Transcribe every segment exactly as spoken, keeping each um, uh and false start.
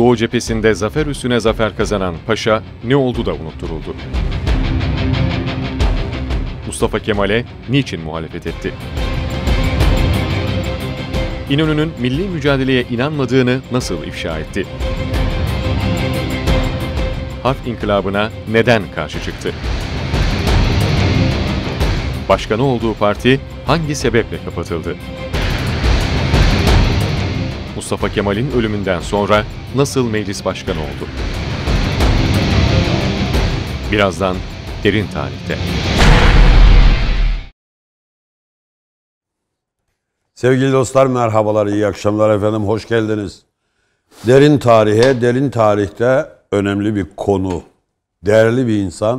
Doğu cephesinde zafer üstüne zafer kazanan paşa ne oldu da unutturuldu? Mustafa Kemal'e niçin muhalefet etti? İnönü'nün milli mücadeleye inanmadığını nasıl ifşa etti? Harf inkılabına neden karşı çıktı? Başkanı olduğu parti hangi sebeple kapatıldı? Mustafa Kemal'in ölümünden sonra nasıl meclis başkanı oldu? Birazdan Derin Tarih'te. Sevgili dostlar, merhabalar, iyi akşamlar efendim, hoş geldiniz. Derin Tarih'e, Derin Tarih'te önemli bir konu, değerli bir insan,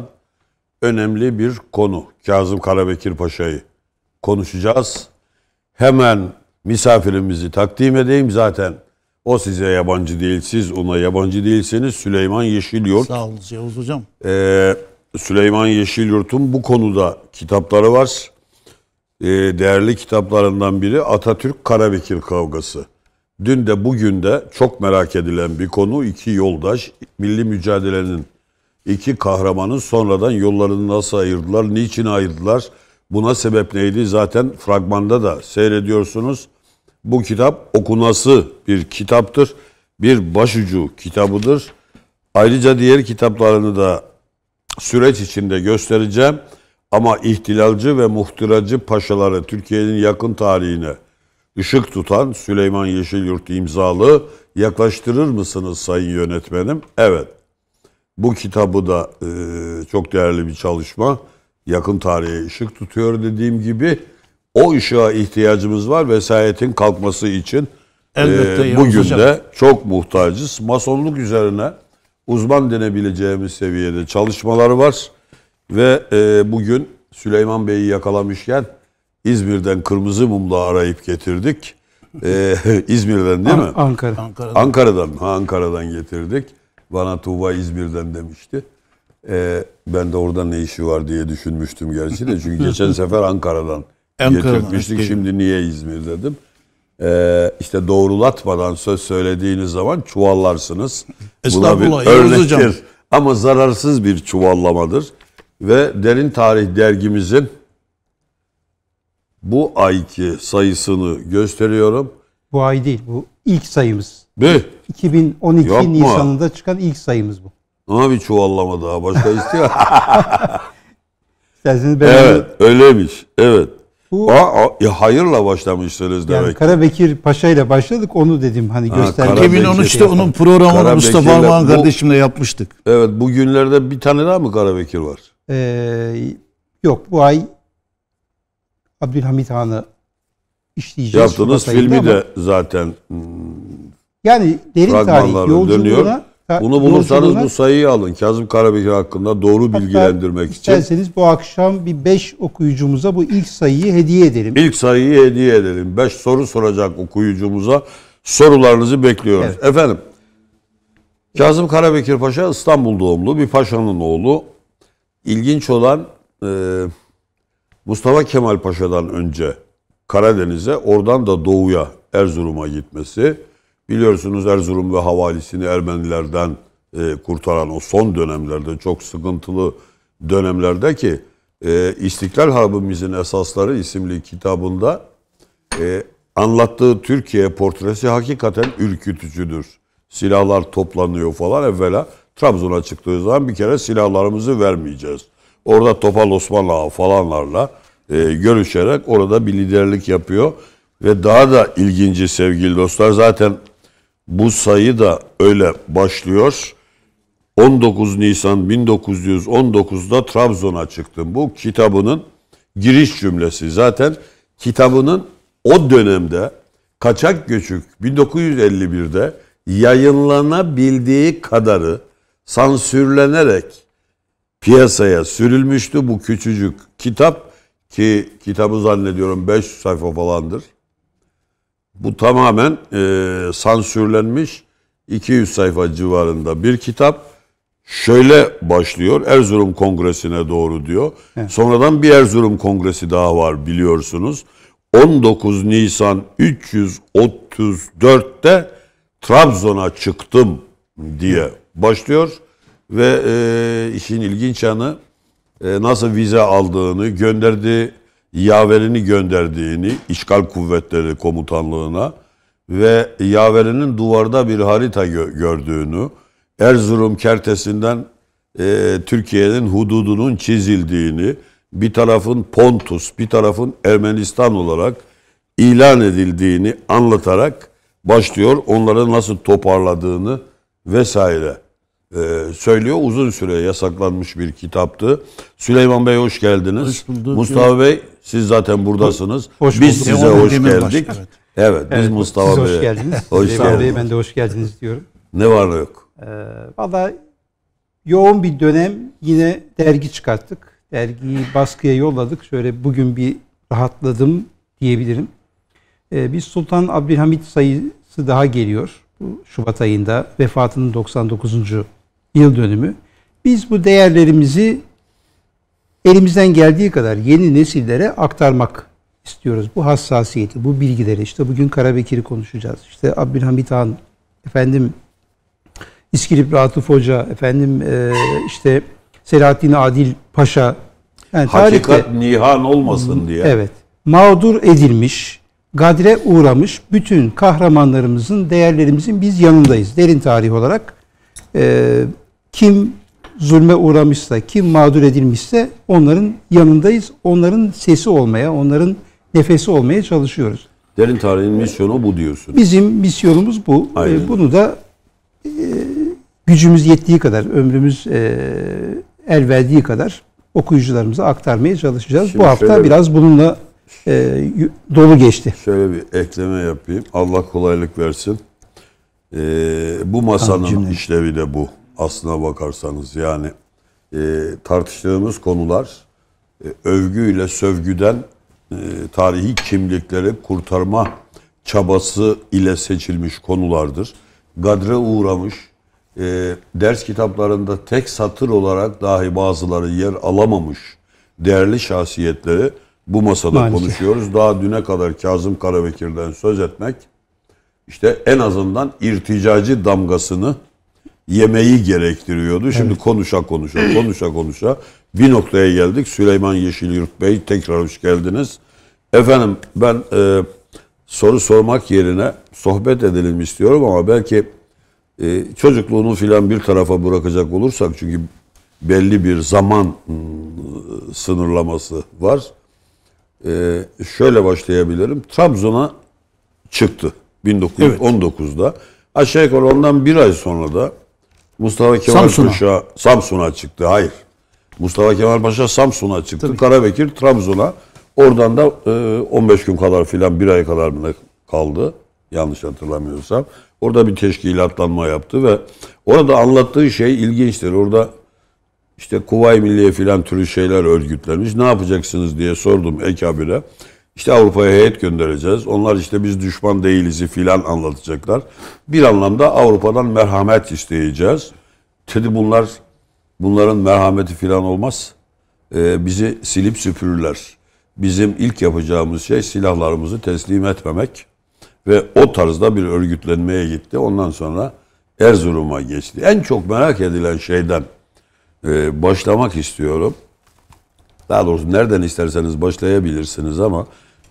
önemli bir konu. Kazım Karabekir Paşa'yı konuşacağız. Hemen misafirimizi takdim edeyim, zaten o size yabancı değil, siz ona yabancı değilsiniz. Süleyman Yeşilyurt. Sağ olun Yavuz Hocam. Ee, Süleyman Yeşilyurt'un bu konuda kitapları var. Ee, değerli kitaplarından biri Atatürk Karabekir Kavgası. Dün de bugün de çok merak edilen bir konu. İki yoldaş, milli mücadelenin iki kahramanın sonradan yollarını nasıl ayırdılar, niçin ayırdılar, buna sebep neydi? Zaten fragmanda da seyrediyorsunuz. Bu kitap okunası bir kitaptır. Bir başucu kitabıdır. Ayrıca diğer kitaplarını da süreç içinde göstereceğim. Ama ihtilalci ve muhtıracı paşaları Türkiye'nin yakın tarihine ışık tutan Süleyman Yeşilyurt imzalı yaklaştırır mısınız sayın yönetmenim? Evet. Bu kitabı da e, çok değerli bir çalışma. Yakın tarihe ışık tutuyor dediğim gibi. O ışığa ihtiyacımız var vesayetin kalkması için. Elbette e, bugün hocam. de çok muhtacız. Masonluk üzerine uzman denebileceğimiz seviyede çalışmaları var. Ve e, bugün Süleyman Bey'i yakalamışken İzmir'den kırmızı mumla arayıp getirdik. E, İzmir'den değil mi? Ankara. Ankara'dan. Ankara'dan, ha, Ankara'dan getirdik. Bana Tuğba İzmir'den demişti. Ee, ben de orada ne işi var diye düşünmüştüm gerçi de. Çünkü geçen sefer Ankara'dan, Ankara'dan getirtmiştik. Evet. Şimdi niye İzmir dedim. Ee, işte doğrulatmadan söz söylediğiniz zaman çuvallarsınız. Buna bir örnektir. Ama zararsız bir çuvallamadır. Ve Derin Tarih dergimizin bu ayki sayısını gösteriyorum. Bu ay değil, bu ilk sayımız. Ne? iki bin on iki Yapma. Nisan'ında çıkan ilk sayımız bu. Ama bir çuvallama daha. Başka istiyor. İsterseniz ben evet, onu... öyleymiş. Evet. Bu, Aa, ya hayırla başlamışsınız demek. Yani Karabekir Paşa ile başladık, onu dedim hani göstermek. iki bin on üçte onun programını Mustafa Armağan kardeşimle yapmıştık. Evet, bu günlerde bir tane daha mı Karabekir var? Ee, yok, bu ay Abdülhamit Han'ı işleyeceğiz. Yaptığınız filmi ama de zaten hmm, yani Derin Tarih yolculuğuna, bunu bulursanız bu sayıyı alın. Kazım Karabekir hakkında doğru bilgilendirmek için. İsterseniz bu akşam bir beş okuyucumuza bu ilk sayıyı hediye edelim. İlk sayıyı hediye edelim. Beş soru soracak okuyucumuza sorularınızı bekliyoruz. Evet. Efendim, Kazım Karabekir Paşa İstanbul doğumlu bir paşanın oğlu. İlginç olan e, Mustafa Kemal Paşa'dan önce Karadeniz'e, oradan da doğuya, Erzurum'a gitmesi. Biliyorsunuz Erzurum ve havalisini Ermenilerden e, kurtaran o son dönemlerde, çok sıkıntılı dönemlerde ki e, İstiklal Harbimizin Esasları isimli kitabında e, anlattığı Türkiye portresi hakikaten ürkütücüdür. Silahlar toplanıyor falan, evvela Trabzon'a çıktığı zaman bir kere silahlarımızı vermeyeceğiz. Orada Topal Osman Ağa falanlarla e, görüşerek orada bir liderlik yapıyor. Ve daha da ilginci sevgili dostlar, zaten bu sayı da öyle başlıyor. on dokuz Nisan bin dokuz yüz on dokuz'da Trabzon'a çıktım. Bu kitabının giriş cümlesi. Zaten kitabının o dönemde kaçak göçük bin dokuz yüz elli bir'de yayınlanabildiği kadarı sansürlenerek piyasaya sürülmüştü bu küçücük kitap, ki kitabı zannediyorum beş sayfa falandır. Bu tamamen e, sansürlenmiş iki yüz sayfa civarında bir kitap. Şöyle başlıyor, Erzurum Kongresi'ne doğru diyor. Evet. Sonradan bir Erzurum Kongresi daha var biliyorsunuz. on dokuz Nisan üç yüz otuz dört'te Trabzon'a çıktım diye başlıyor ve e, işin ilginç yanı e, nasıl vize aldığını, gönderdiği yaverini gönderdiğini işgal kuvvetleri komutanlığına ve yaverinin duvarda bir harita gö- gördüğünü, Erzurum kertesinden e, Türkiye'nin hududunun çizildiğini, bir tarafın Pontus, bir tarafın Ermenistan olarak ilan edildiğini anlatarak başlıyor. Onları nasıl toparladığını vesaire e, söylüyor. Uzun süre yasaklanmış bir kitaptı. Süleyman Bey hoş geldiniz. Hoş bulduk. Mustafa Bey siz zaten buradasınız. Hoş biz bulduk. size Devam hoş edelim geldik. başka, evet. Evet, biz Evet, Mustafa siz Bey'e hoş geldiniz. hoş Süleyman Bey'e geldiniz. ben de hoş geldiniz diyorum. Ne var ne yok? Ee, Valla yoğun bir dönem yine dergi çıkarttık. Dergiyi baskıya yolladık. Şöyle bugün bir rahatladım diyebilirim. Ee, bir Sultan Abdülhamit sayısı daha geliyor. Bu Şubat ayında vefatının doksan dokuzuncu yıl dönümü. Biz bu değerlerimizi elimizden geldiği kadar yeni nesillere aktarmak istiyoruz. Bu hassasiyeti, bu bilgileri. İşte bugün Karabekir'i konuşacağız. İşte Abdülhamit Han, efendim İskilipli Atıf Hoca, efendim e, işte Selahattin Adil Paşa. Yani Hakikat tarihte, nihan olmasın diye. evet, mağdur edilmiş, gadre uğramış bütün kahramanlarımızın, değerlerimizin biz yanındayız. Derin tarih olarak e, kim zulme uğramışsa, kim mağdur edilmişse onların yanındayız. Onların sesi olmaya, onların nefesi olmaya çalışıyoruz. Derin tarihin misyonu bu diyorsun. Bizim misyonumuz bu. Aynen. E, bunu da e, gücümüz yettiği kadar, ömrümüz e, el verdiği kadar okuyucularımıza aktarmaya çalışacağız. Şimdi bu hafta şöyle bir- biraz bununla e, y- dolu geçti. Şöyle bir ekleme yapayım. Allah kolaylık versin. Ee, bu masanın cümle. işlevi de bu. Aslına bakarsanız yani e, tartıştığımız konular e, övgüyle sövgüden e, tarihi kimlikleri kurtarma çabası ile seçilmiş konulardır. Gadre uğramış, e, ders kitaplarında tek satır olarak dahi bazıları yer alamamış değerli şahsiyetleri bu masada Maalesef. konuşuyoruz. Daha düne kadar Kazım Karabekir'den söz etmek işte en azından irticacı damgasını yemeyi gerektiriyordu. Şimdi konuşa konuşa, konuşa konuşa bir noktaya geldik. Süleyman Yeşilyurt Bey tekrar hoş geldiniz. Efendim ben e, soru sormak yerine sohbet edelim istiyorum ama belki e, çocukluğunu filan bir tarafa bırakacak olursak çünkü belli bir zaman ıı, sınırlaması var. E, şöyle başlayabilirim. Trabzon'a çıktı bin dokuz yüz on dokuzda. Aşağı yukarı ondan bir ay sonra da Mustafa Kemal Samsun'a. Paşa Samsun'a çıktı. Hayır. Mustafa Kemal Paşa Samsun'a çıktı. Karabekir Trabzon'a. Oradan da e, on beş gün kadar filan bir ay kadar mı ne kaldı? Yanlış hatırlamıyorsam. Orada bir teşkilatlanma yaptı ve orada anlattığı şey ilginçtir. Orada işte Kuvayi Milliye filan türü şeyler örgütlenmiş. Ne yapacaksınız diye sordum ekabire. İşte Avrupa'ya heyet göndereceğiz. Onlar işte biz düşman değilizi filan anlatacaklar. Bir anlamda Avrupa'dan merhamet isteyeceğiz. Dedi bunlar bunların merhameti filan olmaz. Ee, bizi silip süpürürler. Bizim ilk yapacağımız şey silahlarımızı teslim etmemek. Ve o tarzda bir örgütlenmeye gitti. Ondan sonra Erzurum'a geçti. En çok merak edilen şeyden e, başlamak istiyorum. Daha doğrusu nereden isterseniz başlayabilirsiniz ama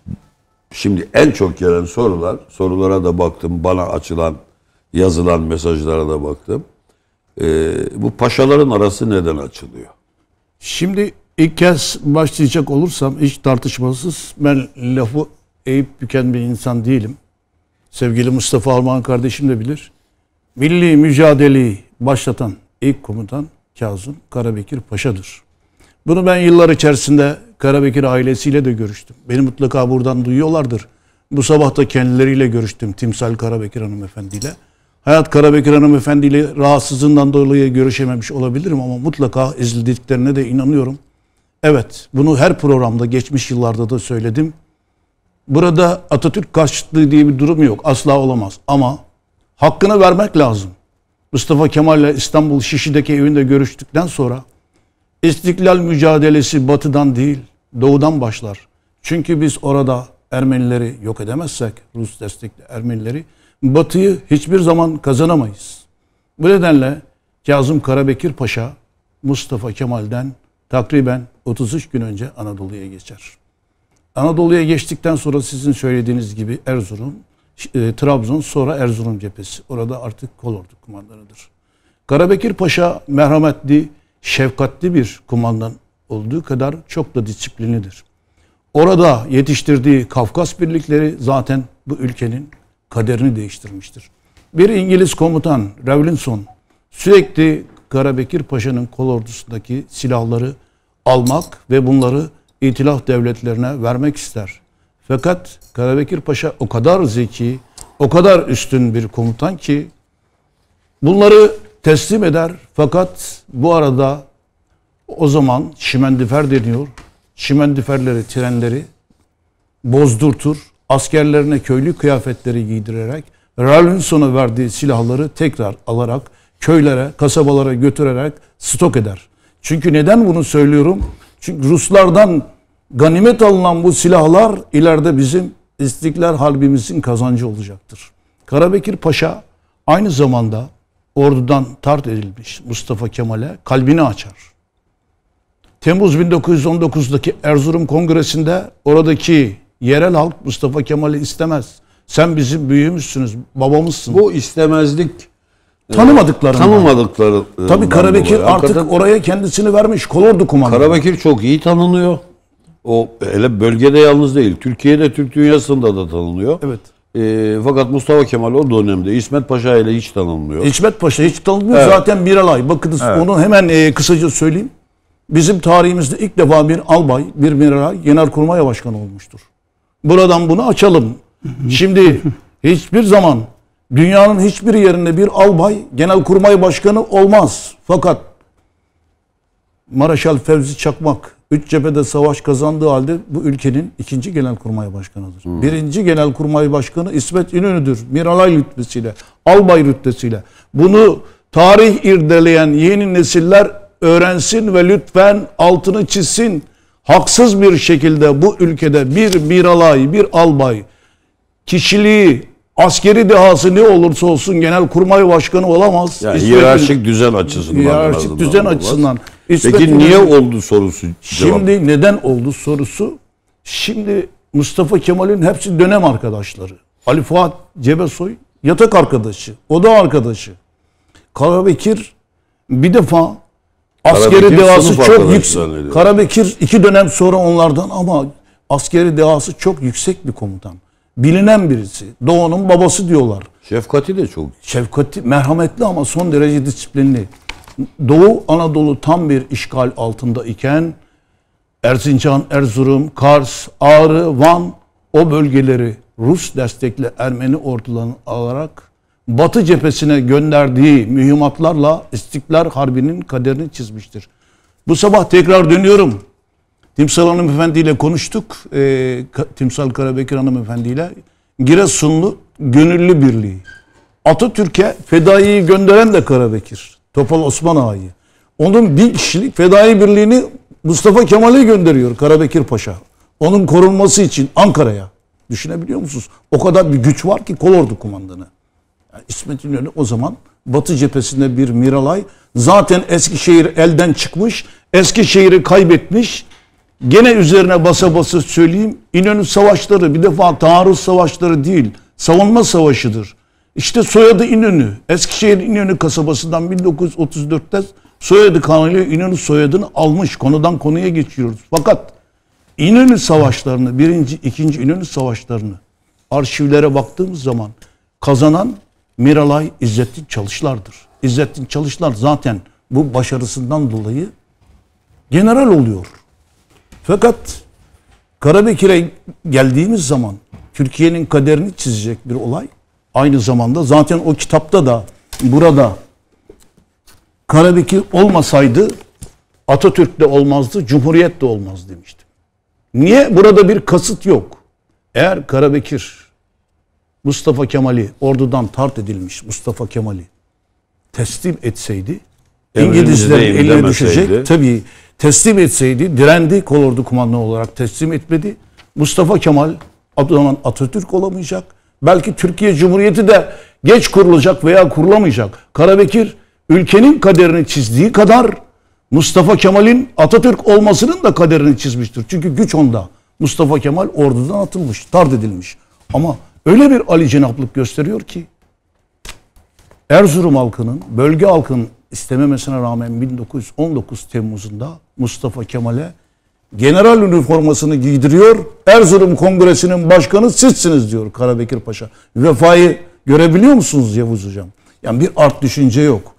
şimdi en çok gelen sorular, sorulara da baktım, bana açılan, yazılan mesajlara da baktım. Ee, bu paşaların arası neden açılıyor? Şimdi ilk kez başlayacak olursam hiç tartışmasız ben lafı eğip büken bir insan değilim. Sevgili Mustafa Armağan kardeşim de bilir. Milli mücadeleyi başlatan ilk komutan Kazım Karabekir Paşa'dır. Bunu ben yıllar içerisinde Karabekir ailesiyle de görüştüm. Beni mutlaka buradan duyuyorlardır. Bu sabah da kendileriyle görüştüm. Timsal Karabekir hanımefendiyle. Hayat Karabekir hanımefendiyle rahatsızlığından dolayı görüşememiş olabilirim ama mutlaka ezildiklerine de inanıyorum. Evet, bunu her programda geçmiş yıllarda da söyledim. Burada Atatürk karşıtlığı diye bir durum yok. Asla olamaz. Ama hakkını vermek lazım. Mustafa Kemal'le İstanbul Şişli'deki evinde görüştükten sonra İstiklal mücadelesi batıdan değil, doğudan başlar. Çünkü biz orada Ermenileri yok edemezsek, Rus destekli Ermenileri, batıyı hiçbir zaman kazanamayız. Bu nedenle Kazım Karabekir Paşa Mustafa Kemal'den takriben otuz üç gün önce Anadolu'ya geçer. Anadolu'ya geçtikten sonra sizin söylediğiniz gibi Erzurum, e, Trabzon, sonra Erzurum cephesi. Orada artık kolordu kumandanıdır. Karabekir Paşa merhametli, şefkatli bir kumandan olduğu kadar çok da disiplinlidir. Orada yetiştirdiği Kafkas birlikleri zaten bu ülkenin kaderini değiştirmiştir. Bir İngiliz komutan Rawlinson sürekli Karabekir Paşa'nın kolordusundaki silahları almak ve bunları İtilaf devletlerine vermek ister. Fakat Karabekir Paşa o kadar zeki, o kadar üstün bir komutan ki bunları teslim eder. Fakat bu arada o zaman şimendifer deniyor. Şimendiferleri, trenleri bozdurtur. Askerlerine köylü kıyafetleri giydirerek Rawlinson'a verdiği silahları tekrar alarak köylere, kasabalara götürerek stok eder. Çünkü neden bunu söylüyorum? Çünkü Ruslardan ganimet alınan bu silahlar ileride bizim İstiklal Harbimizin kazancı olacaktır. Karabekir Paşa aynı zamanda ordudan tart edilmiş Mustafa Kemal'e kalbini açar. Temmuz bin dokuz yüz on dokuzdaki Erzurum Kongresi'nde oradaki yerel halk Mustafa Kemal'i istemez. Sen bizim büyüğümüzsünüz, babamızsın. Bu istemezlik Tanımadıklarından. Tanımadıkları. Tabii Karabekir artık oraya kendisini vermiş. Kolordu kumandanı. Karabekir çok iyi tanınıyor. O hele bölgede yalnız değil. Türkiye'de, Türk dünyasında da tanınıyor. Evet. E, fakat Mustafa Kemal o dönemde İsmet Paşa ile hiç tanınmıyor. İsmet Paşa hiç tanınmıyor. Evet. Zaten Miralay. Bakınız Evet. onu hemen e, kısaca söyleyeyim. Bizim tarihimizde ilk defa bir albay, bir Miralay Genelkurmay Başkanı olmuştur. Buradan bunu açalım. Şimdi hiçbir zaman dünyanın hiçbir yerinde bir albay Genelkurmay Başkanı olmaz. Fakat Maraşal Fevzi Çakmak üç cephede savaş kazandığı halde bu ülkenin ikinci Genelkurmay Başkanı'dır. Hmm. Birinci Genelkurmay Başkanı İsmet İnönü'dür. Miralay rütbesiyle, albay rütbesiyle. Bunu tarih irdeleyen yeni nesiller öğrensin ve lütfen altını çizsin. Haksız bir şekilde bu ülkede bir Miralay, bir albay kişiliği, askeri dehası ne olursa olsun Genelkurmay Başkanı olamaz. Yani İsmet hiyerarşik düzen açısından. Hiyerarşik düzen olmaz. açısından. İsmet Peki niye İnönü- oldu sorusu cevap. Şimdi neden oldu sorusu. Şimdi Mustafa Kemal'in hepsi dönem arkadaşları. Ali Fuat Cebesoy yatak arkadaşı, oda arkadaşı. Karabekir bir defa askeri Karabekir dehası sınıf çok arkadaşı yüksek. zannediyorum. Karabekir iki dönem sonra onlardan ama askeri dehası çok yüksek bir komutan. Bilinen birisi. Doğu'nun babası diyorlar. Şefkati de çok. Şefkatli, merhametli ama son derece disiplinli. Doğu Anadolu tam bir işgal altında iken Erzincan, Erzurum, Kars, Ağrı, Van o bölgeleri Rus destekli Ermeni ordularını alarak Batı cephesine gönderdiği mühimmatlarla İstiklal Harbi'nin kaderini çizmiştir. Bu sabah tekrar dönüyorum. Timsal Hanımefendi ile konuştuk. Ee, Timsal Karabekir Hanımefendi ile. Giresunlu Gönüllü Birliği. Atatürk'e fedaiyi gönderen de Karabekir. Topal Osman Ağa'yı. Onun bin kişilik fedai birliğini Mustafa Kemal'e gönderiyor Karabekir Paşa. Onun korunması için Ankara'ya. Düşünebiliyor musunuz? O kadar bir güç var ki kolordu kumandanı. Yani İsmet İnönü o zaman Batı cephesinde bir Miralay. Zaten Eskişehir elden çıkmış. Eskişehir'i kaybetmiş. Gene üzerine basa basa söyleyeyim. İnönü savaşları bir defa taarruz savaşları değil. Savunma savaşıdır. İşte soyadı İnönü. Eskişehir İnönü kasabasından bin dokuz yüz otuz dörtte soyadı kanunuyla İnönü soyadını almış. Konudan konuya geçiyoruz. Fakat İnönü savaşlarını, birinci, ikinci İnönü savaşlarını arşivlere baktığımız zaman kazanan Miralay İzzettin Çalışlar'dır. İzzettin Çalışlar zaten bu başarısından dolayı general oluyor. Fakat Karabekir'e geldiğimiz zaman Türkiye'nin kaderini çizecek bir olay. Aynı zamanda zaten o kitapta da burada Karabekir olmasaydı Atatürk de olmazdı, Cumhuriyet de olmaz demiştim. Niye? Burada bir kasıt yok. Eğer Karabekir Mustafa Kemal'i ordudan tart edilmiş Mustafa Kemal'i teslim etseydi İngilizlerin eline düşecek. Tabii teslim etseydi, direndi, kolordu kumandanı olarak teslim etmedi. Mustafa Kemal o zaman Atatürk olamayacak. Belki Türkiye Cumhuriyeti de Geç kurulacak veya kurulamayacak. Karabekir ülkenin kaderini çizdiği kadar Mustafa Kemal'in Atatürk olmasının da kaderini çizmiştir. Çünkü güç onda. Mustafa Kemal ordudan atılmış, tard edilmiş. Ama öyle bir Ali Cenaplık gösteriyor ki Erzurum halkının, bölge halkının istememesine rağmen bin dokuz yüz on dokuz Temmuz'unda Mustafa Kemal'e general üniformasını giydiriyor. Erzurum Kongresi'nin başkanı sizsiniz diyor Karabekir Paşa. Vefayı görebiliyor musunuz Yavuz Hocam? Yani bir art düşünce yok.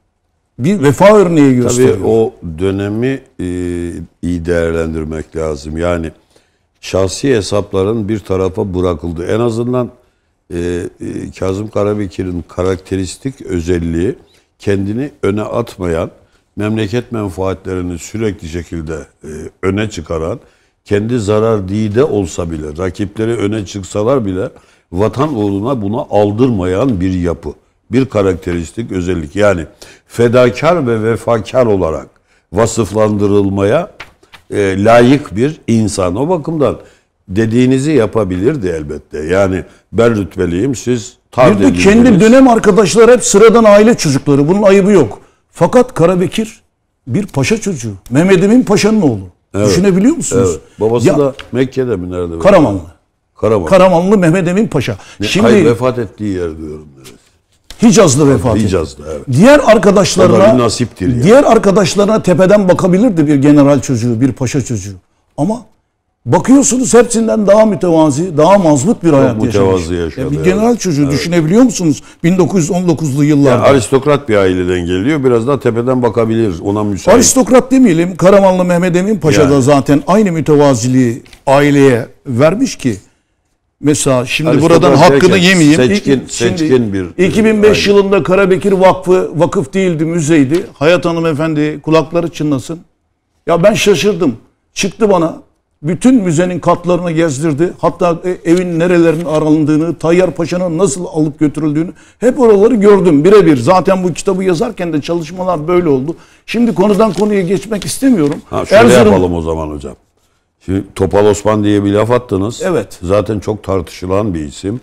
Bir vefa örneği gösteriyor. Tabii o dönemi e, iyi değerlendirmek lazım. Yani şahsi hesapların bir tarafa bırakıldı. En azından e, e, Kazım Karabekir'in karakteristik özelliği kendini öne atmayan, memleket menfaatlerini sürekli şekilde e, öne çıkaran, kendi zarar değil de olsa bile, rakipleri öne çıksalar bile vatan uğruna bunu aldırmayan bir yapı. Bir karakteristik özellik. Yani fedakar ve vefakar olarak vasıflandırılmaya e, layık bir insan. O bakımdan dediğinizi yapabilirdi elbette. Yani ben rütbeliyim, siz tar Bir de kendi dönem arkadaşlar hep sıradan aile çocukları. Bunun ayıbı yok. Fakat Karabekir bir paşa çocuğu. Mehmet Emin Paşa'nın oğlu. Evet. Düşünebiliyor musunuz? Evet. Babası Ya, da Mekke'de mi nerede? Karamanlı. Karaman. Karamanlı Mehmet Emin Paşa. Ne, Şimdi hayır, vefat ettiği yer diyorum. Evet. Hicaz'da vefat etti. Hicaz'da, evet. Diğer O da arkadaşlarına bir nasiptir yani. diğer arkadaşlarına tepeden bakabilirdi bir general çocuğu, bir paşa çocuğu. Ama bakıyorsunuz hepsinden daha mütevazi, daha mazbut bir hayat yaşamış. mütevazi yaşadı, Ya bir evet. general çocuğu Evet. düşünebiliyor musunuz? bin dokuz yüz on dokuzlu Yani yıllarda. aristokrat bir aileden geliyor. Biraz daha tepeden bakabilir. Ona müsait. Aristokrat demeyelim. Karamanlı Mehmet Emin Paşa da Yani. zaten aynı mütevaziliği aileye vermiş ki. Mesela şimdi Aristokrat buradan hakkını derken yemeyeyim. seçkin- İlk- seçkin şimdi bir- iki bin beş aile. yılında Karabekir Vakfı vakıf değildi, müzeydi. Hayat hanımefendi kulakları çınlasın. Ya ben şaşırdım. Çıktı bana. Bütün müzenin katlarını gezdirdi. Hatta e, evin nerelerinin aralındığını, Tayyar Paşa'nın nasıl alıp götürüldüğünü hep oraları gördüm birebir. Zaten bu kitabı yazarken de çalışmalar böyle oldu. Şimdi konudan konuya geçmek istemiyorum. Ha, şöyle Erzurum- yapalım o zaman hocam. Şimdi Topal Osman diye bir laf attınız. Evet. Zaten çok tartışılan bir isim.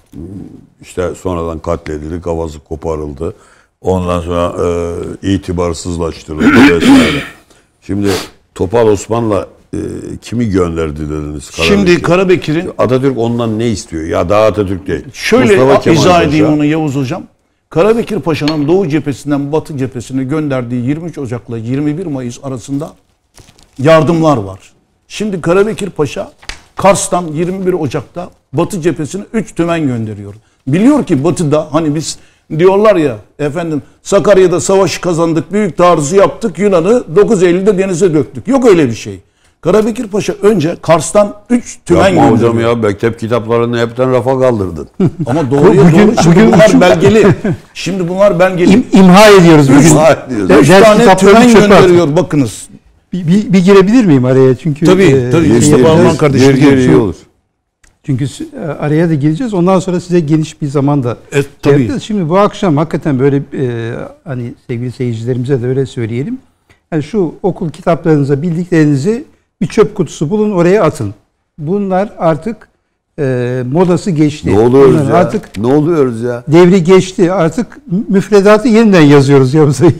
İşte sonradan katledildi, kafası koparıldı. Ondan sonra e, itibarsızlaştırıldı vesaire. Şimdi Topal Osman'la e, kimi gönderdi dediniz? Şimdi Karabekir. Karabekir'in Atatürk ondan ne istiyor? Ya daha Atatürk değil. şöyle Mustafa Kemal izah Paşa- edeyim onu Yavuz Hocam. Karabekir Paşa'nın Doğu cephesinden Batı cephesine gönderdiği yirmi üç Ocak'la yirmi bir Mayıs arasında yardımlar var. Şimdi Karabekir Paşa Kars'tan yirmi bir Ocak'ta Batı cephesine üç tümen gönderiyor. Biliyor ki Batı'da hani biz diyorlar ya efendim Sakarya'da savaşı kazandık, büyük taarruzu yaptık, Yunan'ı dokuz Eylül'de denize döktük. Yok öyle bir şey. Karabekir Paşa önce Kars'tan üç tümen Yapma gönderiyor. hocam ya, mektep kitaplarını hepten rafa kaldırdın. Ama doğruya Bugün- doğru. Şimdi bugün bunlar şu- belgeli. Şimdi bunlar belgeli. İm, imha ediyoruz bugün. Vay diyoruz. Üç Ders tane kitaplarını tümen çöpe atın. gönderiyor bakınız. Bir, bir, bir girebilir miyim araya? Çünkü Tabii, e, tabii. şey Mustafa yapacağız. Alman kardeşim Geri geri diyor. iyi olur. Çünkü e, araya da gireceğiz. Ondan sonra size geniş bir zamanda E, şey tabii. yapacağız. Şimdi bu akşam hakikaten böyle e, hani sevgili seyircilerimize de öyle söyleyelim. Yani şu okul kitaplarınıza bildiklerinizi bir çöp kutusu bulun, oraya atın. Bunlar artık e, modası geçti. Ne oluyoruz Bunlar ya? Artık Ne oluyoruz ya? devri geçti. Artık müfredatı yeniden yazıyoruz Yavuz Bey.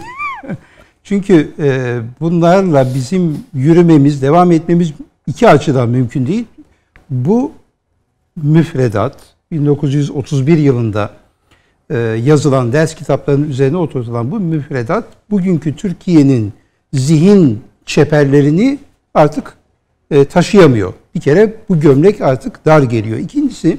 Çünkü e, bunlarla bizim yürümemiz, devam etmemiz iki açıdan mümkün değil. Bu müfredat bin dokuz yüz otuz bir yılında e, yazılan ders kitaplarının üzerine oturtulan bu müfredat bugünkü Türkiye'nin zihin çeperlerini artık e, taşıyamıyor. Bir kere bu gömlek artık dar geliyor. İkincisi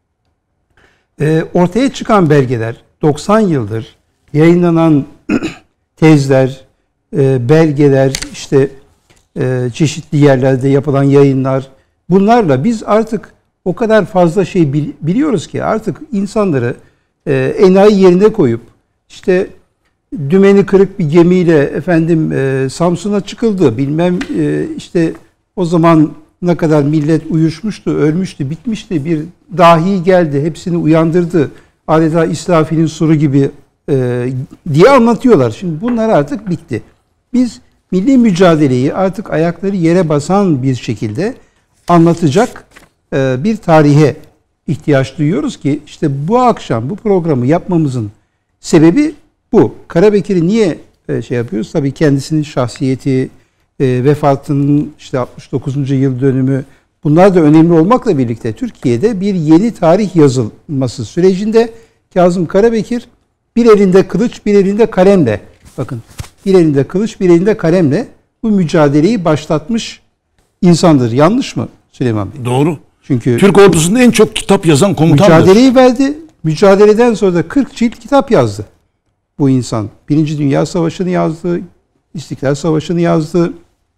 e, ortaya çıkan belgeler doksan yıldır yayınlanan tezler, e, belgeler, işte e, çeşitli yerlerde yapılan yayınlar, bunlarla biz artık o kadar fazla şey bil, biliyoruz ki artık insanları e, enayi yerine koyup işte dümeni kırık bir gemiyle efendim e, Samsun'a çıkıldı, bilmem e, işte o zaman ne kadar millet uyuşmuştu, ölmüştü, bitmişti, bir dahi geldi, hepsini uyandırdı, adeta İsrafil'in suru gibi e, diye anlatıyorlar. Şimdi bunlar artık bitti. Biz milli mücadeleyi artık ayakları yere basan bir şekilde anlatacak e, bir tarihe ihtiyaç duyuyoruz ki işte bu akşam bu programı yapmamızın sebebi bu. Karabekir'i niye e, şey yapıyoruz? Tabii kendisinin şahsiyeti, e, vefatının işte altmış dokuzuncu yıl dönümü, bunlar da önemli olmakla birlikte Türkiye'de bir yeni tarih yazılması sürecinde Kazım Karabekir bir elinde kılıç, bir elinde kalemle, bakın bir elinde kılıç, bir elinde kalemle bu mücadeleyi başlatmış insandır. Yanlış mı Süleyman Bey? Doğru. Çünkü Türk ordusunda en çok kitap yazan komutandır. mücadeleyi verdi. Mücadeleden sonra da kırk cilt kitap yazdı bu insan. Birinci Dünya Savaşı'nı yazdı, İstiklal Savaşı'nı yazdı.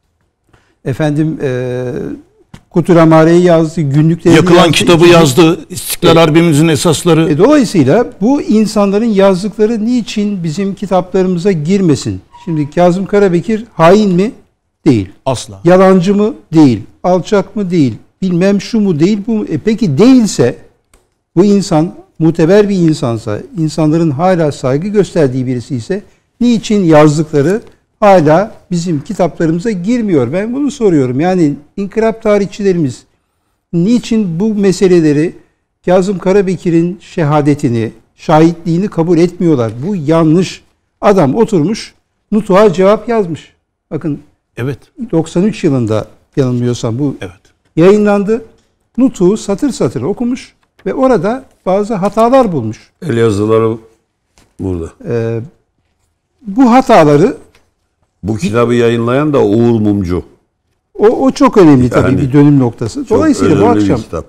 Efendim e, Kuturamare'yi yazdı, günlüklerini Yakılan yazdı. kitabı İkinci- yazdı. İstiklal Harbimizin esasları. E, dolayısıyla bu insanların yazdıkları niçin bizim kitaplarımıza girmesin? Şimdi Kazım Karabekir hain mi? Değil. Asla. Yalancı mı? Değil. Alçak mı? Değil. Bilmem şu mu? Değil bu mu? E peki değilse, bu insan muteber bir insansa, insanların hala saygı gösterdiği birisi ise niçin yazdıkları hala bizim kitaplarımıza girmiyor? Ben bunu soruyorum. Yani inkılap tarihçilerimiz niçin bu meseleleri, Kazım Karabekir'in şehadetini, şahitliğini kabul etmiyorlar? Bu yanlış. Adam oturmuş Nutuk'a cevap yazmış. Bakın Evet. doksan üç yılında yanılmıyorsam bu Evet. yayınlandı. Nutuk'u satır satır okumuş ve orada bazı hatalar bulmuş. El yazıları burada. Ee, bu hataları Bu kitabı yayınlayan da Uğur Mumcu. o, o çok önemli tabii, Yani bir dönüm noktası. Çok Dolayısıyla bu önemli bir akşam kitap.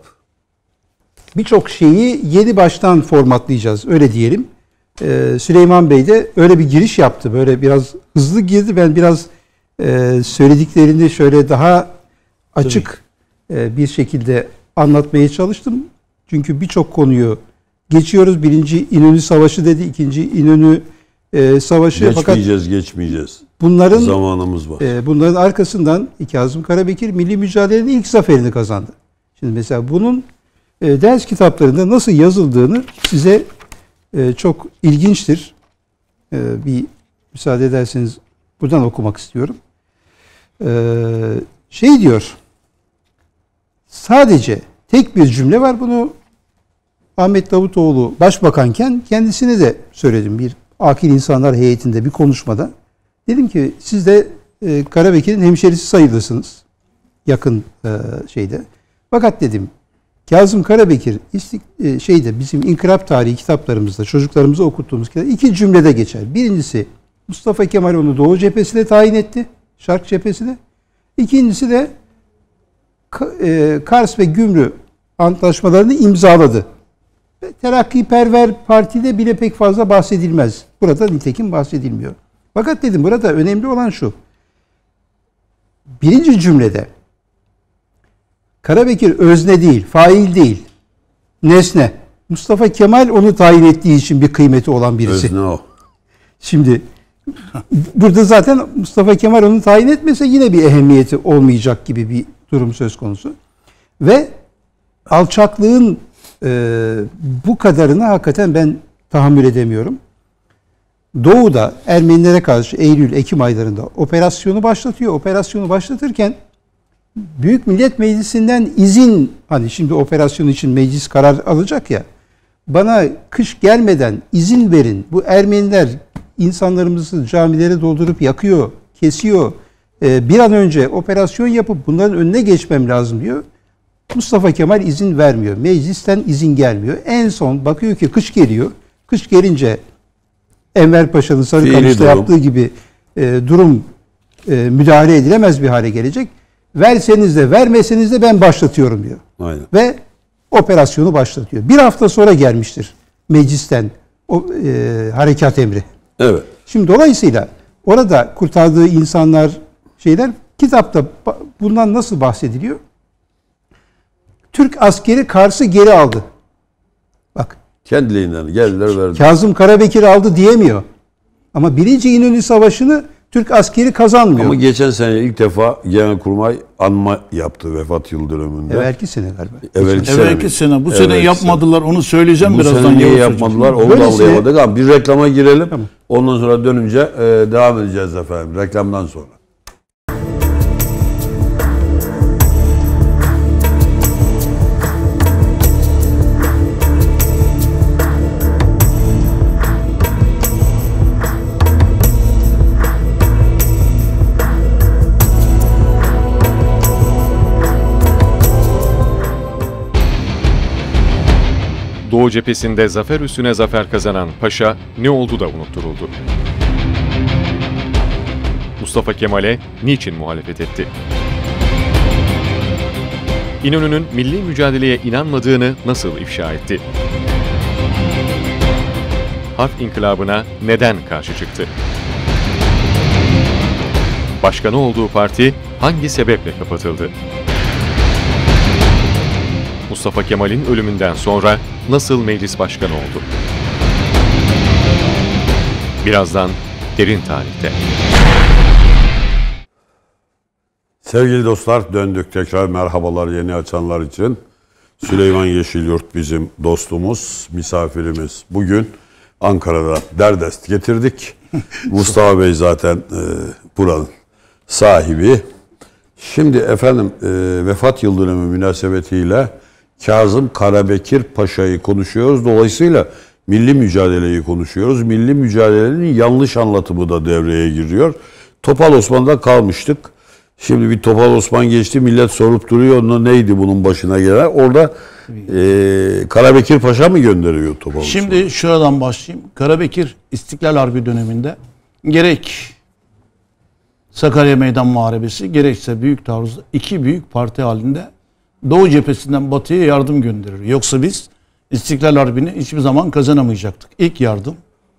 birçok şeyi yeni baştan formatlayacağız, öyle diyelim. Ee, Süleyman Bey de öyle bir giriş yaptı. Böyle biraz hızlı girdi. Ben biraz e, söylediklerini şöyle daha açık e, bir şekilde anlatmaya çalıştım. Çünkü birçok konuyu geçiyoruz. Birinci İnönü Savaşı dedi, ikinci İnönü e, Savaşı. Fakat Geçmeyeceğiz, geçmeyeceğiz. bunların Zamanımız var. e, bunların arkasından Kazım Karabekir milli mücadelenin ilk zaferini kazandı. Şimdi mesela bunun e, ders kitaplarında nasıl yazıldığını size e, çok ilginçtir. E, bir müsaade ederseniz buradan okumak istiyorum. E, şey diyor, sadece tek bir cümle var, bunu Ahmet Davutoğlu başbakanken kendisine de söyledim bir akil insanlar heyetinde bir konuşmada. Dedim ki siz de e, Karabekir'in hemşerisi sayılırsınız yakın e, şeyde. Fakat dedim Kazım Karabekir istik, e, şeyde bizim inkılap tarihi kitaplarımızda çocuklarımıza okuttuğumuz kitap iki cümlede geçer. Birincisi Mustafa Kemal onu Doğu cephesine tayin etti. Şark cephesine. İkincisi de e, Kars ve Gümrü antlaşmalarını imzaladı. Terakkiperver Parti'de bile pek fazla bahsedilmez. Burada nitekim bahsedilmiyor. Fakat dedim burada önemli olan şu. Birinci cümlede Karabekir özne değil, fail değil, nesne. Mustafa Kemal onu tayin ettiği için bir kıymeti olan birisi. Özne o. Şimdi burada zaten Mustafa Kemal onu tayin etmese yine bir ehemmiyeti olmayacak gibi bir durum söz konusu. Ve alçaklığın e, bu kadarını hakikaten ben tahammül edemiyorum. Doğu'da Ermenilere karşı Eylül-Ekim aylarında operasyonu başlatıyor. Operasyonu başlatırken Büyük Millet Meclisi'nden izin, hani şimdi operasyon için meclis karar alacak ya, bana kış gelmeden izin verin. Bu Ermeniler insanlarımızı camilere doldurup yakıyor, kesiyor. Ee, bir an önce operasyon yapıp bunların önüne geçmem lazım diyor. Mustafa Kemal izin vermiyor. Meclisten izin gelmiyor. En son bakıyor ki kış geliyor. Kış gelince Enver Paşa'nın Sarıkamış'ta yaptığı gibi e, durum e, müdahale edilemez bir hale gelecek. Verseniz de vermeseniz de ben başlatıyorum diyor. Aynen. Ve operasyonu başlatıyor. Bir hafta sonra gelmiştir meclisten o e, harekat emri. Evet. Şimdi dolayısıyla orada kurtardığı insanlar, şeyler, kitapta bundan nasıl bahsediliyor? Türk askeri Kars'ı geri aldı. Bak. Kendiliğinden geldiler verdiler. Kazım Karabekir aldı diyemiyor. Ama birinci İnönü Savaşı'nı Türk askeri kazanmıyor. Ama geçen sene ilk defa Genelkurmay anma yaptı vefat yıl dönümünde. Evvelki sene galiba. Evvelki Evvelki sene. Bu sene Evvelki yapmadılar. Onu söyleyeceğim Bu birazdan. sene niye Yavuz Hocam. yapmadılar onu da Böylesine- anlayamadık ama bir reklama girelim. Tamam. Ondan sonra dönünce e, devam edeceğiz efendim. Reklamdan sonra. Doğu cephesinde zafer üstüne zafer kazanan paşa ne oldu da unutturuldu? Mustafa Kemal'e niçin muhalefet etti? İnönü'nün milli mücadeleye inanmadığını nasıl ifşa etti? Harf inkılabına neden karşı çıktı? Başkanı olduğu parti hangi sebeple kapatıldı? Mustafa Kemal'in ölümünden sonra nasıl meclis başkanı oldu? Birazdan Derin Tarih'te. Sevgili dostlar, döndük tekrar. Merhabalar yeni açanlar için. Süleyman Yeşilyurt bizim dostumuz, misafirimiz. Bugün Ankara'da derdest getirdik. Mustafa Bey zaten e, buranın sahibi. Şimdi efendim e, vefat yıl dönümü münasebetiyle Kazım Karabekir Paşa'yı konuşuyoruz. Dolayısıyla milli mücadeleyi konuşuyoruz. Milli mücadelenin yanlış anlatımı da devreye giriyor. Topal Osman'da kalmıştık. Şimdi bir Topal Osman geçti. Millet sorup duruyor. Onda neydi bunun başına gelen? Orada e, Karabekir Paşa mı gönderiyor Topal Osman? Şimdi şuradan başlayayım. Karabekir İstiklal Harbi döneminde gerek Sakarya Meydan Muharebesi gerekse Büyük Taarruz'da iki büyük parti halinde Doğu cephesinden Batı'ya yardım gönderir. Yoksa biz İstiklal Harbi'ni hiçbir zaman kazanamayacaktık. İlk yardım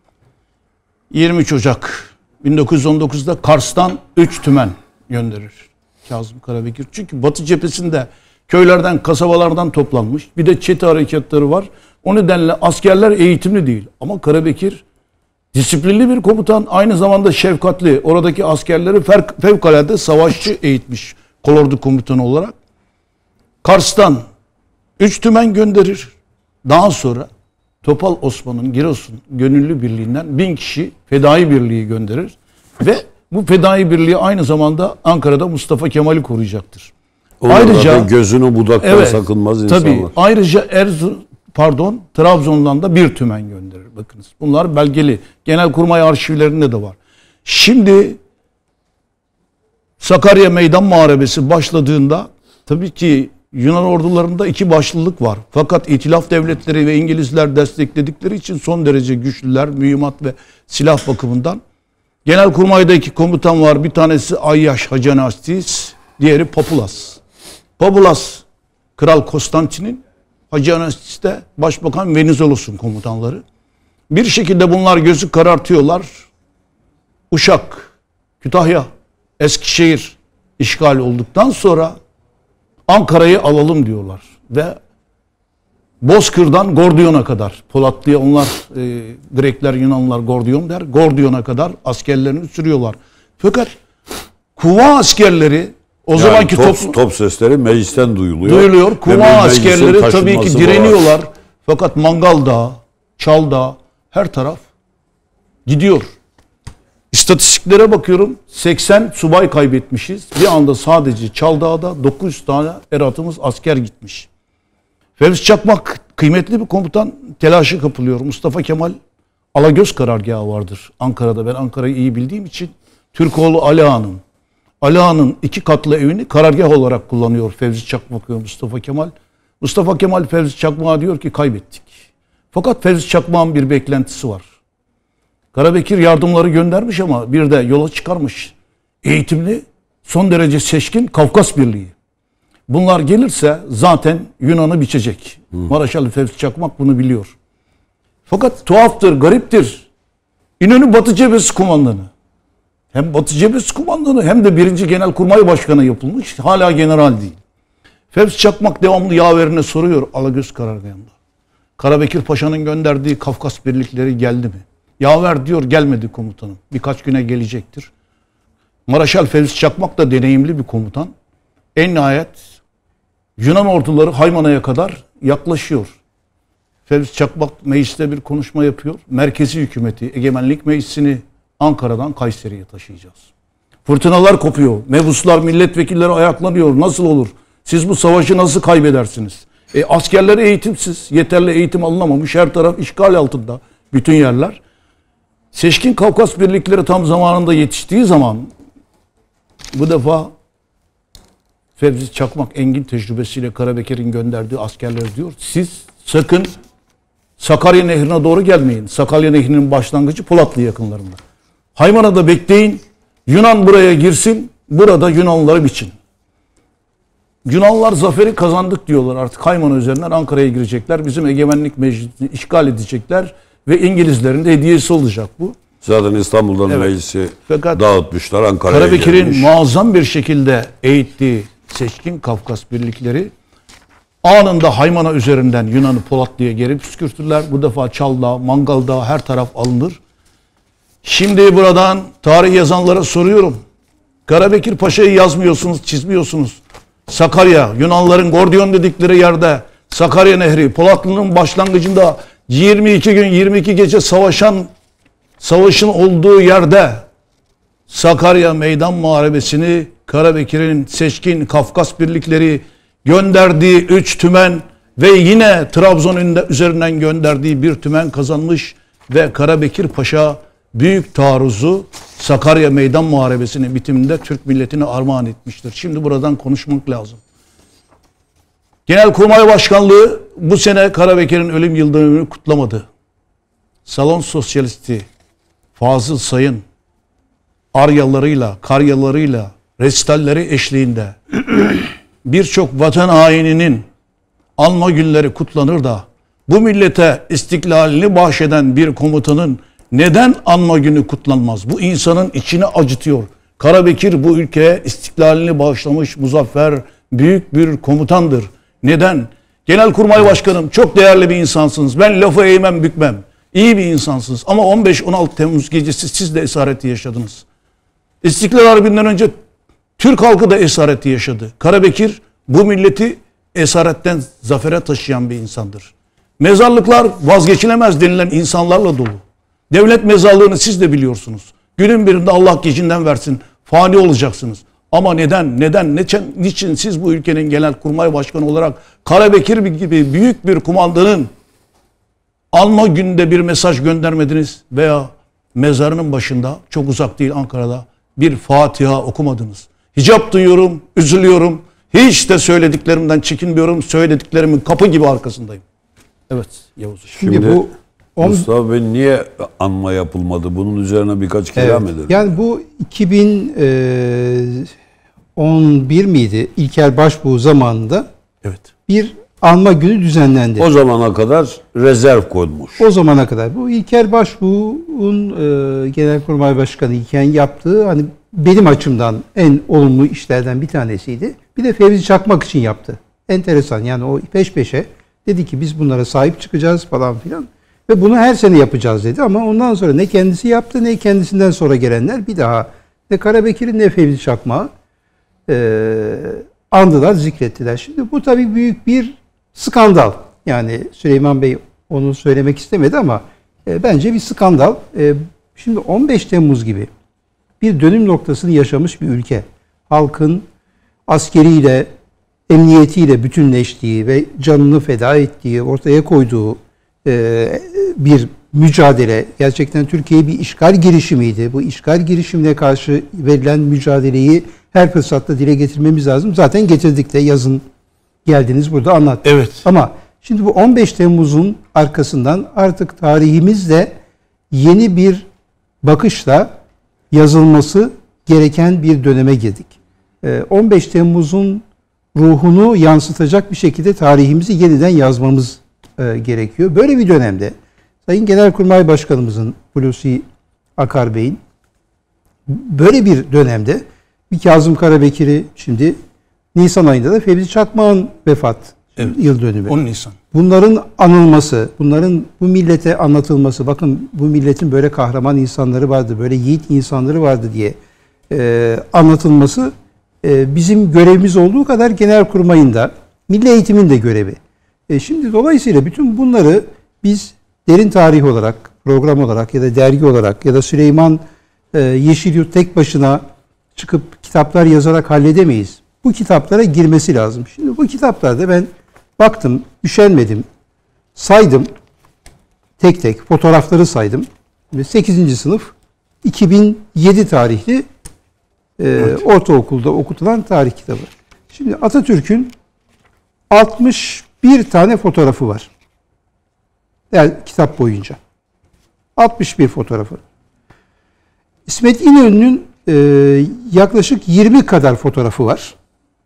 yirmi üç Ocak bin dokuz yüz on dokuz'da Kars'tan üç tümen gönderir Kazım Karabekir. Çünkü Batı cephesinde köylerden, kasabalardan toplanmış. Bir de çete harekatları var. O nedenle askerler eğitimli değil. Ama Karabekir disiplinli bir komutan, aynı zamanda şefkatli. Oradaki askerleri fevkalade savaşçı eğitmiş kolordu komutanı olarak. Kars'tan üç tümen gönderir. Daha sonra Topal Osman'ın Giresun Gönüllü Birliği'nden bin kişi fedai birliği gönderir. Ve bu fedai birliği aynı zamanda Ankara'da Mustafa Kemal'i koruyacaktır. Onlar ayrıca gözünü budaktan evet, sakınmaz insanlar. Tabii. Ayrıca Erzurum, pardon, Trabzon'dan da bir tümen gönderir. Bakınız. Bunlar belgeli. Genelkurmay arşivlerinde de var. Şimdi Sakarya Meydan Muharebesi başladığında tabii ki Yunan ordularında iki başlılık var. Fakat İtilaf devletleri ve İngilizler destekledikleri için son derece güçlüler mühimmat ve silah bakımından. Genelkurmay'da iki komutan var. Bir tanesi Ayyaş Hacı diğeri Populas. Populas Kral Konstantin'in, Hacı Anastis de Başbakan Venizelos'un komutanları. Bir şekilde bunlar gözü karartıyorlar. Uşak, Kütahya, Eskişehir işgal olduktan sonra Ankara'yı alalım diyorlar. Ve Bozkır'dan Gordion'a kadar, Polatlı'ya onlar e, Grekler, Yunanlılar Gordion der. Gordion'a kadar askerlerini sürüyorlar. Fakat Kuva askerleri o yani zamanki top, toplum, top sesleri meclisten duyuluyor. Duyuluyor. Kuva askerleri tabii ki direniyorlar. Var. Fakat Mangal Dağı, Çal Dağı her taraf gidiyor. İstatistiklere bakıyorum. seksen subay kaybetmişiz. Bir anda sadece Çal Dağı'da dokuz yüz tane eratımız asker gitmiş. Fevzi Çakmak kıymetli bir komutan, telaşı kapılıyor. Mustafa Kemal Alagöz karargahı vardır Ankara'da. Ben Ankara'yı iyi bildiğim için Türkoğlu Ali Ağa'nın Ali Ağa'nın iki katlı evini karargah olarak kullanıyor Fevzi Çakmak ve Mustafa Kemal. Mustafa Kemal Fevzi Çakmak'a diyor ki kaybettik. Fakat Fevzi Çakmak'ın bir beklentisi var. Karabekir yardımları göndermiş ama bir de yola çıkarmış. Eğitimli, son derece seçkin Kafkas Birliği. Bunlar gelirse zaten Yunan'ı biçecek. Hı. Maraşal Fevzi Çakmak bunu biliyor. Fakat tuhaftır, gariptir. İnönü Batı Cephesi Kumandanı. Hem Batı Cephesi Kumandanı hem de birinci Genelkurmay Başkanı yapılmış. Hala general değil. Fevzi Çakmak devamlı yaverine soruyor Alagöz karargahında. Karabekir Paşa'nın gönderdiği Kafkas birlikleri geldi mi? Yaver diyor gelmedi komutanım. Birkaç güne gelecektir. Maraşal Fevzi Çakmak da deneyimli bir komutan. En nihayet Yunan orduları Haymana'ya kadar yaklaşıyor. Fevzi Çakmak mecliste bir konuşma yapıyor. Merkezi hükümeti, Egemenlik Meclisi'ni Ankara'dan Kayseri'ye taşıyacağız. Fırtınalar kopuyor. Mebuslar, milletvekilleri ayaklanıyor. Nasıl olur? Siz bu savaşı nasıl kaybedersiniz? E, askerler eğitimsiz. Yeterli eğitim alınamamış. Her taraf işgal altında. Bütün yerler. Seçkin Kafkas birlikleri tam zamanında yetiştiği zaman bu defa Fevzi Çakmak engin tecrübesiyle Karabekir'in gönderdiği askerler diyor. Siz sakın Sakarya Nehri'ne doğru gelmeyin. Sakarya Nehri'nin başlangıcı Polatlı yakınlarında. Haymana'da bekleyin. Yunan buraya girsin. Burada Yunanlıları biçin. Yunanlılar zaferi kazandık diyorlar artık. Haymana üzerinden Ankara'ya girecekler. Bizim egemenlik meclisini işgal edecekler. Ve İngilizlerin de hediyesi olacak bu. Zaten İstanbul'dan Evet. meclisi Fakat dağıtmışlar, Ankara'ya Karabekir'in gelmiş. muazzam bir şekilde eğittiği seçkin Kafkas birlikleri anında Haymana üzerinden Yunan'ı Polatlı'ya geri püskürtürler. Bu defa Çaldağ, Mangal'da her taraf alınır. Şimdi buradan tarih yazanlara soruyorum. Karabekir Paşa'yı yazmıyorsunuz, çizmiyorsunuz. Sakarya, Yunanların Gordiyon dedikleri yerde Sakarya Nehri, Polatlı'nın başlangıcında yirmi iki gün yirmi iki gece savaşan savaşın olduğu yerde Sakarya Meydan Muharebesi'ni Karabekir'in seçkin Kafkas birlikleri gönderdiği üç tümen ve yine Trabzon üzerinden gönderdiği bir tümen kazanmış ve Karabekir Paşa büyük taarruzu Sakarya Meydan Muharebesi'nin bitiminde Türk milletine armağan etmiştir. Şimdi buradan konuşmak lazım. Genelkurmay Başkanlığı bu sene Karabekir'in ölüm yıldönümünü kutlamadı. Salon Sosyalisti Fazıl Say'ın aryalarıyla, karyalarıyla, resitalleri eşliğinde birçok vatan haininin anma günleri kutlanır da bu millete istiklalini bahşeden bir komutanın neden anma günü kutlanmaz? Bu insanın içini acıtıyor. Karabekir bu ülkeye istiklalini bağışlamış muzaffer büyük bir komutandır. Neden? Genelkurmay Başkanım çok değerli bir insansınız. Ben lafı eğmem bükmem. İyi bir insansınız. Ama on beş on altı Temmuz gecesi siz de esareti yaşadınız. İstiklal Harbi'nden önce Türk halkı da esareti yaşadı. Karabekir bu milleti esaretten zafere taşıyan bir insandır. Mezarlıklar vazgeçilemez denilen insanlarla dolu. Devlet mezarlığını siz de biliyorsunuz. Günün birinde Allah gecinden versin fani olacaksınız. Ama neden, neden, niçin, niçin siz bu ülkenin genelkurmay başkanı olarak Karabekir gibi büyük bir kumandanın anma günde bir mesaj göndermediniz veya mezarının başında çok uzak değil Ankara'da bir Fatiha okumadınız? Hicap duyuyorum, üzülüyorum. Hiç de söylediklerimden çekinmiyorum. Söylediklerimin kapı gibi arkasındayım. Evet Yavuz. Şimdi, Şimdi bu on... Mustafa Bey niye anma yapılmadı? Bunun üzerine birkaç kelam evet. edelim. Yani bu iki bin on bir miydi? İlker Başbuğ zamanında Evet. bir anma günü düzenlendi. O zamana kadar rezerv konmuş. O zamana kadar. Bu İlker Başbuğ'un e, Genelkurmay Başkanı iken yaptığı hani benim açımdan en olumlu işlerden bir tanesiydi. Bir de Fevzi Çakmak için yaptı. Enteresan yani o peş peşe dedi ki biz bunlara sahip çıkacağız falan filan. Ve bunu her sene yapacağız dedi ama ondan sonra ne kendisi yaptı ne kendisinden sonra gelenler bir daha ne Karabekir'i ne Fevzi Çakmak'ı e, andılar, zikrettiler. Şimdi bu tabii büyük bir skandal. Yani Süleyman Bey onu söylemek istemedi ama e, bence bir skandal. E, şimdi on beş Temmuz gibi bir dönüm noktasını yaşamış bir ülke. Halkın askeriyle, emniyetiyle bütünleştiği ve canını feda ettiği, ortaya koyduğu e, bir mücadele. Gerçekten Türkiye bir işgal girişimiydi. Bu işgal girişimine karşı verilen mücadeleyi her fırsatta dile getirmemiz lazım. Zaten getirdik de yazın geldiniz burada anlattık. Evet. Ama şimdi bu on beş Temmuz'un arkasından artık tarihimizde yeni bir bakışla yazılması gereken bir döneme girdik. on beş Temmuz'un ruhunu yansıtacak bir şekilde tarihimizi yeniden yazmamız gerekiyor. Böyle bir dönemde Sayın Genelkurmay Başkanımızın Hulusi Akar Bey'in böyle bir dönemde bir Kazım Karabekir'i şimdi Nisan ayında da Fevzi Çakmak'ın vefat evet. yıl dönümü. on Nisan. Bunların anılması, bunların bu millete anlatılması, bakın bu milletin böyle kahraman insanları vardı, böyle yiğit insanları vardı diye e, anlatılması e, bizim görevimiz olduğu kadar Genelkurmay'ın da, milli eğitimin de görevi. E, şimdi dolayısıyla bütün bunları biz derin tarih olarak, program olarak ya da dergi olarak ya da Süleyman e, Yeşilyurt tek başına çıkıp kitaplar yazarak halledemeyiz. Bu kitaplara girmesi lazım. Şimdi bu kitaplarda ben baktım, üşenmedim, saydım, tek tek fotoğrafları saydım. Ve sekizinci sınıf iki bin yedi tarihli e, evet. ortaokulda okutulan tarih kitabı. Şimdi Atatürk'ün altmış bir tane fotoğrafı var. Yani kitap boyunca. altmış bir fotoğrafı. İsmet İnönü'nün e, yaklaşık yirmi kadar fotoğrafı var.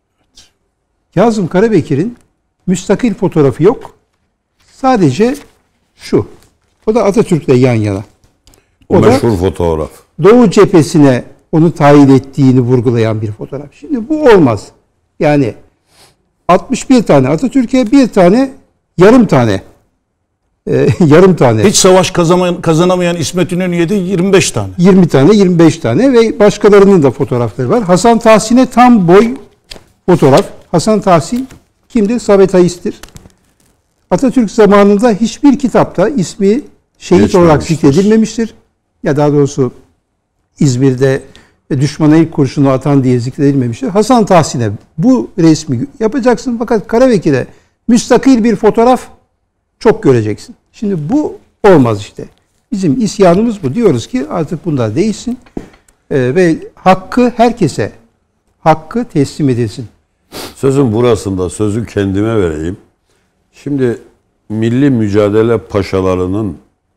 Kazım Karabekir'in müstakil fotoğrafı yok. Sadece şu. O da Atatürk'le yan yana. O, o meşhur da fotoğraf. Doğu cephesine onu tayin ettiğini vurgulayan bir fotoğraf. Şimdi bu olmaz. Yani altmış bir tane Atatürk'e, bir tane yarım tane e, yarım tane. Hiç savaş kazanamayan, kazanamayan İsmet İnönü'ye de yirmi beş tane. yirmi tane, yirmi beş tane ve başkalarının da fotoğrafları var. Hasan Tahsin'e tam boy fotoğraf. Hasan Tahsin kimdir? Sabetaist'tir. Atatürk zamanında hiçbir kitapta ismi şehit olarak zikredilmemiştir. Ya daha doğrusu İzmir'de düşmana ilk kurşunu atan diye zikredilmemiştir. Hasan Tahsin'e bu resmi yapacaksın fakat Karabekir'e müstakil bir fotoğraf çok göreceksin. Şimdi bu olmaz işte. Bizim isyanımız bu. Diyoruz ki artık bunlar değişsin ee, ve hakkı herkese hakkı teslim edilsin. Sözün burasında sözü kendime vereyim. Şimdi milli mücadele paşalarının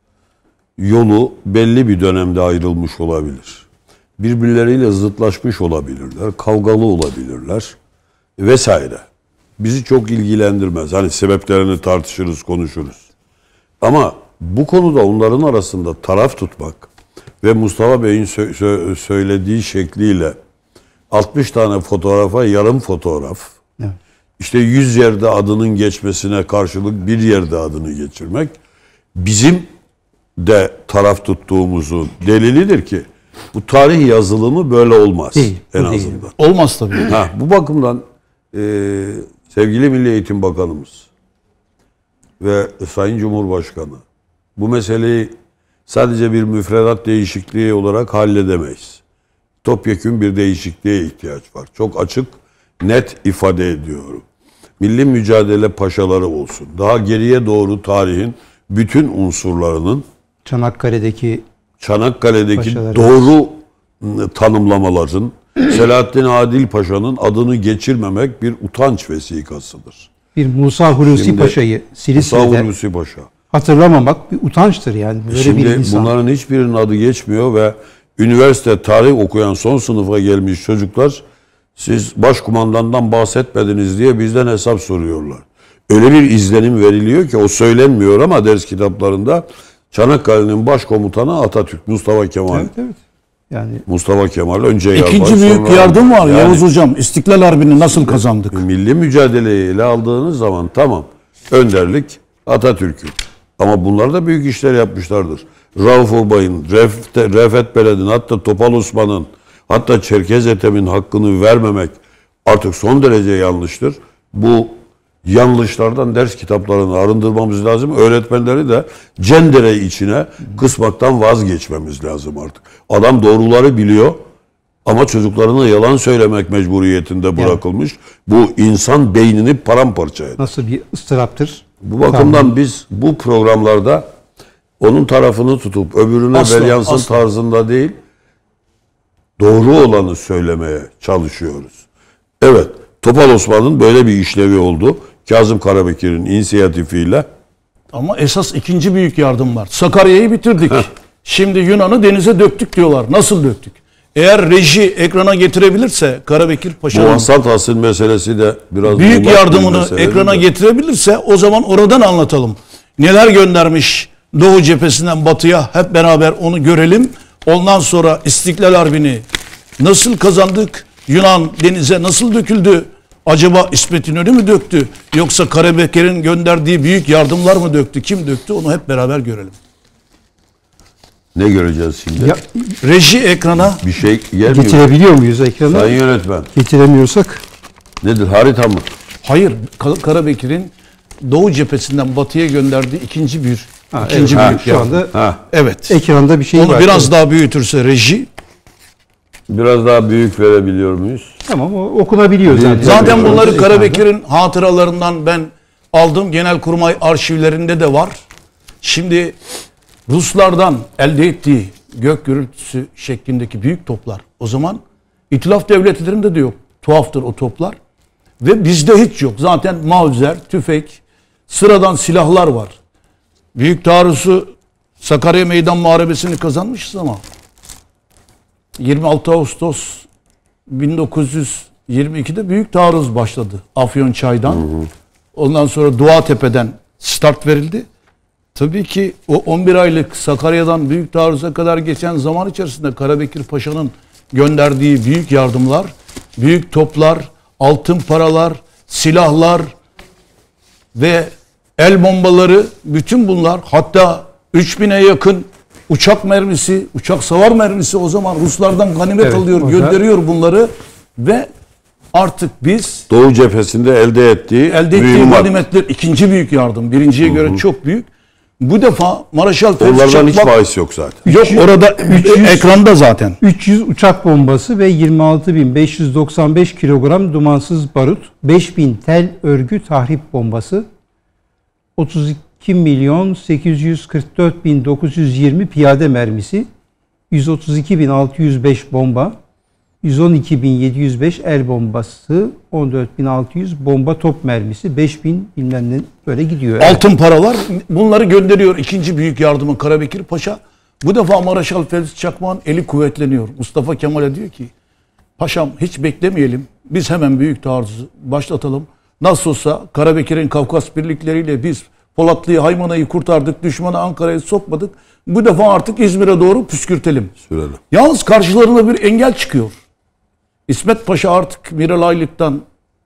yolu belli bir dönemde ayrılmış olabilir. Birbirleriyle zıtlaşmış olabilirler, kavgalı olabilirler vesaire. Bizi çok ilgilendirmez. Hani sebeplerini tartışırız, konuşuruz. Ama bu konuda onların arasında taraf tutmak ve Mustafa Bey'in sö- sö- söylediği şekliyle altmış tane fotoğrafa yarım fotoğraf, Evet. işte yüz yerde adının geçmesine karşılık bir yerde adını geçirmek bizim de taraf tuttuğumuzun delilidir ki bu tarih yazılımı böyle olmaz. Değil, en bu değil. azından. Olmaz tabii. Ha, bu bakımdan e, sevgili Milli Eğitim Bakanımız ve Sayın Cumhurbaşkanı bu meseleyi sadece bir müfredat değişikliği olarak halledemeyiz. Topyekün bir değişikliğe ihtiyaç var. Çok açık, net ifade ediyorum. Milli mücadele paşaları olsun. Daha geriye doğru tarihin bütün unsurlarının Çanakkale'deki Çanakkale'deki paşaları. doğru tanımlamaların Selahaddin Adil Paşa'nın adını geçirmemek bir utanç vesikasıdır. bir Musa Hulusi Şimdi Paşa'yı Musa Silifke'de Hulusi Paşa. hatırlamamak bir utançtır yani. Böyle bir Şimdi insan. bunların hiçbirinin adı geçmiyor ve üniversite tarih okuyan son sınıfa gelmiş çocuklar siz başkumandandan bahsetmediniz diye bizden hesap soruyorlar. Öyle bir izlenim veriliyor ki o söylenmiyor ama ders kitaplarında Çanakkale'nin başkomutanı Atatürk, Mustafa Kemal. Evet, evet. Yani Mustafa Kemal önce yarbay, İkinci büyük sonra- yardım var Yani Yavuz Hocam. İstiklal Harbi'ni nasıl kazandık? milli mücadeleyi ele aldığınız zaman tamam önderlik Atatürk'ün. Ama bunlar da büyük işler yapmışlardır. Rauf Orbay'ın, Refet, Refet Beled'in, hatta Topal Osman'ın, hatta Çerkez Ethem'in hakkını vermemek artık son derece yanlıştır. Bu yanlışlardan ders kitaplarını arındırmamız lazım. Öğretmenleri de cendere içine kısmaktan vazgeçmemiz lazım artık. Adam doğruları biliyor ama çocuklarına yalan söylemek mecburiyetinde bırakılmış. Bu insan beynini paramparça eder. nasıl bir ıstıraptır? Bu bakımdan biz bu programlarda onun tarafını tutup öbürüne Asla, bel yansın asla. tarzında değil, doğru olanı söylemeye çalışıyoruz. Evet, Topal Osman'ın böyle bir işlevi oldu. Kazım Karabekir'in inisiyatifiyle. Ama esas ikinci büyük yardım var. Sakarya'yı bitirdik. Şimdi Yunan'ı denize döktük diyorlar. Nasıl döktük? Eğer reji ekrana getirebilirse Karabekir Bu Paşa'nın Hasan Tahsin meselesi de biraz büyük muğlak bir yardımını mesele ekrana de. getirebilirse o zaman oradan anlatalım. Neler göndermiş Doğu cephesinden batıya, hep beraber onu görelim. Ondan sonra İstiklal Harbi'ni nasıl kazandık? Yunan denize nasıl döküldü? Acaba İsmet İnönü mü döktü? Yoksa Karabekir'in gönderdiği büyük yardımlar mı döktü? Kim döktü? Onu hep beraber görelim. Ne göreceğiz şimdi? Ya, Reji ekrana Bir şey gelmiyor. getirebiliyor muyuz ekrana? Sayın yönetmen. Getiremiyorsak Nedir? Harita mı? hayır, Ka- Karabekir'in Doğu cephesinden batıya gönderdiği ikinci bir Ha, ikinci evet. büyük Ha, şu yardım. anda Ha, Evet. ekranda bir şey Onu var. biraz Evet. daha büyütürse reji. biraz daha büyük verebiliyor muyuz? Tamam, o okunabiliyor zaten. Zaten Tabii, bunları ekranda. Karabekir'in hatıralarından ben aldım. Genelkurmay arşivlerinde de var. Şimdi Ruslardan elde ettiği gök gürültüsü şeklindeki büyük toplar. O zaman İtilaf devletlerinde de yok. Tuhaftır o toplar. Ve bizde hiç yok. Zaten mavzer, tüfek, sıradan silahlar var. Büyük taarruzu Sakarya Meydan Muharebesi'ni kazanmışız ama yirmi altı Ağustos bin dokuz yüz yirmi ikide büyük taarruz başladı Afyonçay'dan. Hı hı. Ondan sonra Duatepe'den start verildi. Tabii ki o on bir aylık Sakarya'dan büyük taarruza kadar geçen zaman içerisinde Karabekir Paşa'nın gönderdiği büyük yardımlar, büyük toplar, altın paralar, silahlar ve el bombaları, bütün bunlar, hatta üç bine yakın uçak mermisi, uçak savar mermisi o zaman Ruslardan ganimet evet, alıyor, gönderiyor bunları ve artık biz Doğu cephesinde elde ettiği elde ettiği ganimetler ikinci büyük yardım. Birinciye Hı-hı. göre çok büyük. Bu defa Maraşal Fevzi Çakmak... Onlardan hiç bahis yok zaten. Yok, orada üç yüz, ekranda zaten. üç yüz uçak bombası ve yirmi altı bin beş yüz doksan beş kilogram dumansız barut, beş bin tel örgü tahrip bombası, otuz iki milyon sekiz yüz kırk dört bin dokuz yüz yirmi piyade mermisi, yüz otuz iki bin altı yüz beş bomba, yüz on iki bin yedi yüz beş el bombası, on dört bin altı yüz bomba top mermisi, beş bin bilmem ne böyle gidiyor. Evet. Altın paralar, bunları gönderiyor ikinci büyük yardımı Karabekir Paşa. Bu defa Maraşal Fevzi Çakmak'ın eli kuvvetleniyor. Mustafa Kemal'e diyor ki, paşam hiç beklemeyelim, biz hemen büyük taarruzu başlatalım. Nasıl olsa Karabekir'in Kafkas birlikleriyle biz Polatlı'yı, Haymana'yı kurtardık, düşmanı Ankara'ya sokmadık. Bu defa artık İzmir'e doğru püskürtelim. Sürelim. Yalnız karşılarına bir engel çıkıyor. İsmet Paşa artık Miralaylıktan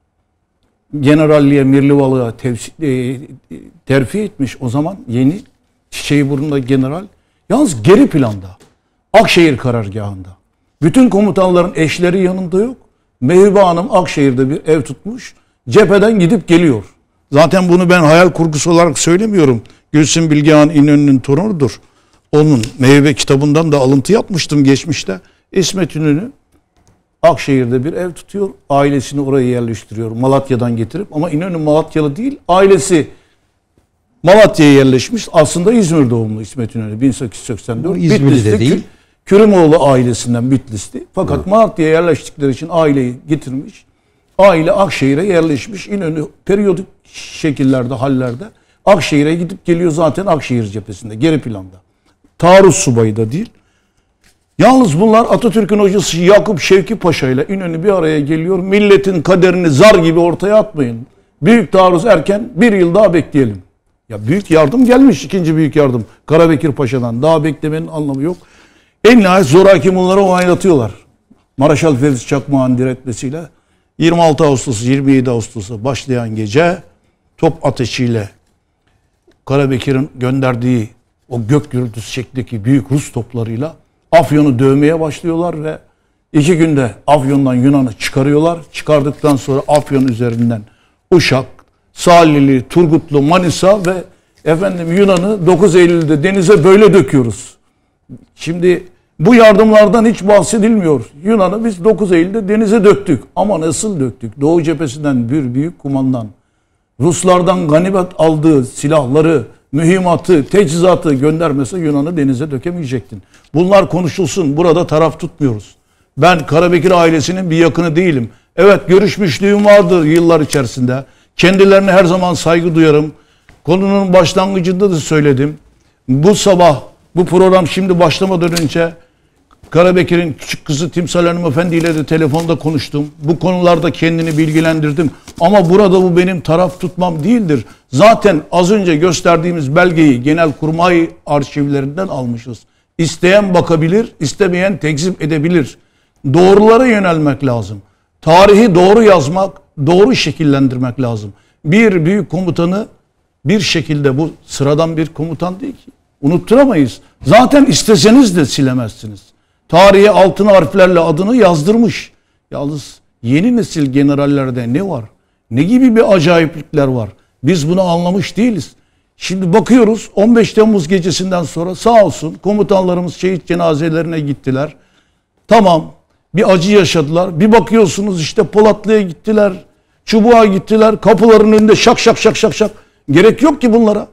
generalliğe, Mirlivalığa e, terfi etmiş o zaman yeni Çiçeğiburnu'nda general. Yalnız geri planda, Akşehir karargahında. Bütün komutanların eşleri yanında yok. Mehribe Hanım Akşehir'de bir ev tutmuş. Cepheden gidip geliyor. Zaten bunu ben hayal kurgusu olarak söylemiyorum. Gülsün Bilgehan İnönü'nün torunudur. Onun Meyve kitabından da alıntı yapmıştım geçmişte. İsmet İnönü Akşehir'de bir ev tutuyor. Ailesini oraya yerleştiriyor. Malatya'dan getirip. Ama İnönü Malatyalı değil. Ailesi Malatya'ya yerleşmiş. Aslında İzmir doğumlu İsmet İnönü. bin sekiz yüz seksen dört. İzmir'de de değil. Kürümoğlu ailesinden Bitlisli. Fakat Malatya'ya yerleştikleri için aileyi getirmiş. Aile Akşehir'e yerleşmiş. İnönü periyodik şekillerde, hallerde Akşehir'e gidip geliyor zaten Akşehir cephesinde. Geri planda. Taarruz subayı da değil. Yalnız bunlar Atatürk'ün hocası Yakup Şevki Paşa ile İnönü bir araya geliyor. Milletin kaderini zar gibi ortaya atmayın. Büyük taarruz erken, bir yıl daha bekleyelim. Ya büyük yardım gelmiş, ikinci büyük yardım Karabekir Paşa'dan. Daha beklemenin anlamı yok. En nihayet zoraki bunları onaylatıyorlar. Maraşal Fevzi Çakmak'ın diretmesiyle yirmi altı Ağustos yirmi yedi Ağustos'a başlayan gece top ateşiyle Karabekir'in gönderdiği o gök gürültüsü şeklindeki büyük Rus toplarıyla Afyon'u dövmeye başlıyorlar ve iki günde Afyon'dan Yunan'ı çıkarıyorlar. Çıkardıktan sonra Afyon üzerinden Uşak, Salihli, Turgutlu, Manisa ve efendim Yunan'ı dokuz Eylül'de denize böyle döküyoruz. Şimdi bu yardımlardan hiç bahsedilmiyor. Yunan'ı biz dokuz Eylül'de denize döktük. Ama nasıl döktük? Doğu cephesinden bir büyük kumandan Ruslardan ganimet aldığı silahları, mühimmatı, teçhizatı göndermese Yunan'ı denize dökemeyecektin. Bunlar konuşulsun. Burada taraf tutmuyoruz. Ben Karabekir ailesinin bir yakını değilim. Evet, görüşmüşlüğüm vardır yıllar içerisinde. Kendilerine her zaman saygı duyarım. Konunun başlangıcında da söyledim. Bu sabah bu program şimdi başlamadan önce Karabekir'in küçük kızı Timsal Hanımefendi ile de telefonda konuştum. Bu konularda kendini bilgilendirdim. Ama burada bu benim taraf tutmam değildir. Zaten az önce gösterdiğimiz belgeyi Genelkurmay arşivlerinden almışız. İsteyen bakabilir, istemeyen tekzip edebilir. Doğrulara yönelmek lazım. Tarihi doğru yazmak, doğru şekillendirmek lazım. Bir büyük komutanı bir şekilde, bu sıradan bir komutan değil ki, unutturamayız. Zaten isteseniz de silemezsiniz. Tarihe altın harflerle adını yazdırmış. Yalnız yeni nesil generallerde ne var? Ne gibi bir acayiplikler var? Biz bunu anlamış değiliz. Şimdi bakıyoruz on beş Temmuz gecesinden sonra sağ olsun komutanlarımız şehit cenazelerine gittiler. Tamam, bir acı yaşadılar. Bir bakıyorsunuz işte Polatlı'ya gittiler, Çubuğa gittiler, kapıların önünde şak şak şak şak şak. Gerek yok ki bunlara.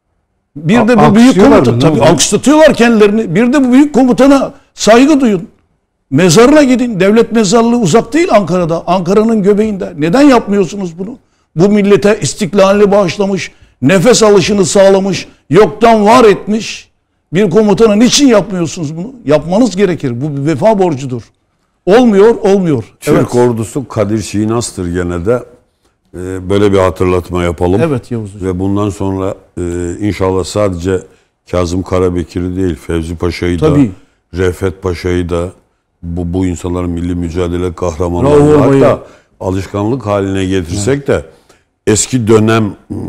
Bir de bu büyük komutan, tabii alkışlatıyorlar kendilerini. Bir de bu büyük komutana saygı duyun. Mezarına gidin. Devlet mezarlığı uzak değil Ankara'da. Ankara'nın göbeğinde. Neden yapmıyorsunuz bunu? Bu millete istiklalini bağışlamış, nefes alışını sağlamış, yoktan var etmiş bir komutana niçin yapmıyorsunuz bunu? Yapmanız gerekir. Bu bir vefa borcudur. Olmuyor, olmuyor. Türk Evet. ordusu Kadir Şinas'tır gene de. Ee, böyle bir hatırlatma yapalım. Evet Yavuz Hocam. Ve bundan sonra e, inşallah sadece Kazım Karabekir'i değil, Fevzi Paşa'yı da, Tabii. Refet Paşa'yı da, bu, bu insanların milli mücadele Bravo, kahramanlarını hatta bayım. alışkanlık haline getirsek de eski dönem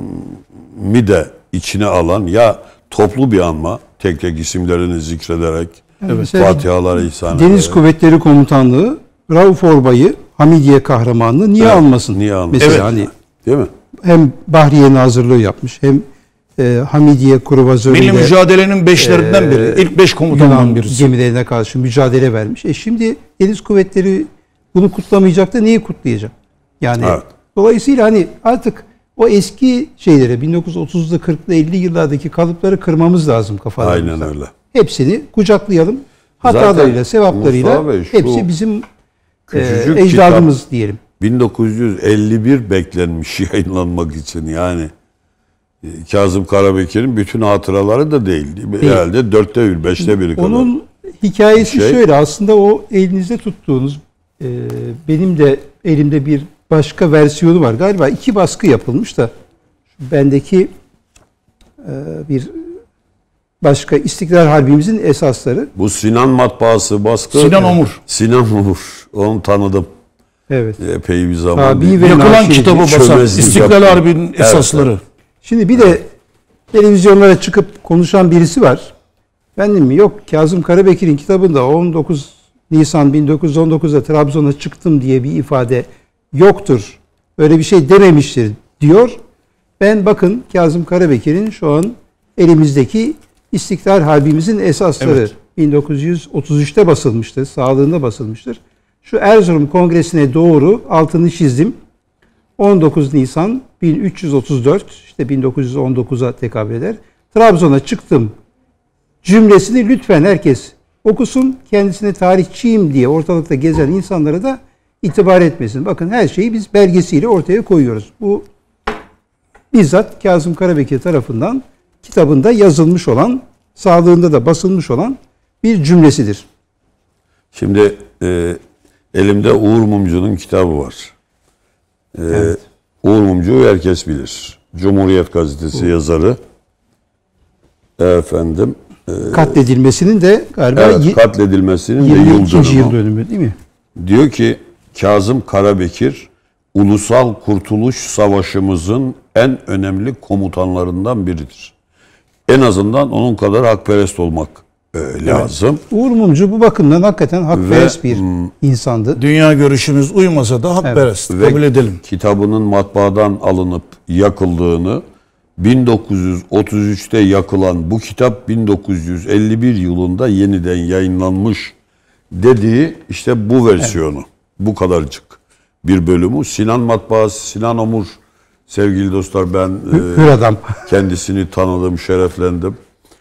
mi de içine alan ya toplu bir anma, tek tek isimlerini zikrederek Evet. Fatihalar ihsan Deniz ederek. Kuvvetleri Komutanlığı Rauf Orbay'ı Hamidiye Kahramanlığı niye Evet, almasın? niye almasın? Mesela Evet. hani Değil mi? hem Bahriye Nazırlığı yapmış hem e, Hamidiye Kruvazörü'yle Milli mücadelenin beşlerinden Ee, biri. İlk beş komutanından Yunan birisi. gemilerine karşı mücadele vermiş. E şimdi Deniz Kuvvetleri bunu kutlamayacak da neyi kutlayacak? Yani Evet. dolayısıyla hani artık o eski şeylere bin dokuz yüz otuzlu kırklı elli yıllardaki kalıpları kırmamız lazım kafalarımızda. Aynen öyle. Hepsini kucaklayalım. Hatalarıyla, Zaten sevaplarıyla Mustafa Bey, şu hepsi bizim e, küçücük ecdadımız diyelim. bin dokuz yüz elli bir beklenmiş yayınlanmak için yani e, Kazım Karabekir'in bütün hatıraları da değil, değil mi? Değil. Herhalde dörtte bir, beşte biri kadar. Onun hikayesi Şey- şöyle aslında o elinizde tuttuğunuz e, benim de elimde bir başka versiyonu var. Galiba iki baskı yapılmış da şu bendeki e, bir başka İstiklal Harbimizin esasları. Bu Sinan matbaası baskı. Sinan Omur. Sinan Omur. Onu tanıdım. Evet. Epey bir zaman. Tabii ve Yakılan Naşir'in kitabı basan çömezlik İstiklal yaptı. Harbi'nin Evet, esasları. evet. Şimdi bir de televizyonlara çıkıp konuşan birisi var. Benim mi? Yok. Kazım Karabekir'in kitabında on dokuz Nisan bin dokuz yüz on dokuzda Trabzon'a çıktım diye bir ifade yoktur. Öyle bir şey dememiştir diyor. Ben bakın Kazım Karabekir'in şu an elimizdeki İstiklal Harbimizin esasları Evet. bin dokuz yüz otuz üçte basılmıştır. Sağlığında basılmıştır. Şu Erzurum Kongresi'ne doğru altını çizdim. on dokuz Nisan bin üç yüz otuz dört işte bin dokuz yüz on dokuza tekabül eder. Trabzon'a çıktım cümlesini lütfen herkes okusun. Kendisine tarihçiyim diye ortalıkta gezen insanlara da itibar etmesin. Bakın her şeyi biz belgesiyle ortaya koyuyoruz. Bu bizzat Kazım Karabekir tarafından kitabında yazılmış olan, sağlığında da basılmış olan bir cümlesidir. Şimdi e, elimde Uğur Mumcu'nun kitabı var. E, Evet. Uğur Mumcu'yu herkes bilir. Cumhuriyet Gazetesi yazarı. Efendim. Katledilmesinin de galiba Evet, y- katledilmesinin de yirmi yıl ikinci yıl dönümü. dönümü değil mi? Diyor ki Kazım Karabekir Ulusal Kurtuluş Savaşımızın en önemli komutanlarından biridir. En azından onun kadar hakperest olmak e, lazım. Uğur Mumcu bu bakımdan hakikaten hakperest bir insandı. Dünya görüşümüz uymasa da hakperest. Ve Kabul edelim. kitabının matbaadan alınıp yakıldığını, bin dokuz yüz otuz üçte yakılan bu kitap bin dokuz yüz elli bir yılında yeniden yayınlanmış dediği işte bu versiyonu. Bu kadarcık bir bölümü. Sinan matbaası, Sinan Omur, sevgili dostlar, ben e, Hür adam. kendisini tanıdım, şereflendim.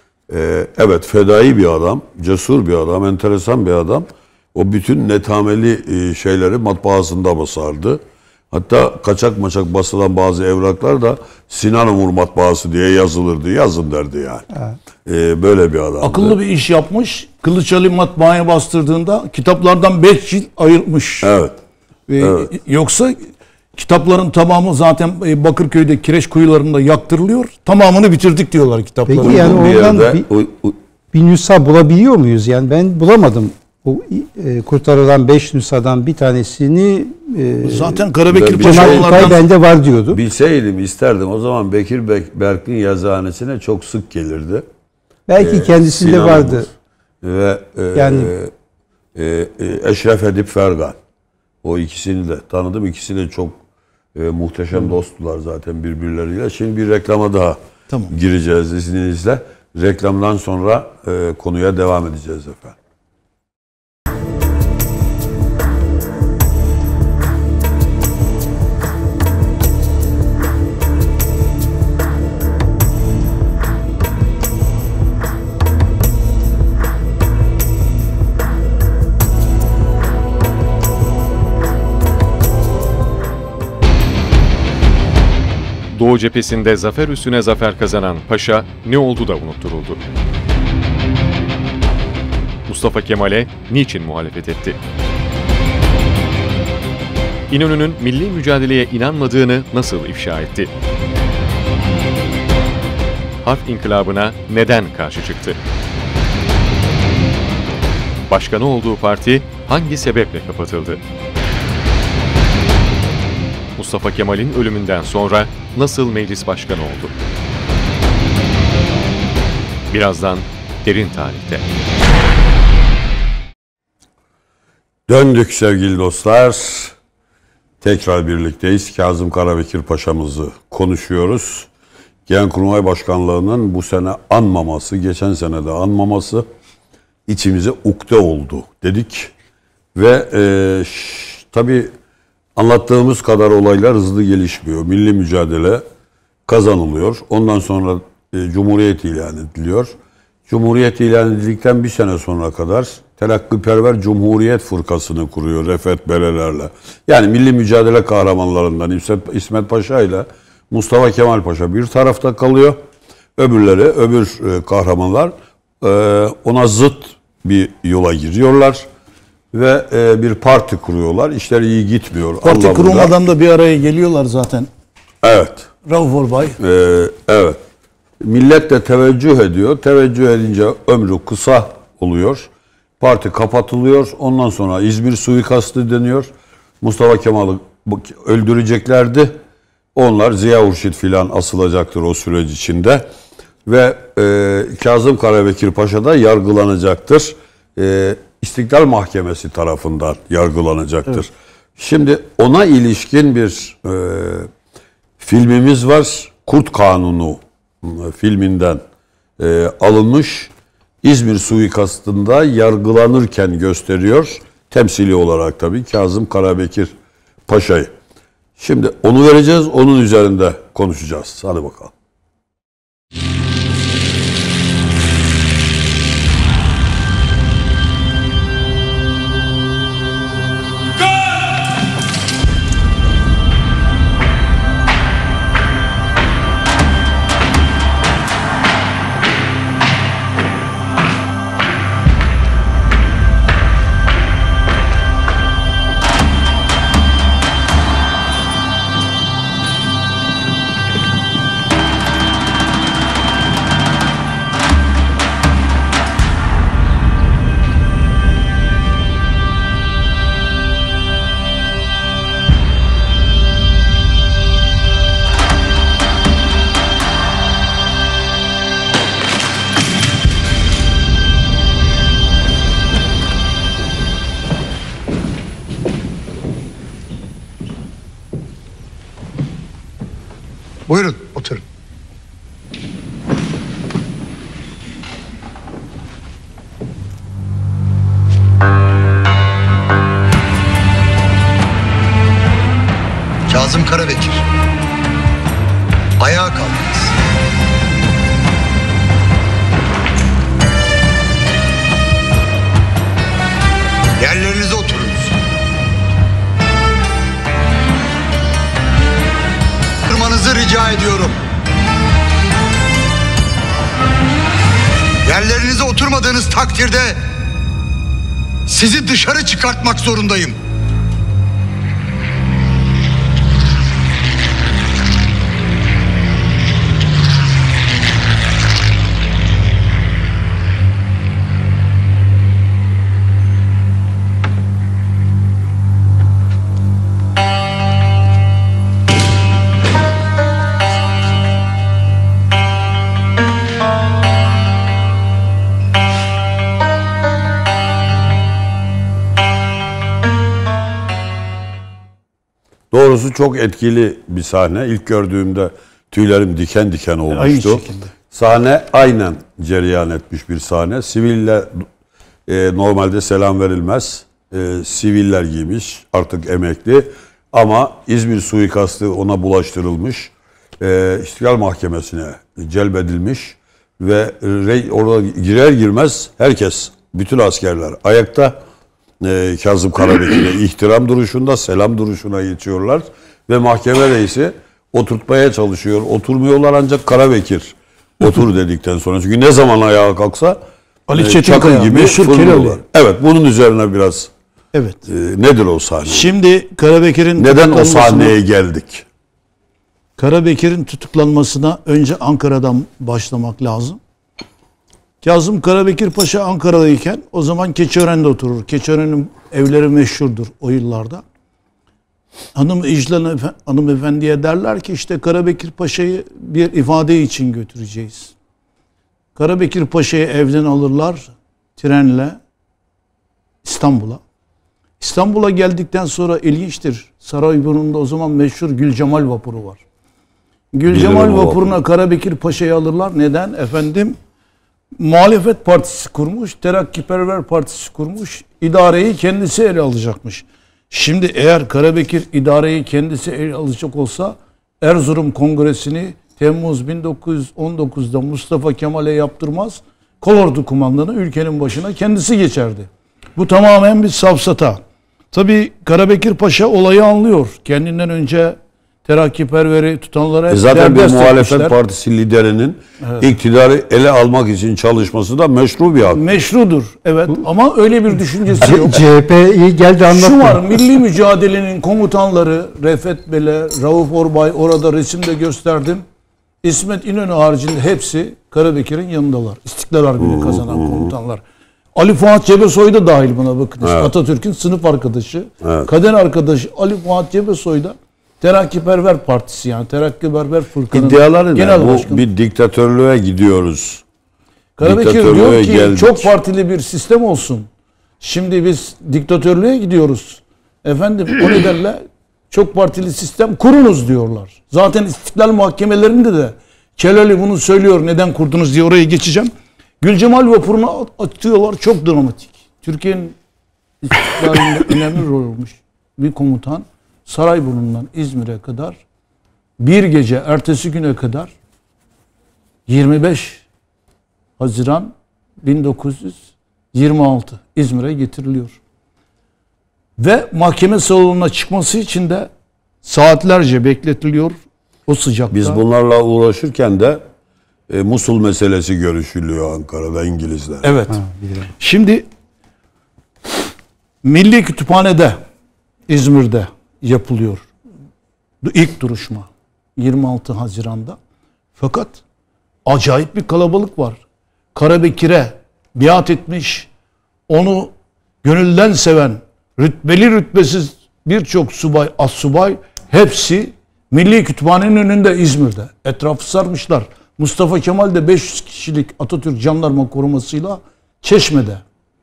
E, evet, fedai bir adam, cesur bir adam, enteresan bir adam. O bütün netameli e, şeyleri matbaasında basardı. Hatta kaçak maçak basılan bazı evraklar da Sinan Omur matbaası diye yazılırdı. Yazın derdi yani. E, böyle bir adamdı. Akıllı bir iş yapmış. Kılıç Ali matbaaya bastırdığında kitaplardan beş cilt ayırmış. Evet. Ve evet. Yoksa kitapların tamamı zaten Bakırköy'de kireç kuyularında yaktırılıyor. Tamamını bitirdik diyorlar kitapları. Peki yani Bir oradan yerde bir- u- u- Bir nüsha bulabiliyor muyuz? Yani ben bulamadım. Bu e, kurtarılan beş nüshadan bir tanesini e, Zaten Karabekir Ben bir Paşa şey- Cemal Ukay onlardan bende var diyordu. bilseydim, isterdim. O zaman Bekir Bek- Berk'in yazıhanesine çok sık gelirdi. Belki Ee, kendisinde Sinan vardı. Omur Ve e, Yani- e, e, Eşref Edip Fergan. O ikisini de tanıdım. İkisi de çok e, muhteşem dosttular zaten birbirleriyle. Şimdi bir reklama daha Tamam. gireceğiz izninizle. Reklamdan sonra e, konuya devam edeceğiz efendim. Doğu Doğu cephesinde zafer üstüne zafer kazanan paşa ne oldu da unutturuldu? Mustafa Kemal'e niçin muhalefet etti? İnönü'nün milli mücadeleye inanmadığını nasıl ifşa etti? Harf inkılabına neden karşı çıktı? Başkanı olduğu parti hangi sebeple kapatıldı? Mustafa Kemal'in ölümünden sonra nasıl meclis başkanı oldu? Birazdan Derin Tarih'te. Döndük sevgili dostlar. Tekrar birlikteyiz. Kazım Karabekir Paşa'mızı konuşuyoruz. Genelkurmay Başkanlığı'nın bu sene anmaması, geçen sene de anmaması içimize ukde oldu dedik. Ve e, tabii anlattığımız kadar olaylar hızlı gelişmiyor. Milli mücadele kazanılıyor. Ondan sonra e, Cumhuriyet ilan ediliyor. Cumhuriyet ilan edildikten bir sene sonra kadar Terakkiperver Cumhuriyet Fırkası'nı kuruyor Refet Berelerle. Yani milli mücadele kahramanlarından İsmet, İsmet Paşa ile Mustafa Kemal Paşa bir tarafta kalıyor. Öbürleri, öbür e, kahramanlar e, ona zıt bir yola giriyorlar. Ve e, bir parti kuruyorlar. İşler iyi gitmiyor. Parti kurulmadan da bir araya geliyorlar zaten. Evet. Rauf Orbay. Ee, evet. Millet de teveccüh ediyor. Teveccüh edince ömrü kısa oluyor. Parti kapatılıyor. Ondan sonra İzmir suikastı deniyor. Mustafa Kemal'i öldüreceklerdi. Onlar Ziya Hurşit filan asılacaktır o süreç içinde. Ve e, Kazım Karabekir Paşa da yargılanacaktır. E, İstiklal Mahkemesi tarafından yargılanacaktır. Evet. Şimdi ona ilişkin bir e, filmimiz var. Kurt Kanunu e, filminden e, alınmış. İzmir suikastında yargılanırken gösteriyor. Temsili olarak tabii Kazım Karabekir Paşa'yı. Şimdi onu vereceğiz, onun üzerinde konuşacağız. Hadi bakalım. Buyurun, oturun. Kazım Karabekir, ayağa kalkınız. Yerlerinize oturunuz. Kırmanızı rica ediyorum. Yerlerinize oturmadığınız takdirde sizi dışarı çıkartmak zorundayım. Doğrusu çok etkili bir sahne. İlk gördüğümde tüylerim diken diken olmuştu. Aynı şekilde. Sahne aynen cereyan etmiş bir sahne. Siville e, normalde selam verilmez. E, siviller giymiş, artık emekli. Ama İzmir suikastı ona bulaştırılmış. E, İstiklal Mahkemesi'ne celbedilmiş. Ve re, orada girer girmez herkes, bütün askerler ayakta. Ee, Kazım Karabekir'e ihtiram duruşunda, selam duruşuna geçiyorlar ve mahkeme reisi oturtmaya çalışıyor. Oturmuyorlar ancak Karabekir otur dedikten sonra. Çünkü ne zaman ayağa kalksa Ali e, Çetinkaya, çakıl gibi meşhur fırlıyorlar. Kelali. Evet, bunun üzerine biraz Evet. e, nedir o sahne? Şimdi Karabekir'in Neden o tutuklanmasına- sahneye geldik? Karabekir'in tutuklanmasına önce Ankara'dan başlamak lazım. Kazım Karabekir Paşa Ankara'dayken o zaman Keçiören'de oturur. Keçiören'in evleri meşhurdur o yıllarda. Hanım İclan Efe- hanımefendiye derler ki işte Karabekir Paşa'yı bir ifade için götüreceğiz. Karabekir Paşa'yı evden alırlar trenle İstanbul'a. İstanbul'a geldikten sonra ilginçtir. Sarayburnu'nda o zaman meşhur Gülcemal vapuru var. Gülcemal Bilirim o vapuruna Karabekir Paşa'yı alırlar. Neden? Efendim muhalefet partisi kurmuş, Terakkiperver Partisi kurmuş, idareyi kendisi ele alacakmış. Şimdi eğer Karabekir idareyi kendisi ele alacak olsa Erzurum Kongresi'ni Temmuz bin dokuz yüz on dokuzda Mustafa Kemal'e yaptırmaz, kolordu kumandanı ülkenin başına kendisi geçerdi. Bu tamamen bir safsata. Tabii Karabekir Paşa olayı anlıyor. Kendinden önce Terakkiperver'i tutanlara E zaten bir serbest muhalefet etmişler. partisi liderinin iktidarı ele almak için çalışması da meşru bir hak. Meşrudur. Evet ama öyle bir düşüncesi yok. C H P'yi geldi anlattı. Şu var, milli mücadelenin komutanları Refet Bele, Rauf Orbay, orada resimde gösterdim. İsmet İnönü haricinde hepsi Karabekir'in yanındalar. İstiklal Harbi'ni kazanan komutanlar. Ali Fuat Cebesoy da dahil buna bakın. Evet. Atatürk'ün sınıf arkadaşı, Evet. kader arkadaşı Ali Fuat Cebesoy da Terakkiperver Partisi yani Terakkiperver Fırkanın İddiaları ne? genel Bu başkanı. bir diktatörlüğe gidiyoruz. Karabekir diktatörlüğe diyor ki geldik. çok partili bir sistem olsun. Şimdi biz diktatörlüğe gidiyoruz. Efendim o nedenle çok partili sistem kurunuz diyorlar. Zaten istiklal mahkemelerinde de Kelali bunu söylüyor. Neden kurdunuz diye oraya geçeceğim. Gülcemal vapuruna atıyorlar. Çok dramatik. Türkiye'nin istiklalinde önemli rol olmuş bir komutan Sarayburnu'ndan İzmir'e kadar bir gece ertesi güne kadar yirmi beş Haziran bin dokuz yüz yirmi altı İzmir'e getiriliyor. Ve mahkeme salonuna çıkması için de saatlerce bekletiliyor o sıcakta. Biz bunlarla uğraşırken de e, Musul meselesi görüşülüyor Ankara'da İngilizler. Evet. Şimdi Milli Kütüphane'de İzmir'de yapılıyor. İlk duruşma yirmi altı Haziran'da. Fakat acayip bir kalabalık var. Karabekir'e biat etmiş, onu gönülden seven, rütbeli rütbesiz birçok subay, assubay hepsi Milli Kütüphane'nin önünde İzmir'de. Etrafı sarmışlar. Mustafa Kemal de beş yüz kişilik Atatürk jandarma korumasıyla Çeşme'de.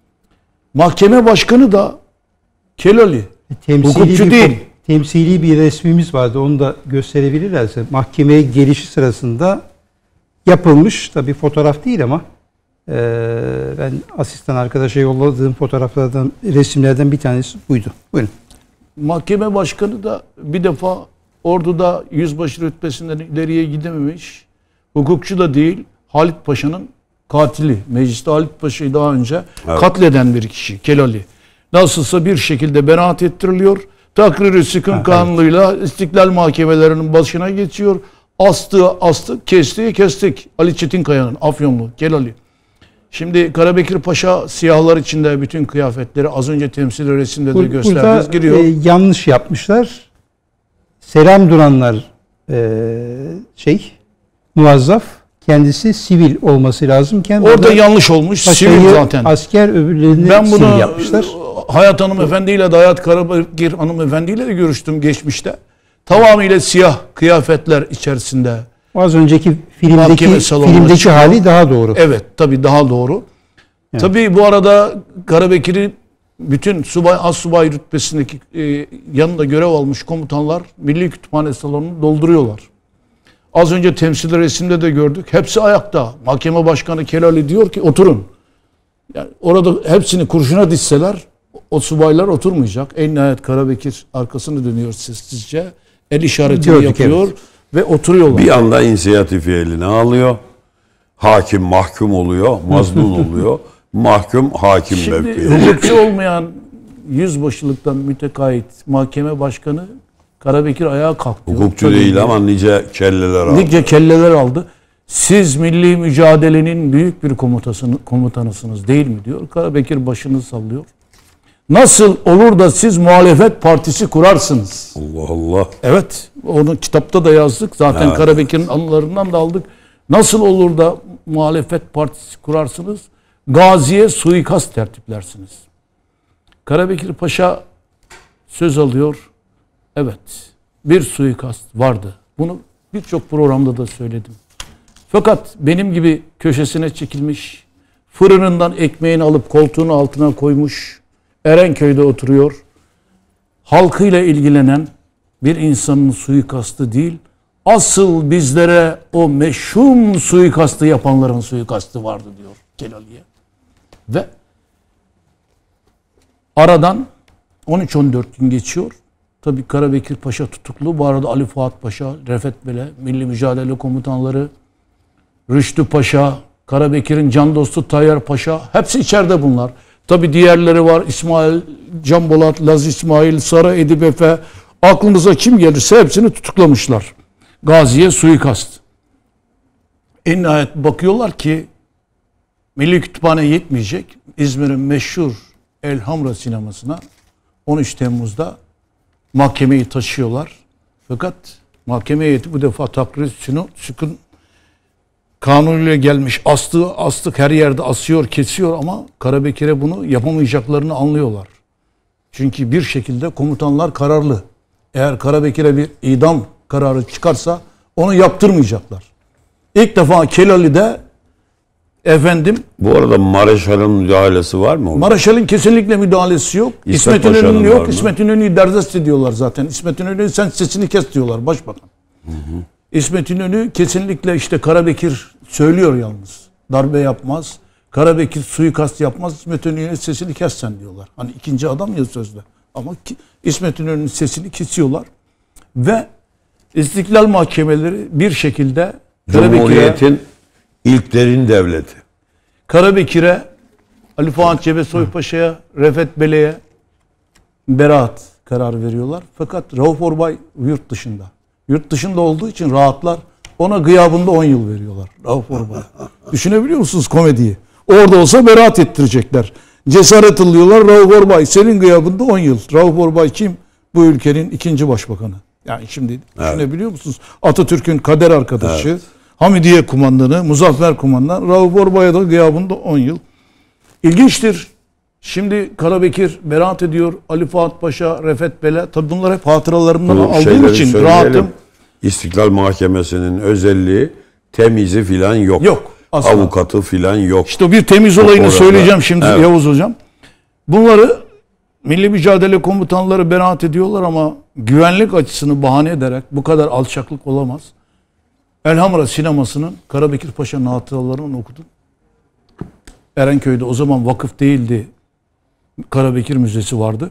Mahkeme başkanı da Kelali. Temsili Hukukçu bir, değil. temsili bir resmimiz vardı. Onu da gösterebilirlerse. Mahkemeye gelişi sırasında yapılmış. Tabii fotoğraf değil ama e, ben asistan arkadaşa yolladığım fotoğraflardan, resimlerden bir tanesi buydu. Buyurun. Mahkeme başkanı da bir defa orduda yüzbaşı rütbesinden ileriye gidememiş. Hukukçu da değil, Halit Paşa'nın katili. Mecliste Halit Paşa'yı daha önce Evet. katleden bir kişi Kelali. Nasılsa bir şekilde beraat ettiriliyor. Takrir-i Sıkın Ha, kanunuyla istiklal mahkemelerinin başına geçiyor. Astığı astık, kestiği kestik. Ali Çetinkaya'nın Afyonlu Kelali. Şimdi Karabekir Paşa siyahlar içinde bütün kıyafetleri az önce temsil resimde de Bur- gösterdiniz. Burada Giriyor. e, yanlış yapmışlar. Selam duranlar e, şey muazzaf, kendisi sivil olması lazımken Orada burada yanlış olmuş. Paşa'yı Sivil zaten. asker, öbürlerini Ben sivil bunu yapmışlar. Hayat Hanımefendiyle de Hayat Karabekir Hanımefendiyle de görüştüm geçmişte. Tamamıyla siyah kıyafetler içerisinde. Az önceki Mahkeme filmdeki salonuna filmdeki çıkıyor. hali daha doğru. Evet tabii daha doğru. Evet. Tabii bu arada Karabekir'in bütün subay, assubay rütbesindeki e, yanında görev almış komutanlar Milli Kütüphane salonunu dolduruyorlar. Az önce temsil resimde de gördük. Hepsi ayakta. Mahkeme Başkanı Kelali diyor ki oturun. Yani orada hepsini kurşuna dizseler o subaylar oturmayacak. En nihayet Karabekir arkasını dönüyor sessizce. El işaretini Gördük, yapıyor ve oturuyorlar. Bir anda inisiyatifi eline alıyor. Hakim mahkum oluyor, mazlum oluyor. Mahkum hakim Şimdi mevkii. hukukçu olmayan yüzbaşılıktan müteahhit mahkeme başkanı Karabekir ayağa kalktı. Hukukçu değil ama nice kelleler aldı. Nice kelleler aldı. Siz milli mücadelenin büyük bir komutasını, komutanısınız değil mi diyor. Karabekir başını sallıyor. Nasıl olur da siz muhalefet partisi kurarsınız? Allah Allah. Evet, onu kitapta da yazdık. Zaten Evet. Karabekir'in anılarından da aldık. Nasıl olur da muhalefet partisi kurarsınız? Gazi'ye suikast tertiplersiniz. Karabekir Paşa söz alıyor. Evet, bir suikast vardı. Bunu birçok programda da söyledim. Fakat benim gibi köşesine çekilmiş, fırınından ekmeğini alıp koltuğun altına koymuş, Erenköy'de oturuyor, halkıyla ilgilenen bir insanın suikastı değil, asıl bizlere o meşhum suikastı yapanların suikastı vardı diyor Celaliye. Ve aradan on üç on dört gün geçiyor. Tabii Karabekir Paşa tutuklu. Bu arada Ali Fuat Paşa, Refet Bele, Milli Mücadele Komutanları, Rüştü Paşa, Karabekir'in can dostu Tayyar Paşa, hepsi içeride bunlar. Tabii diğerleri var. İsmail, Can Bolat, Laz İsmail, Sara Edip Efe. Aklınıza kim gelirse hepsini tutuklamışlar. Gazi'ye suikast. En nihayet bakıyorlar ki Milli Kütüphane yetmeyecek. İzmir'in meşhur Elhamra sinemasına on üç Temmuz'da mahkemeyi taşıyorlar. Fakat mahkeme heyeti bu defa takrir sükun kanunuyla gelmiş. Astığı astık her yerde asıyor, kesiyor ama Karabekir'e bunu yapamayacaklarını anlıyorlar. Çünkü bir şekilde komutanlar kararlı. Eğer Karabekir'e bir idam kararı çıkarsa onu yaptırmayacaklar. İlk defa Kelali'de efendim Bu arada Mareşal'ın müdahalesi var mı? Maraşal'ın kesinlikle müdahalesi yok. İsmet İsmet Paşa'nın İnönü'nün var yok. mı? İsmet İnönü'yü derdest ediyorlar zaten. İsmet İnönü sen sesini kes diyorlar başbakan. Hı hı. İsmet İnönü kesinlikle işte Karabekir söylüyor yalnız. Darbe yapmaz. Karabekir suikast yapmaz. İsmet İnönü'nün sesini kes sen diyorlar. Hani ikinci adam ya sözde. Ama ki, İsmet İnönü'nün sesini kesiyorlar. Ve İstiklal mahkemeleri bir şekilde Karabekir'e Cumhuriyet'in ilk derin devleti. Karabekir'e, Ali Fuat Cebesoy Paşa'ya, Refet Bele'ye beraat kararı veriyorlar. Fakat Rauf Orbay yurt dışında. Yurt dışında olduğu için rahatlar. Ona gıyabında on yıl veriyorlar Rauf Orbay. Düşünebiliyor musunuz komediyi? Orada olsa beraat ettirecekler. Cesaret alıyorlar. Rauf Orbay senin gıyabında on yıl. Rauf Orbay kim? Bu ülkenin ikinci başbakanı. Yani şimdi evet. Düşünebiliyor musunuz? Atatürk'ün kader arkadaşı. Evet. Hamidiye kumandanı, Muzaffer kumandan, Rauf Orbay'a da gıyabında on yıl. İlginçtir. Şimdi Karabekir beraat ediyor. Ali Fuat Paşa, Refet Bele. Tabii bunlar hep hatıralarımdan Bu aldığım için söyleyelim. rahatım. İstiklal Mahkemesi'nin özelliği temizi filan yok. Yok. Asla. Avukatı filan yok. İşte bir temiz olayını orada söyleyeceğim şimdi evet. Yavuz Hocam. Bunları Milli Mücadele Komutanları beraat ediyorlar ama güvenlik açısını bahane ederek bu kadar alçaklık olamaz. Elhamra sinemasının Karabekir Paşa'nın hatıralarını okudum. Erenköy'de o zaman vakıf değildi. Karabekir Müzesi vardı.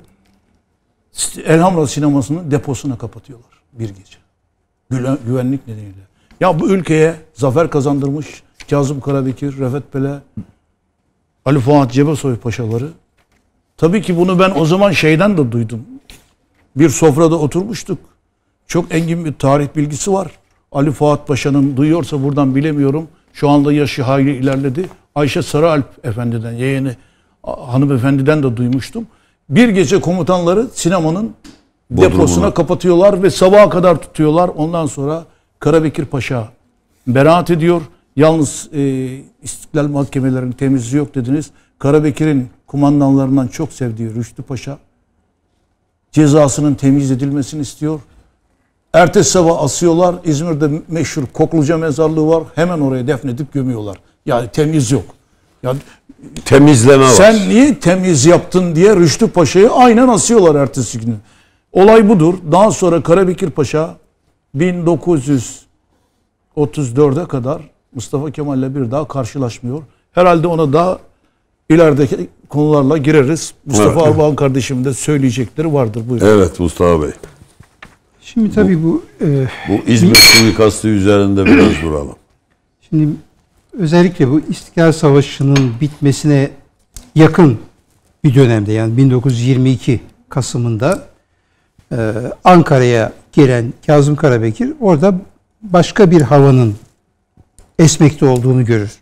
Elhamra sinemasının deposuna kapatıyorlar bir gece. Güven, güvenlik nedeniyle. Ya bu ülkeye zafer kazandırmış Kazım Karabekir, Refet Bele, Ali Fuat Cebesoy Paşaları. Tabii ki bunu ben o zaman şeyden de duydum. Bir sofrada oturmuştuk. Çok engin bir tarih bilgisi var. Ali Fuat Paşa'nın duyuyorsa buradan bilemiyorum. Şu anda yaşı hayli ilerledi. Ayşe Sarıalp Efendi'den, yeğeni hanımefendiden de duymuştum. Bir gece komutanları sinemanın Bodrum'una deposuna kapatıyorlar ve sabaha kadar tutuyorlar. Ondan sonra Karabekir Paşa beraat ediyor. Yalnız e, İstiklal mahkemelerinin temizliği yok dediniz. Karabekir'in kumandanlarından çok sevdiği Rüştü Paşa cezasının temiz edilmesini istiyor. Ertesi sabah asıyorlar. İzmir'de meşhur Kokluca mezarlığı var. Hemen oraya defnedip gömüyorlar. Yani temiz yok. Yani temizleme var. Sen niye temiz yaptın diye Rüştü Paşa'yı aynen asıyorlar ertesi günü. Olay budur. Daha sonra Karabekir Paşa bin dokuz yüz otuz dörde kadar Mustafa Kemal'le bir daha karşılaşmıyor. Herhalde ona daha ilerideki konularla gireriz. Mustafa evet. Armağan kardeşimin de söyleyecekleri vardır. Buyurun. Evet Mustafa Bey. Şimdi tabii bu... Bu, e, bu İzmir suikastı üzerinde biraz duralım. Şimdi özellikle bu İstiklal Savaşı'nın bitmesine yakın bir dönemde yani bin dokuz yüz yirmi iki Kasım'ında e, Ankara'ya gelen Kazım Karabekir orada başka bir havanın esmekte olduğunu görür.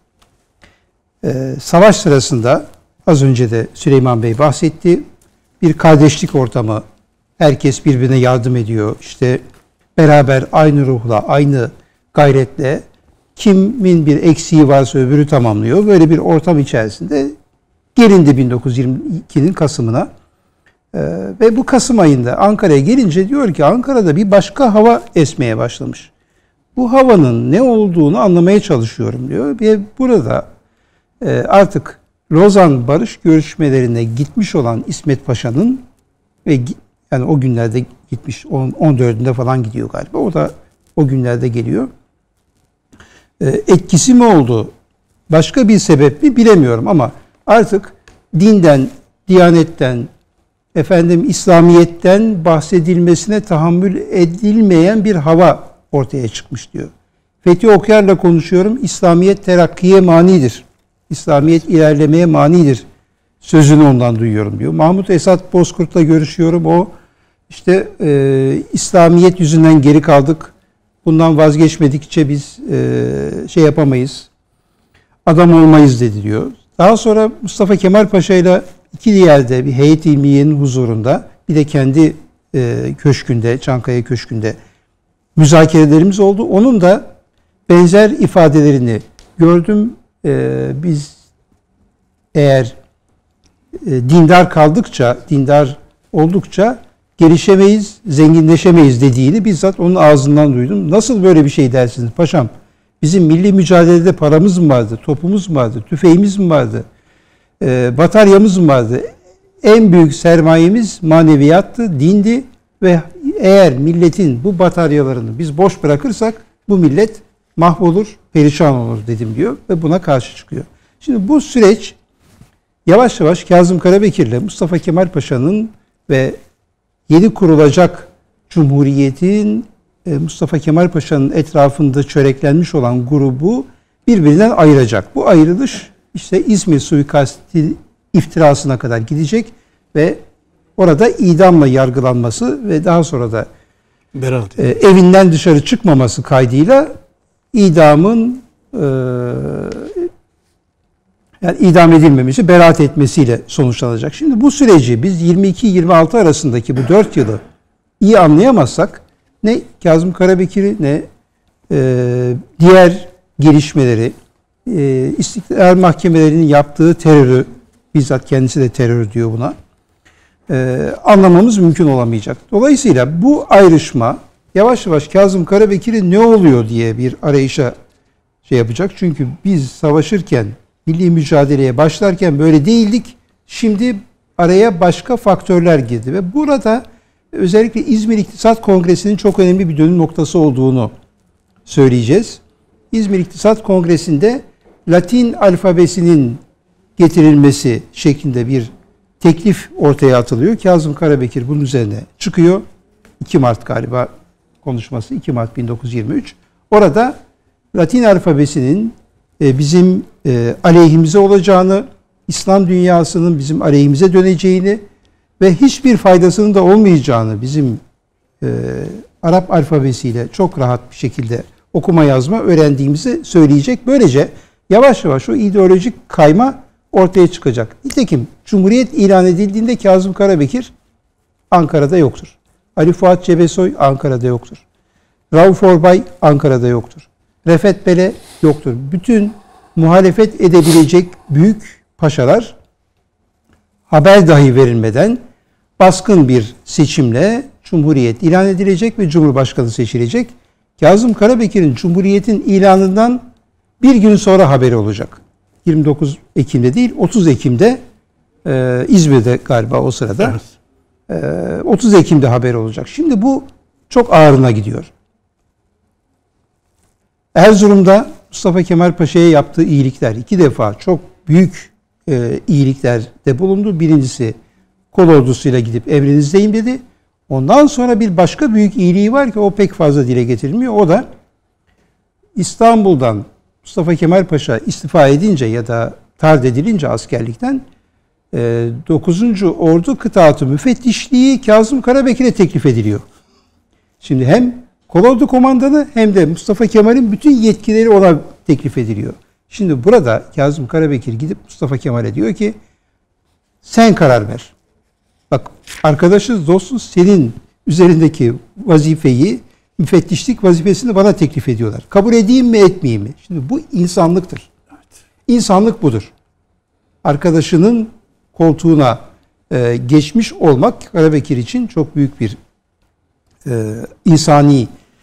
Ee, savaş sırasında az önce de Süleyman Bey bahsetti. Bir kardeşlik ortamı. Herkes birbirine yardım ediyor. İşte beraber aynı ruhla, aynı gayretle kimin bir eksiği varsa öbürü tamamlıyor. Böyle bir ortam içerisinde gelindi bin dokuz yüz yirmi ikinin Kasım'ına. Ee, ve bu Kasım ayında Ankara'ya gelince diyor ki Ankara'da bir başka hava esmeye başlamış. Bu havanın ne olduğunu anlamaya çalışıyorum diyor. Ve burada e, artık Lozan barış görüşmelerine gitmiş olan İsmet Paşa'nın ve yani o günlerde gitmiş on dördünde falan gidiyor galiba. O da o günlerde geliyor. E, etkisi mi oldu? Başka bir sebep mi bilemiyorum ama artık dinden, diyanetten, efendim İslamiyet'ten bahsedilmesine tahammül edilmeyen bir hava ortaya çıkmış diyor. Fethi Okyar'la konuşuyorum. İslamiyet terakkiye manidir. İslamiyet ilerlemeye manidir. Sözünü ondan duyuyorum diyor. Mahmut Esat Bozkurt'la görüşüyorum. O işte e, İslamiyet yüzünden geri kaldık. Bundan vazgeçmedikçe biz e, şey yapamayız. Adam olmayız dedi diyor. Daha sonra Mustafa Kemal Paşa ile iki yerde bir heyet ilmiyenin huzurunda bir de kendi e, köşkünde, Çankaya Köşkü'nde müzakerelerimiz oldu. Onun da benzer ifadelerini gördüm. E, biz eğer e, dindar kaldıkça, dindar oldukça gelişemeyiz, zenginleşemeyiz dediğini bizzat onun ağzından duydum. Nasıl böyle bir şey dersiniz paşam? Bizim milli mücadelede paramız mı vardı, topumuz mu vardı, tüfeğimiz mi vardı, e, bataryamız mı vardı? En büyük sermayemiz maneviyattı, dindi ve eğer milletin bu bataryalarını biz boş bırakırsak bu millet mahvolur, perişan olur dedim diyor ve buna karşı çıkıyor. Şimdi bu süreç yavaş yavaş Kazım Karabekir'le Mustafa Kemal Paşa'nın ve yeni kurulacak Cumhuriyet'in Mustafa Kemal Paşa'nın etrafında çöreklenmiş olan grubu birbirinden ayıracak. Bu ayrılış işte İzmir suikasti iftirasına kadar gidecek ve orada idamla yargılanması ve daha sonra da Beraat. e, evinden dışarı çıkmaması kaydıyla idamın e, yani idam edilmemesi, beraat etmesiyle sonuçlanacak. Şimdi bu süreci biz yirmi iki yirmi altı arasındaki bu dört yılı iyi anlayamazsak ne Kazım Karabekir'i ne e, diğer gelişmeleri, e, İstiklal Mahkemelerinin yaptığı terörü, bizzat kendisi de terör diyor buna, e, anlamamız mümkün olamayacak. Dolayısıyla bu ayrışma yavaş yavaş Kazım Karabekir'in ne oluyor diye bir arayışa şey yapacak. Çünkü biz savaşırken, milli mücadeleye başlarken böyle değildik. Şimdi araya başka faktörler girdi ve burada özellikle İzmir İktisat Kongresi'nin çok önemli bir dönüm noktası olduğunu söyleyeceğiz. İzmir İktisat Kongresi'nde Latin alfabesinin getirilmesi şeklinde bir teklif ortaya atılıyor. Kazım Karabekir bunun üzerine çıkıyor. iki Mart galiba konuşması, iki Mart bin dokuz yüz yirmi üç. Orada Latin alfabesinin bizim aleyhimize olacağını, İslam dünyasının bizim aleyhimize döneceğini ve hiçbir faydasının da olmayacağını bizim e, Arap alfabesiyle çok rahat bir şekilde okuma yazma öğrendiğimizi söyleyecek. Böylece yavaş yavaş o ideolojik kayma ortaya çıkacak. Nitekim Cumhuriyet ilan edildiğinde Kazım Karabekir Ankara'da yoktur. Ali Fuat Cebesoy Ankara'da yoktur. Rauf Orbay Ankara'da yoktur. Refet Bele yoktur. Bütün muhalefet edebilecek büyük paşalar haber dahi verilmeden baskın bir seçimle Cumhuriyet ilan edilecek ve Cumhurbaşkanı seçilecek. Kazım Karabekir'in Cumhuriyet'in ilanından bir gün sonra haberi olacak. yirmi dokuz Ekim'de değil, otuz Ekim'de e, İzmir'de galiba o sırada. Evet. E, otuz Ekim'de haberi olacak. Şimdi bu çok ağırına gidiyor. Erzurum'da Mustafa Kemal Paşa'ya yaptığı iyilikler iki defa çok büyük e, iyiliklerde bulundu. Birincisi kol ordusuyla gidip emrinizdeyim dedi. Ondan sonra bir başka büyük iyiliği var ki o pek fazla dile getirilmiyor. O da İstanbul'dan Mustafa Kemal Paşa istifa edince ya da tard edilince askerlikten dokuzuncu Ordu Kıtaatı Müfettişliği Kazım Karabekir'e teklif ediliyor. Şimdi hem Kolordu Komandanı hem de Mustafa Kemal'in bütün yetkileri ona teklif ediliyor. Şimdi burada Kazım Karabekir gidip Mustafa Kemal'e diyor ki sen karar ver. Bak arkadaşız, dostuz, senin üzerindeki vazifeyi, müfettişlik vazifesini bana teklif ediyorlar. Kabul edeyim mi etmeyeyim mi? Şimdi bu insanlıktır. Evet. İnsanlık budur. Arkadaşının koltuğuna e, geçmiş olmak Karabekir için çok büyük bir e, insani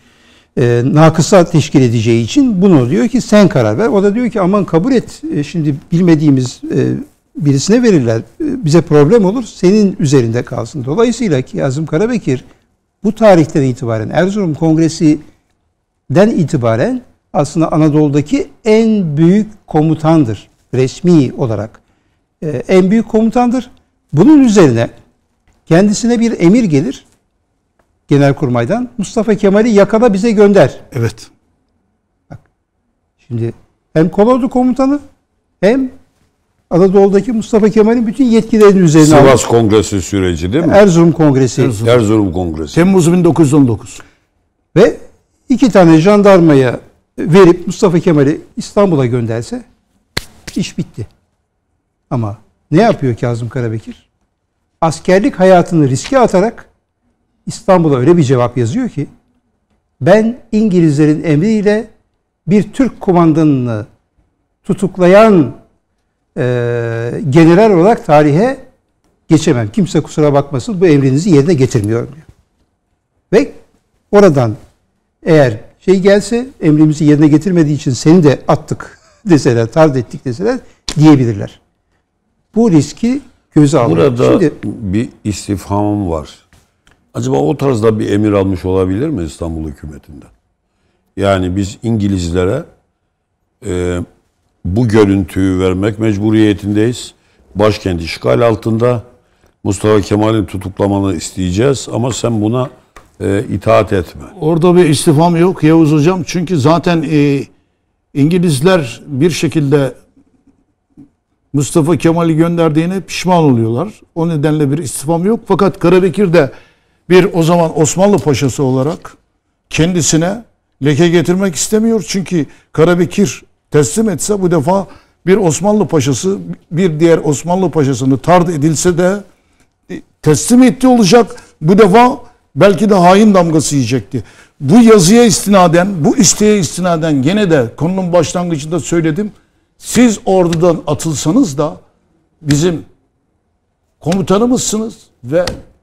e, nakısa teşkil edeceği için bunu diyor ki sen karar ver. O da diyor ki aman kabul et. E, şimdi bilmediğimiz e, birisine verirler. E, bize problem olur. Senin üzerinde kalsın. Dolayısıyla Kazım Karabekir bu tarihten itibaren Erzurum Kongresi'den itibaren aslında Anadolu'daki en büyük komutandır. Resmi olarak. Ee, en büyük komutandır. Bunun üzerine kendisine bir emir gelir. Genelkurmay'dan. Mustafa Kemal'i yakala bize gönder. Evet. Bak, şimdi hem Kolordu Komutanı hem Anadolu'daki Mustafa Kemal'in bütün yetkilerini üzerine alır. Sivas Kongresi süreci değil mi? Erzurum Kongresi. Erzurum, Erzurum Kongresi. Temmuz bin dokuz yüz on dokuz. Ve iki tane jandarmaya verip Mustafa Kemal'i İstanbul'a gönderse iş bitti. Ama ne yapıyor Kazım Karabekir? Askerlik hayatını riske atarak İstanbul'a öyle bir cevap yazıyor ki ben İngilizlerin emriyle bir Türk kumandanını tutuklayan e, general olarak tarihe geçemem. Kimse kusura bakmasın, bu emrinizi yerine getirmiyorum diyor. Ve oradan eğer şey gelse, emrimizi yerine getirmediği için seni de attık deseler, tard ettik deseler diyebilirler. Bu riski göze alıyor. Burada Şimdi, bir istifhamım var. Acaba o tarzda bir emir almış olabilir mi İstanbul hükümetinden? Yani biz İngilizlere e, bu görüntüyü vermek mecburiyetindeyiz. Başkent işgal altında. Mustafa Kemal'in tutuklamanı isteyeceğiz ama sen buna e, itaat etme. Orada bir istifam yok Yavuz Hocam. Çünkü zaten e, İngilizler bir şekilde Mustafa Kemal'i gönderdiğine pişman oluyorlar. O nedenle bir istifam yok. Fakat Karabekir de bir o zaman Osmanlı Paşası olarak kendisine leke getirmek istemiyor. Çünkü Karabekir teslim etse bu defa bir Osmanlı Paşası bir diğer Osmanlı Paşasını tard edilse de teslim etti olacak. Bu defa belki de hain damgası yiyecekti. Bu yazıya istinaden, bu isteğe istinaden gene de konunun başlangıcında söyledim. Siz ordudan atılsanız da bizim komutanımızsınız ve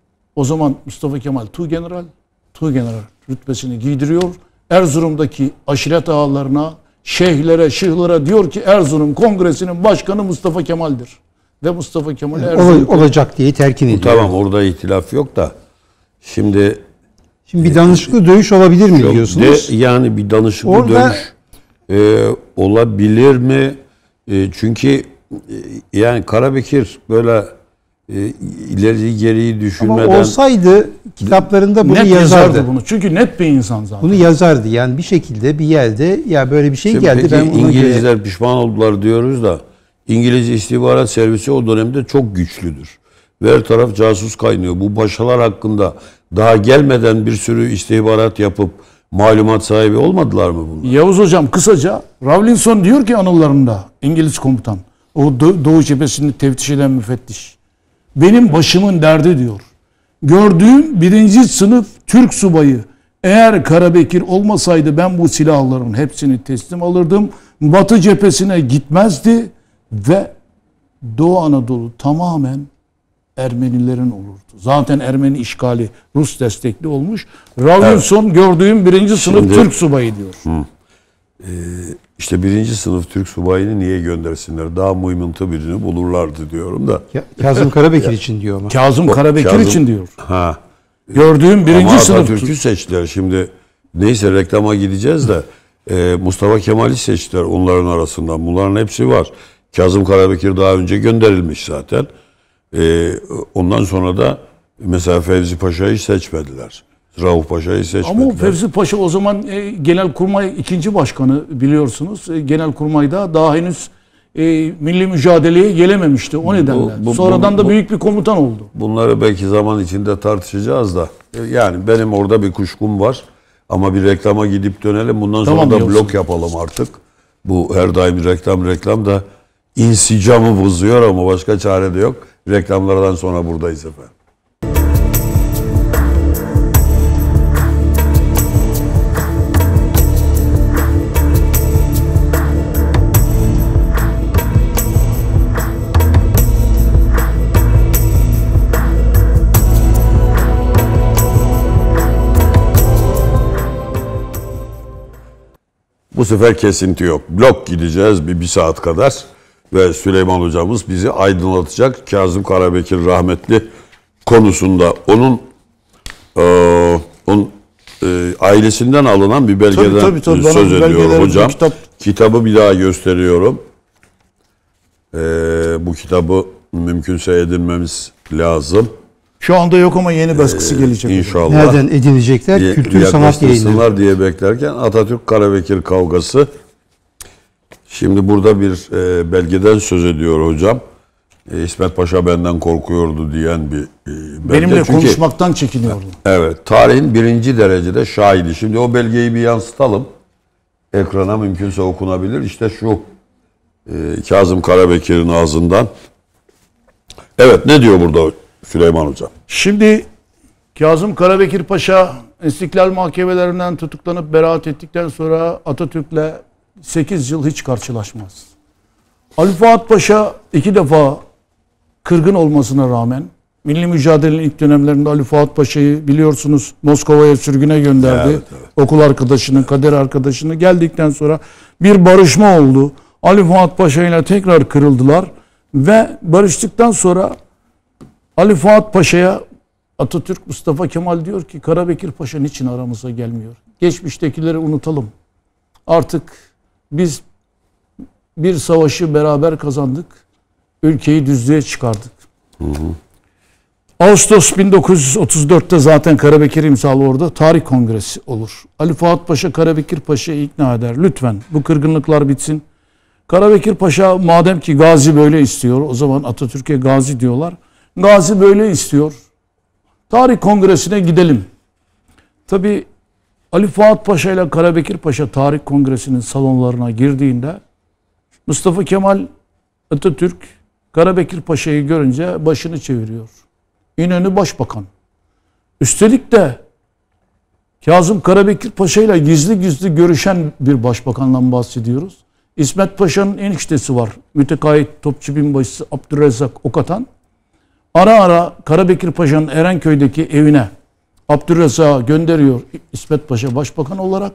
o zaman Mustafa Kemal Tuğgeneral, Tuğgeneral rütbesini giydiriyor. Erzurum'daki aşiret ağalarına, şeyhlere, şıhlara diyor ki Erzurum Kongresi'nin başkanı Mustafa Kemal'dir. Ve Mustafa Kemal yani Erzurum olacak diye telkin ediyor. Tamam, orada ihtilaf yok da şimdi Şimdi bir danışıklı dövüş olabilir mi diyorsunuz? De, yani bir danışıklı Orada, dövüş e, olabilir mi? E, çünkü e, yani Karabekir böyle e, ileri geriyi düşünmeden ama olsaydı kitaplarında bunu net yazardı. yazardı bunu. Çünkü net bir insan zaten. Bunu yazardı. Yani bir şekilde bir yerde ya böyle bir şey Şimdi geldi. peki Ben ona İngilizler göre... pişman oldular diyoruz da İngiliz istihbarat servisi o dönemde çok güçlüdür. Ve her taraf casus kaynıyor. Bu paşalar hakkında daha gelmeden bir sürü istihbarat yapıp malumat sahibi olmadılar mı bunlar? Yavuz Hocam kısaca Rawlinson diyor ki anılarında İngiliz komutan o Do- Doğu cephesini teftiş eden müfettiş. Benim başımın derdi diyor. Gördüğüm birinci sınıf Türk subayı eğer Karabekir olmasaydı ben bu silahların hepsini teslim alırdım. Batı cephesine gitmezdi ve Doğu Anadolu tamamen Ermenilerin olurdu. Zaten Ermeni işgali Rus destekli olmuş. Rawlinson evet. Gördüğüm birinci sınıf Şimdi, Türk subayı diyor. Hı. Ee, işte birinci sınıf Türk subayını niye göndersinler? Daha mıymıntı birini bulurlardı diyorum da. Kazım Karabekir için diyor ama. Kazım Karabekir Kazım, için diyor. Ha. Gördüğüm birinci ama sınıf. Türk'ü seçtiler. Şimdi neyse reklama gideceğiz de e, Mustafa Kemal'i seçtiler onların arasından. Bunların hepsi var. Kazım Karabekir daha önce gönderilmiş zaten. E, ondan sonra da mesela Fevzi Paşa'yı seçmediler. Rauf Paşa'yı seçmediler. Ama Fevzi Paşa o zaman e, Genelkurmay ikinci başkanı biliyorsunuz. E, Genelkurmay'da daha henüz e, milli mücadeleye gelememişti o nedenle. Bu- bu- Sonradan bu- da bu- büyük bir komutan oldu. Bunları belki zaman içinde tartışacağız da. Yani benim orada bir kuşkum var. Ama bir reklama gidip dönelim. Bundan Tamam, sonra da Yavuz. blok yapalım artık. Bu her daim reklam reklam da insicamı bozuyor ama başka çare de yok. Reklamlardan sonra buradayız efendim. Bu sefer kesinti yok. Blok gideceğiz bir, bir saat kadar ve Süleyman hocamız bizi aydınlatacak. Kazım Karabekir rahmetli konusunda onun, e, onun e, ailesinden alınan bir belgeden Tabii, tabii, tabii. söz Bana ediyor belgeler, hocam. bir kitap- Kitabı bir daha gösteriyorum. E, bu kitabı mümkünse edinmemiz lazım. Şu anda yok ama yeni baskısı gelecek. İnşallah. Nereden edinecekler? diye Kültür sanat yayınları. yaklaştırsınlar diye beklerken Atatürk Karabekir kavgası. Şimdi burada bir e, belgeden söz ediyor hocam. E, İsmet Paşa benden korkuyordu diyen bir e, belge. Benimle Çünkü, konuşmaktan çekiniyordu. evet, tarihin birinci derecede şahidi. Şimdi o belgeyi bir yansıtalım. Ekrana mümkünse okunabilir. İşte şu e, Kazım Karabekir'in ağzından. Evet, ne diyor burada Süleyman hocam? Şimdi Kazım Karabekir Paşa İstiklal mahkemelerinden tutuklanıp beraat ettikten sonra Atatürk'le sekiz yıl hiç karşılaşmaz. Ali Fuat Paşa iki defa kırgın olmasına rağmen milli mücadelenin ilk dönemlerinde Ali Fuat Paşa'yı biliyorsunuz Moskova'ya sürgüne gönderdi. Evet, evet. Okul arkadaşını, kader arkadaşını geldikten sonra bir barışma oldu. Ali Fuat Paşa ile tekrar kırıldılar ve barıştıktan sonra Ali Fuat Paşa'ya Atatürk Mustafa Kemal diyor ki Karabekir Paşa niçin aramıza gelmiyor? Geçmiştekileri unutalım. Artık biz bir savaşı beraber kazandık. Ülkeyi düzlüğe çıkardık. Hı hı. Ağustos bin dokuz yüz otuz dört'te zaten Karabekir imzalı orada tarih kongresi olur. Ali Fuat Paşa Karabekir Paşa'yı ikna eder. Lütfen bu kırgınlıklar bitsin. Karabekir Paşa madem ki Gazi böyle istiyor, o zaman Atatürk'e Gazi diyorlar. Gazi böyle istiyor. Tarih kongresine gidelim. Tabi Ali Fuat Paşa ile Karabekir Paşa tarih kongresinin salonlarına girdiğinde Mustafa Kemal Atatürk Karabekir Paşa'yı görünce başını çeviriyor. İnönü Başbakan. Üstelik de Kazım Karabekir Paşa ile gizli gizli görüşen bir başbakandan bahsediyoruz. İsmet Paşa'nın eniştesi var. Müteahhit topçu binbaşısı Abdurrezzak Okatan. Ara ara Karabekir Paşa'nın Erenköy'deki evine Abdurrezzak'ı gönderiyor İsmet Paşa başbakan olarak.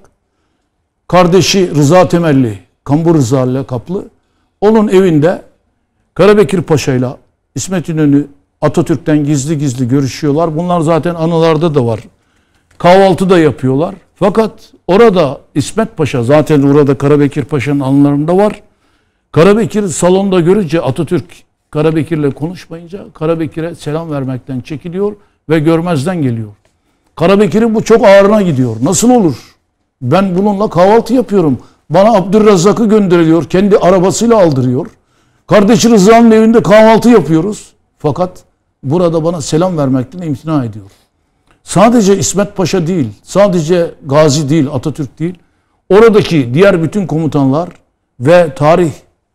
Kardeşi Rıza Temelli, Kambur Rıza ile kaplı. Onun evinde Karabekir Paşa ile İsmet İnönü Atatürk'ten gizli gizli görüşüyorlar. Bunlar zaten anılarda da var. Kahvaltı da yapıyorlar. Fakat orada İsmet Paşa, zaten orada Karabekir Paşa'nın anılarında var. Karabekir salonda görünce Atatürk Karabekir'le konuşmayınca Karabekir'e selam vermekten çekiliyor ve görmezden geliyor. Karabekir'in bu çok ağrına gidiyor. Nasıl olur? Ben bununla kahvaltı yapıyorum. Bana Abdurrezzak'ı gönderiliyor. Kendi arabasıyla aldırıyor. Kardeşi Rıza'nın evinde kahvaltı yapıyoruz. Fakat burada bana selam vermekten imtina ediyor. Sadece İsmet Paşa değil, sadece Gazi değil, Atatürk değil. Oradaki diğer bütün komutanlar ve tarih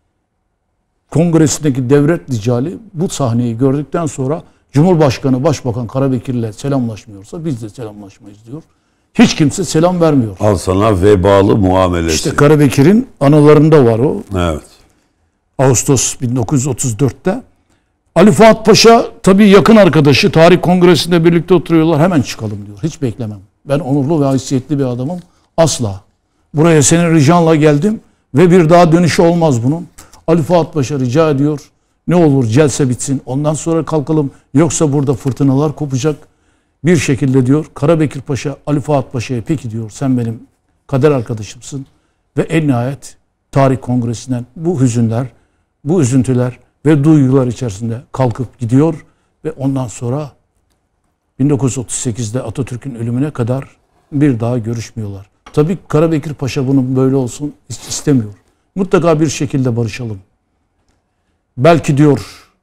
kongresindeki devlet ricali bu sahneyi gördükten sonra Cumhurbaşkanı Başbakan Karabekir'le selamlaşmıyorsa biz de selamlaşmayız diyor. Hiç kimse selam vermiyor. Al sana vebalı muamelesi. İşte Karabekir'in anılarında var o. Evet. Ağustos bin dokuz yüz otuz dört'te. Ali Fuat Paşa tabii yakın arkadaşı, tarih kongresinde birlikte oturuyorlar. Hemen çıkalım diyor. Hiç beklemem. Ben onurlu ve haysiyetli bir adamım. Asla. Buraya senin ricanla geldim ve bir daha dönüşü olmaz bunun. Ali Fuat Paşa rica ediyor. Ne olur celse bitsin. Ondan sonra kalkalım. Yoksa burada fırtınalar kopacak. Bir şekilde diyor Karabekir Paşa Ali Fuat Paşa'ya peki diyor sen benim kader arkadaşımsın. Ve en nihayet tarih kongresinden bu hüzünler, bu üzüntüler ve duygular içerisinde kalkıp gidiyor. Ve ondan sonra bin dokuz yüz otuz sekiz'de Atatürk'ün ölümüne kadar bir daha görüşmüyorlar. Tabii Karabekir Paşa bunun böyle olsun istemiyor. Mutlaka bir şekilde barışalım. belki diyor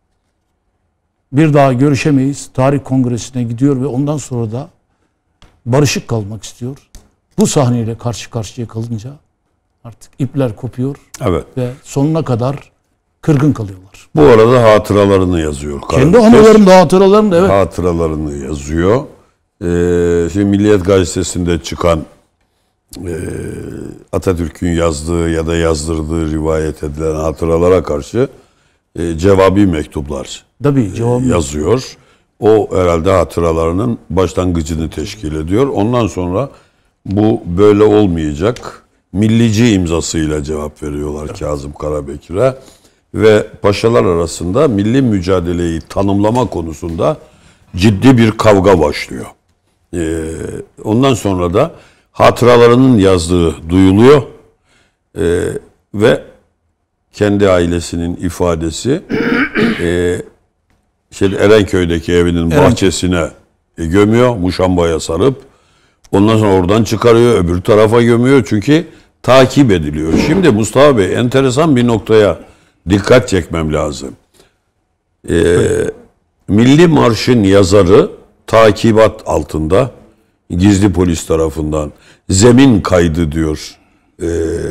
bir daha görüşemeyiz. Tarih Kongresi'ne gidiyor ve ondan sonra da barışık kalmak istiyor. Bu sahneyle karşı karşıya kalınca artık ipler kopuyor Evet. ve sonuna kadar kırgın kalıyorlar. Bu arada hatıralarını yazıyor. Kendi Karabekir. anılarında, hatıralarında evet. Hatıralarını yazıyor. Ee, şimdi Milliyet Gazetesi'nde çıkan e, Atatürk'ün yazdığı ya da yazdırdığı rivayet edilen hatıralara karşı e, cevabi mektuplar Tabii cevabı yazıyor. O herhalde hatıralarının başlangıcını teşkil ediyor. Ondan sonra bu böyle olmayacak. Millici imzasıyla cevap veriyorlar evet. Kazım Karabekir'e. Ve paşalar arasında milli mücadeleyi tanımlama konusunda ciddi bir kavga başlıyor. Ee, ondan sonra da hatıralarının yazdığı duyuluyor. Ee, ve kendi ailesinin ifadesi e, şey Erenköy'deki evinin Erenköy. bahçesine e, gömüyor. Muşambaya sarıp ondan sonra oradan çıkarıyor. Öbür tarafa gömüyor. Çünkü takip ediliyor. Şimdi Mustafa Bey enteresan bir noktaya dikkat çekmem lazım. Ee, Milli Marş'ın yazarı takibat altında gizli polis tarafından zemin kaydı diyor e,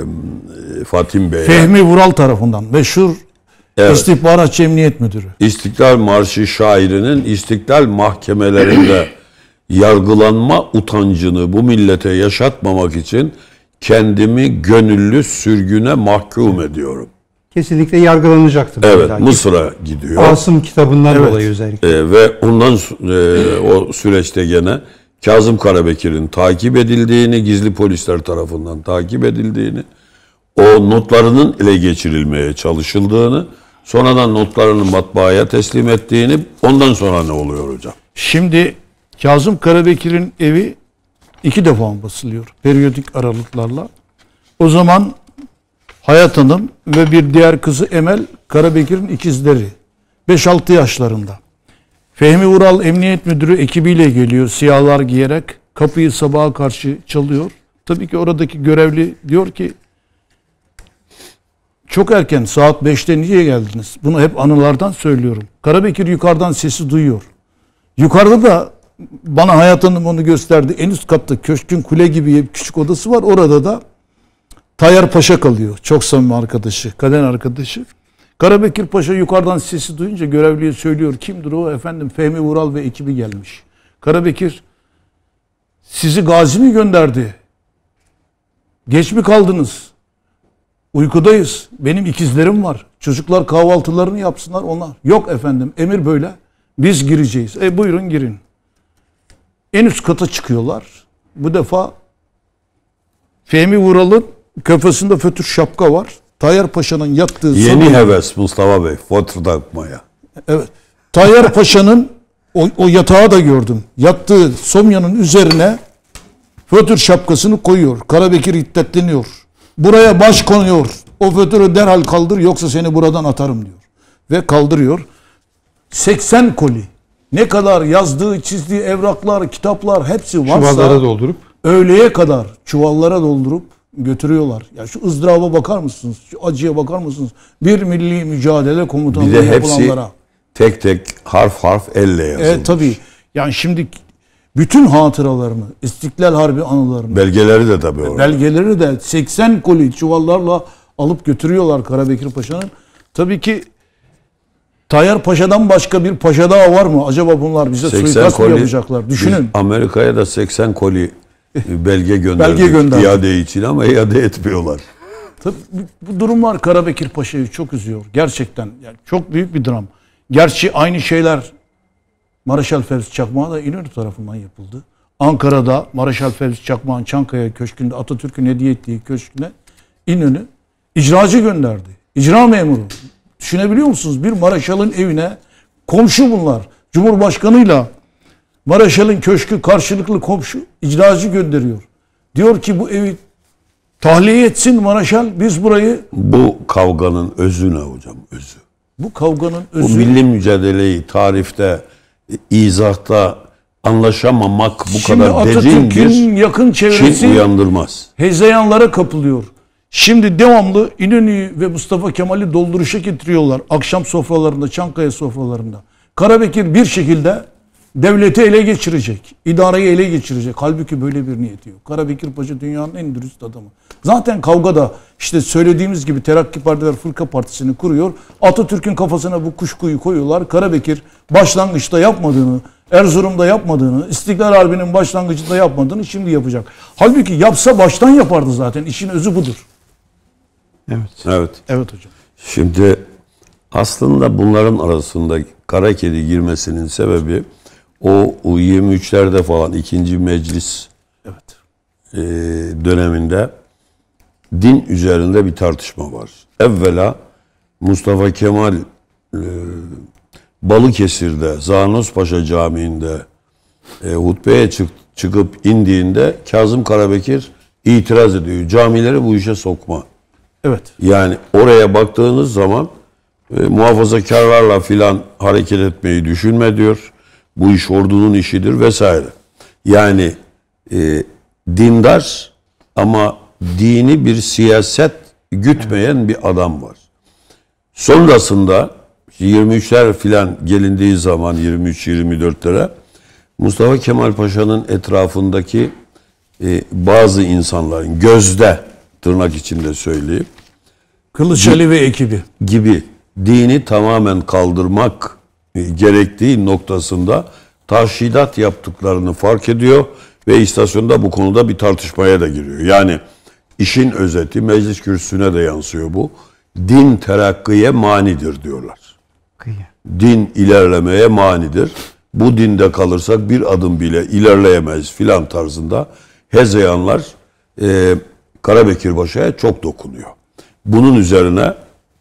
Fatim Bey. Fehmi Vural tarafından meşhur Evet. İstihbaratçı Emniyet Müdürü. İstiklal Marşı şairinin istiklal mahkemelerinde yargılanma utancını bu millete yaşatmamak için kendimi gönüllü sürgüne mahkum ediyorum. Kesinlikle yargılanacaktır. Evet, Mısır'a gidiyor. Asım kitabından Evet. dolayı özellikle. Ee, ve ondan e, o süreçte gene Kazım Karabekir'in takip edildiğini, gizli polisler tarafından takip edildiğini, o notlarının ele geçirilmeye çalışıldığını, sonradan notlarını matbaaya teslim ettiğini, ondan sonra ne oluyor hocam? Şimdi Kazım Karabekir'in evi iki defa basılıyor periyodik aralıklarla. O zaman Hayat Hanım ve bir diğer kızı Emel Karabekir'in ikizleri. beş altı yaşlarında. Fehmi Vural Emniyet Müdürü ekibiyle geliyor siyahlar giyerek. Kapıyı sabaha karşı çalıyor. Tabii ki oradaki görevli diyor ki çok erken saat beşte niye geldiniz? Bunu hep anılardan söylüyorum. Karabekir yukarıdan sesi duyuyor. Yukarıda da bana Hayat Hanım onu gösterdi. En üst katta köşkün kule gibi bir küçük odası var. Orada da Tayyar Paşa kalıyor. Çok samimi arkadaşı, kaden arkadaşı. Karabekir Paşa yukarıdan sesi duyunca görevliye söylüyor. Kimdir o? Efendim Fehmi Vural ve ekibi gelmiş. Karabekir sizi Gazi mi gönderdi? Geç mi kaldınız? Uykudayız. Benim ikizlerim var. Çocuklar kahvaltılarını yapsınlar onlar. Yok efendim emir böyle. Biz gireceğiz. E buyurun girin. En üst kata çıkıyorlar. Bu defa Fehmi Vural'ın kafasında fötür şapka var. Tayyar Paşa'nın yattığı... Yeni salon... heves Mustafa Bey, fotoğraf takmaya. Evet. Tayyar Paşa'nın o, o yatağı da gördüm. Yattığı somyanın üzerine fötür şapkasını koyuyor. Karabekir hiddetleniyor. Buraya baş konuyor. O fötürü derhal kaldır yoksa seni buradan atarım diyor. Ve kaldırıyor. seksen koli. Ne kadar yazdığı, çizdiği evraklar, kitaplar hepsi varsa... Çuvallara doldurup. Öğleye kadar çuvallara doldurup götürüyorlar. Ya şu ızdıraba bakar mısınız? Şu acıya bakar mısınız? Bir milli mücadele Bir komutanlığı de hepsi yapılanlara. tek tek harf harf elle yazılmış. Evet tabii. Yani şimdi bütün hatıralarını, İstiklal Harbi anılarını, Belgeleri de tabii orada. belgeleri de seksen koli çuvallarla alıp götürüyorlar Karabekir Paşa'nın. Tabii ki Tayyar Paşa'dan başka bir paşa daha var mı? Acaba bunlar bize suikast mı yapacaklar? Düşünün. Biz Amerika'ya da seksen koli belge gönderdik Belge gönderdik. iade için ama iade etmiyorlar. Tabii bu durumlar Karabekir Paşa'yı çok üzüyor. Gerçekten yani çok büyük bir dram. Gerçi aynı şeyler Maraşal Fevzi Çakmak'a da İnönü tarafından yapıldı. Ankara'da Maraşal Fevzi Çakmak'ın Çankaya Köşkü'nde Atatürk'ün hediye ettiği köşküne İnönü icracı gönderdi. İcra memuru. Düşünebiliyor musunuz? Bir Maraşal'ın evine komşu bunlar. Cumhurbaşkanıyla Maraşal'ın köşkü karşılıklı komşu icracı gönderiyor. Diyor ki bu evi tahliye etsin Maraşal, biz burayı... Bu kavganın özü ne hocam? Özü. Bu kavganın Bu özü... milli mücadeleyi tarifte, izahta anlaşamamak bu Şimdi kadar derin Atatürk'ün bir yakın kin çevresi uyandırmaz. hezeyanlara kapılıyor. Şimdi devamlı İnönü'yü ve Mustafa Kemal'i dolduruşa getiriyorlar. Akşam sofralarında, Çankaya sofralarında. Karabekir bir şekilde devleti ele geçirecek, idareyi ele geçirecek. Halbuki böyle bir niyeti yok. Karabekir Paşa dünyanın en dürüst adamı. Zaten kavgada işte söylediğimiz gibi Terakki Partiler Fırka Partisi'ni kuruyor. Atatürk'ün kafasına bu kuşkuyu koyuyorlar. Karabekir başlangıçta yapmadığını, Erzurum'da yapmadığını, İstiklal Harbi'nin başlangıcında yapmadığını şimdi yapacak. Halbuki yapsa baştan yapardı zaten. İşin özü budur. Evet. Evet. Evet hocam. Şimdi aslında bunların arasında kara kedi girmesinin sebebi o, o yirmi üçlerde falan ikinci meclis Evet. e, döneminde din üzerinde bir tartışma var. Evvela Mustafa Kemal e, Balıkesir'de Zanos Paşa Camii'nde e, hutbeye çık, çıkıp indiğinde Kazım Karabekir itiraz ediyor. Camileri bu işe sokma. Evet. Yani oraya baktığınız zaman e, muhafazakarlarla filan hareket etmeyi düşünme diyor. Bu iş ordunun işidir vesaire. Yani e, dindar ama dini bir siyaset gütmeyen bir adam var. Sonrasında yirmi üçler filan gelindiği zaman yirmi üç yirmi dörtlere Mustafa Kemal Paşa'nın etrafındaki e, bazı insanların gözde tırnak içinde söyleyeyim Kılıç Ali ve ekibi. gibi dini tamamen kaldırmak gerektiği noktasında tahşidat yaptıklarını fark ediyor ve istasyonda bu konuda bir tartışmaya da giriyor. Yani işin özeti meclis kürsüsüne de yansıyor bu. Din terakkiye manidir diyorlar. Kıyı. Din ilerlemeye manidir. Bu dinde kalırsak bir adım bile ilerleyemeyiz filan tarzında hezeyanlar e, Karabekir Paşa'ya çok dokunuyor. Bunun üzerine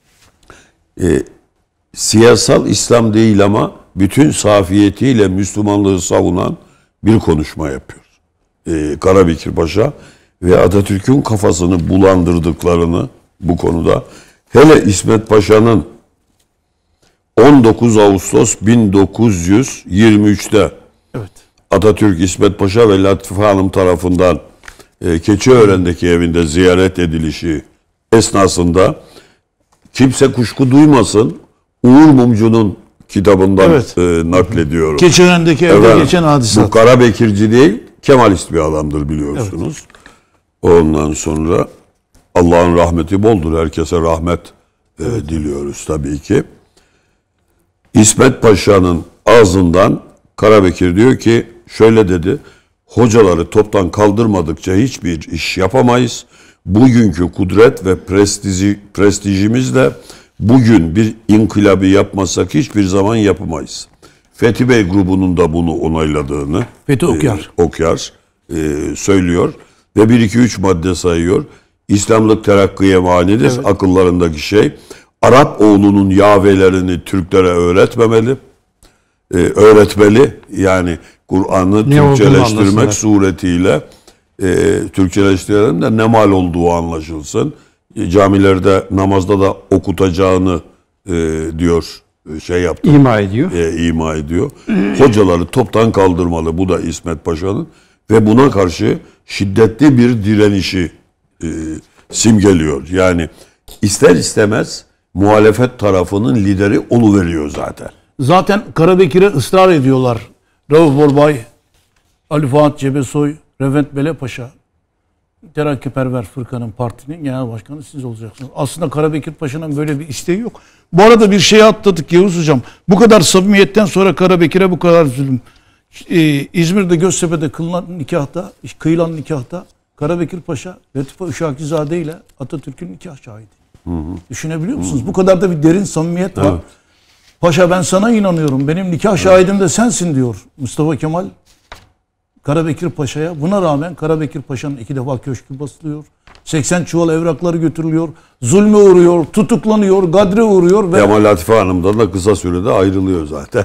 e, siyasal İslam değil ama bütün safiyetiyle Müslümanlığı savunan bir konuşma yapıyor. E, Karabekir Paşa ve Atatürk'ün kafasını bulandırdıklarını bu konuda, hele İsmet Paşa'nın on dokuz Ağustos bin dokuz yüz yirmi üç'te Evet. Atatürk, İsmet Paşa ve Latife Hanım tarafından e, Keçiören'deki evinde ziyaret edilişi esnasında kimse kuşku duymasın, Uğur Mumcu'nun kitabından Evet. e, naklediyorum. Keçiören'deki evde Efendim, geçen bu hadisat. Karabekirci değil, Kemalist bir adamdır biliyorsunuz. Ondan sonra Allah'ın rahmeti boldur. Herkese rahmet e, diliyoruz tabii ki. İsmet Paşa'nın ağzından Karabekir diyor ki, şöyle dedi: hocaları toptan kaldırmadıkça hiçbir iş yapamayız. Bugünkü kudret ve prestiji, prestijimizle bugün bir inkılabı yapmasak hiçbir zaman yapamayız. Fethi Bey grubunun da bunu onayladığını Fethi Okyar. E, Okyar e, söylüyor ve bir iki üç madde sayıyor. İslamlık terakkiye manidir. Evet. Akıllarındaki şey, Arap oğlunun yavelerini Türklere öğretmemeli. E, öğretmeli. Yani Kur'an'ı Ne olduğunu Türkçeleştirmek anlasınlar. suretiyle e, Türkçeleştirelim de ne mal olduğu anlaşılsın. E, camilerde namazda da okutacağını e, diyor, e, şey yaptı. İma ediyor. E, ima ediyor. Hocaları toptan kaldırmalı. Bu da İsmet Paşa'nın ve buna karşı şiddetli bir direnişi e, simgeliyor. Yani ister istemez muhalefet tarafının lideri oluveriyor zaten. Zaten Karabekir'e ısrar ediyorlar. Rauf Borbay, Ali Fuat Cebesoy, Revent Belepaşa, Terakkiperver Fırkanın partinin genel başkanı siz olacaksınız. Aslında Karabekir Paşa'nın böyle bir isteği yok. Bu arada bir şey atladık Yavuz Hocam. Bu kadar samimiyetten sonra Karabekir'e bu kadar zulüm. Ee, İzmir'de Göztepe'de kılınan nikahta, kıyılan nikahta Karabekir Paşa, Latife Uşakizade ile Atatürk'ün nikah şahidi. Hı hı. Düşünebiliyor musunuz? Hı hı. Bu kadar da bir derin samimiyet var. Evet. Paşa ben sana inanıyorum. Benim nikah şahidim de sensin diyor Mustafa Kemal Karabekir Paşa'ya. Buna rağmen Karabekir Paşa'nın iki defa köşkü basılıyor. seksen çuval evrakları götürülüyor. Zulme uğruyor, tutuklanıyor, gadre uğruyor. Ve Kemal Latife Hanım'dan da kısa sürede ayrılıyor zaten.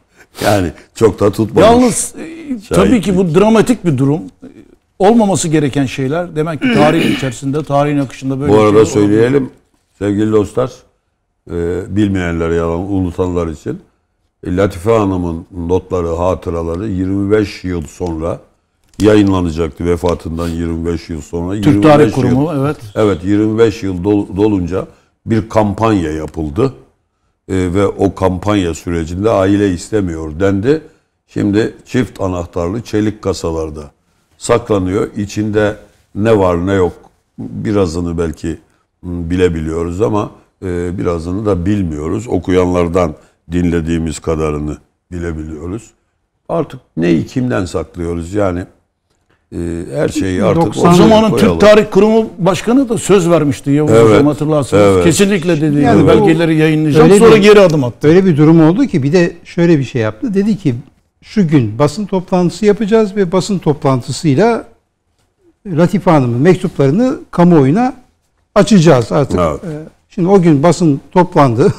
Yani çok da tutmamış. yalnız e, tabii ki bu dramatik bir durum. Olmaması gereken şeyler. Demek ki tarihin içerisinde, tarihin akışında böyle Bu arada şeyler söyleyelim olabilir. sevgili dostlar, e, bilmeyenler ya da unutanlar için, e, Latife Hanım'ın notları, hatıraları yirmi beş yıl sonra yayınlanacaktı vefatından yirmi beş yıl sonra. Türk Tarih Kurumu, yıl, evet. Evet, yirmi beş yıl dol, dolunca bir kampanya yapıldı. Ee, ve o kampanya sürecinde aile istemiyor dendi. Şimdi çift anahtarlı çelik kasalarda saklanıyor. İçinde ne var ne yok birazını belki bilebiliyoruz ama e, birazını da bilmiyoruz. Okuyanlardan dinlediğimiz kadarını bilebiliyoruz. Artık neyi kimden saklıyoruz yani e, her şeyi artık doksan O zamanın koyalım. Türk Tarih Kurumu Başkanı da söz vermişti Yavuz Evet, Hocam, hatırlarsanız. evet. Kesinlikle dedi. Yani Yani belgeleri yayınlayacağım. öyle Sonra bir- geri adım attı. Öyle bir durum oldu ki bir de şöyle bir şey yaptı. Dedi ki şu gün basın toplantısı yapacağız ve basın toplantısıyla Latife Hanım'ın mektuplarını kamuoyuna açacağız artık. Evet. Ee, Şimdi o gün basın toplandı.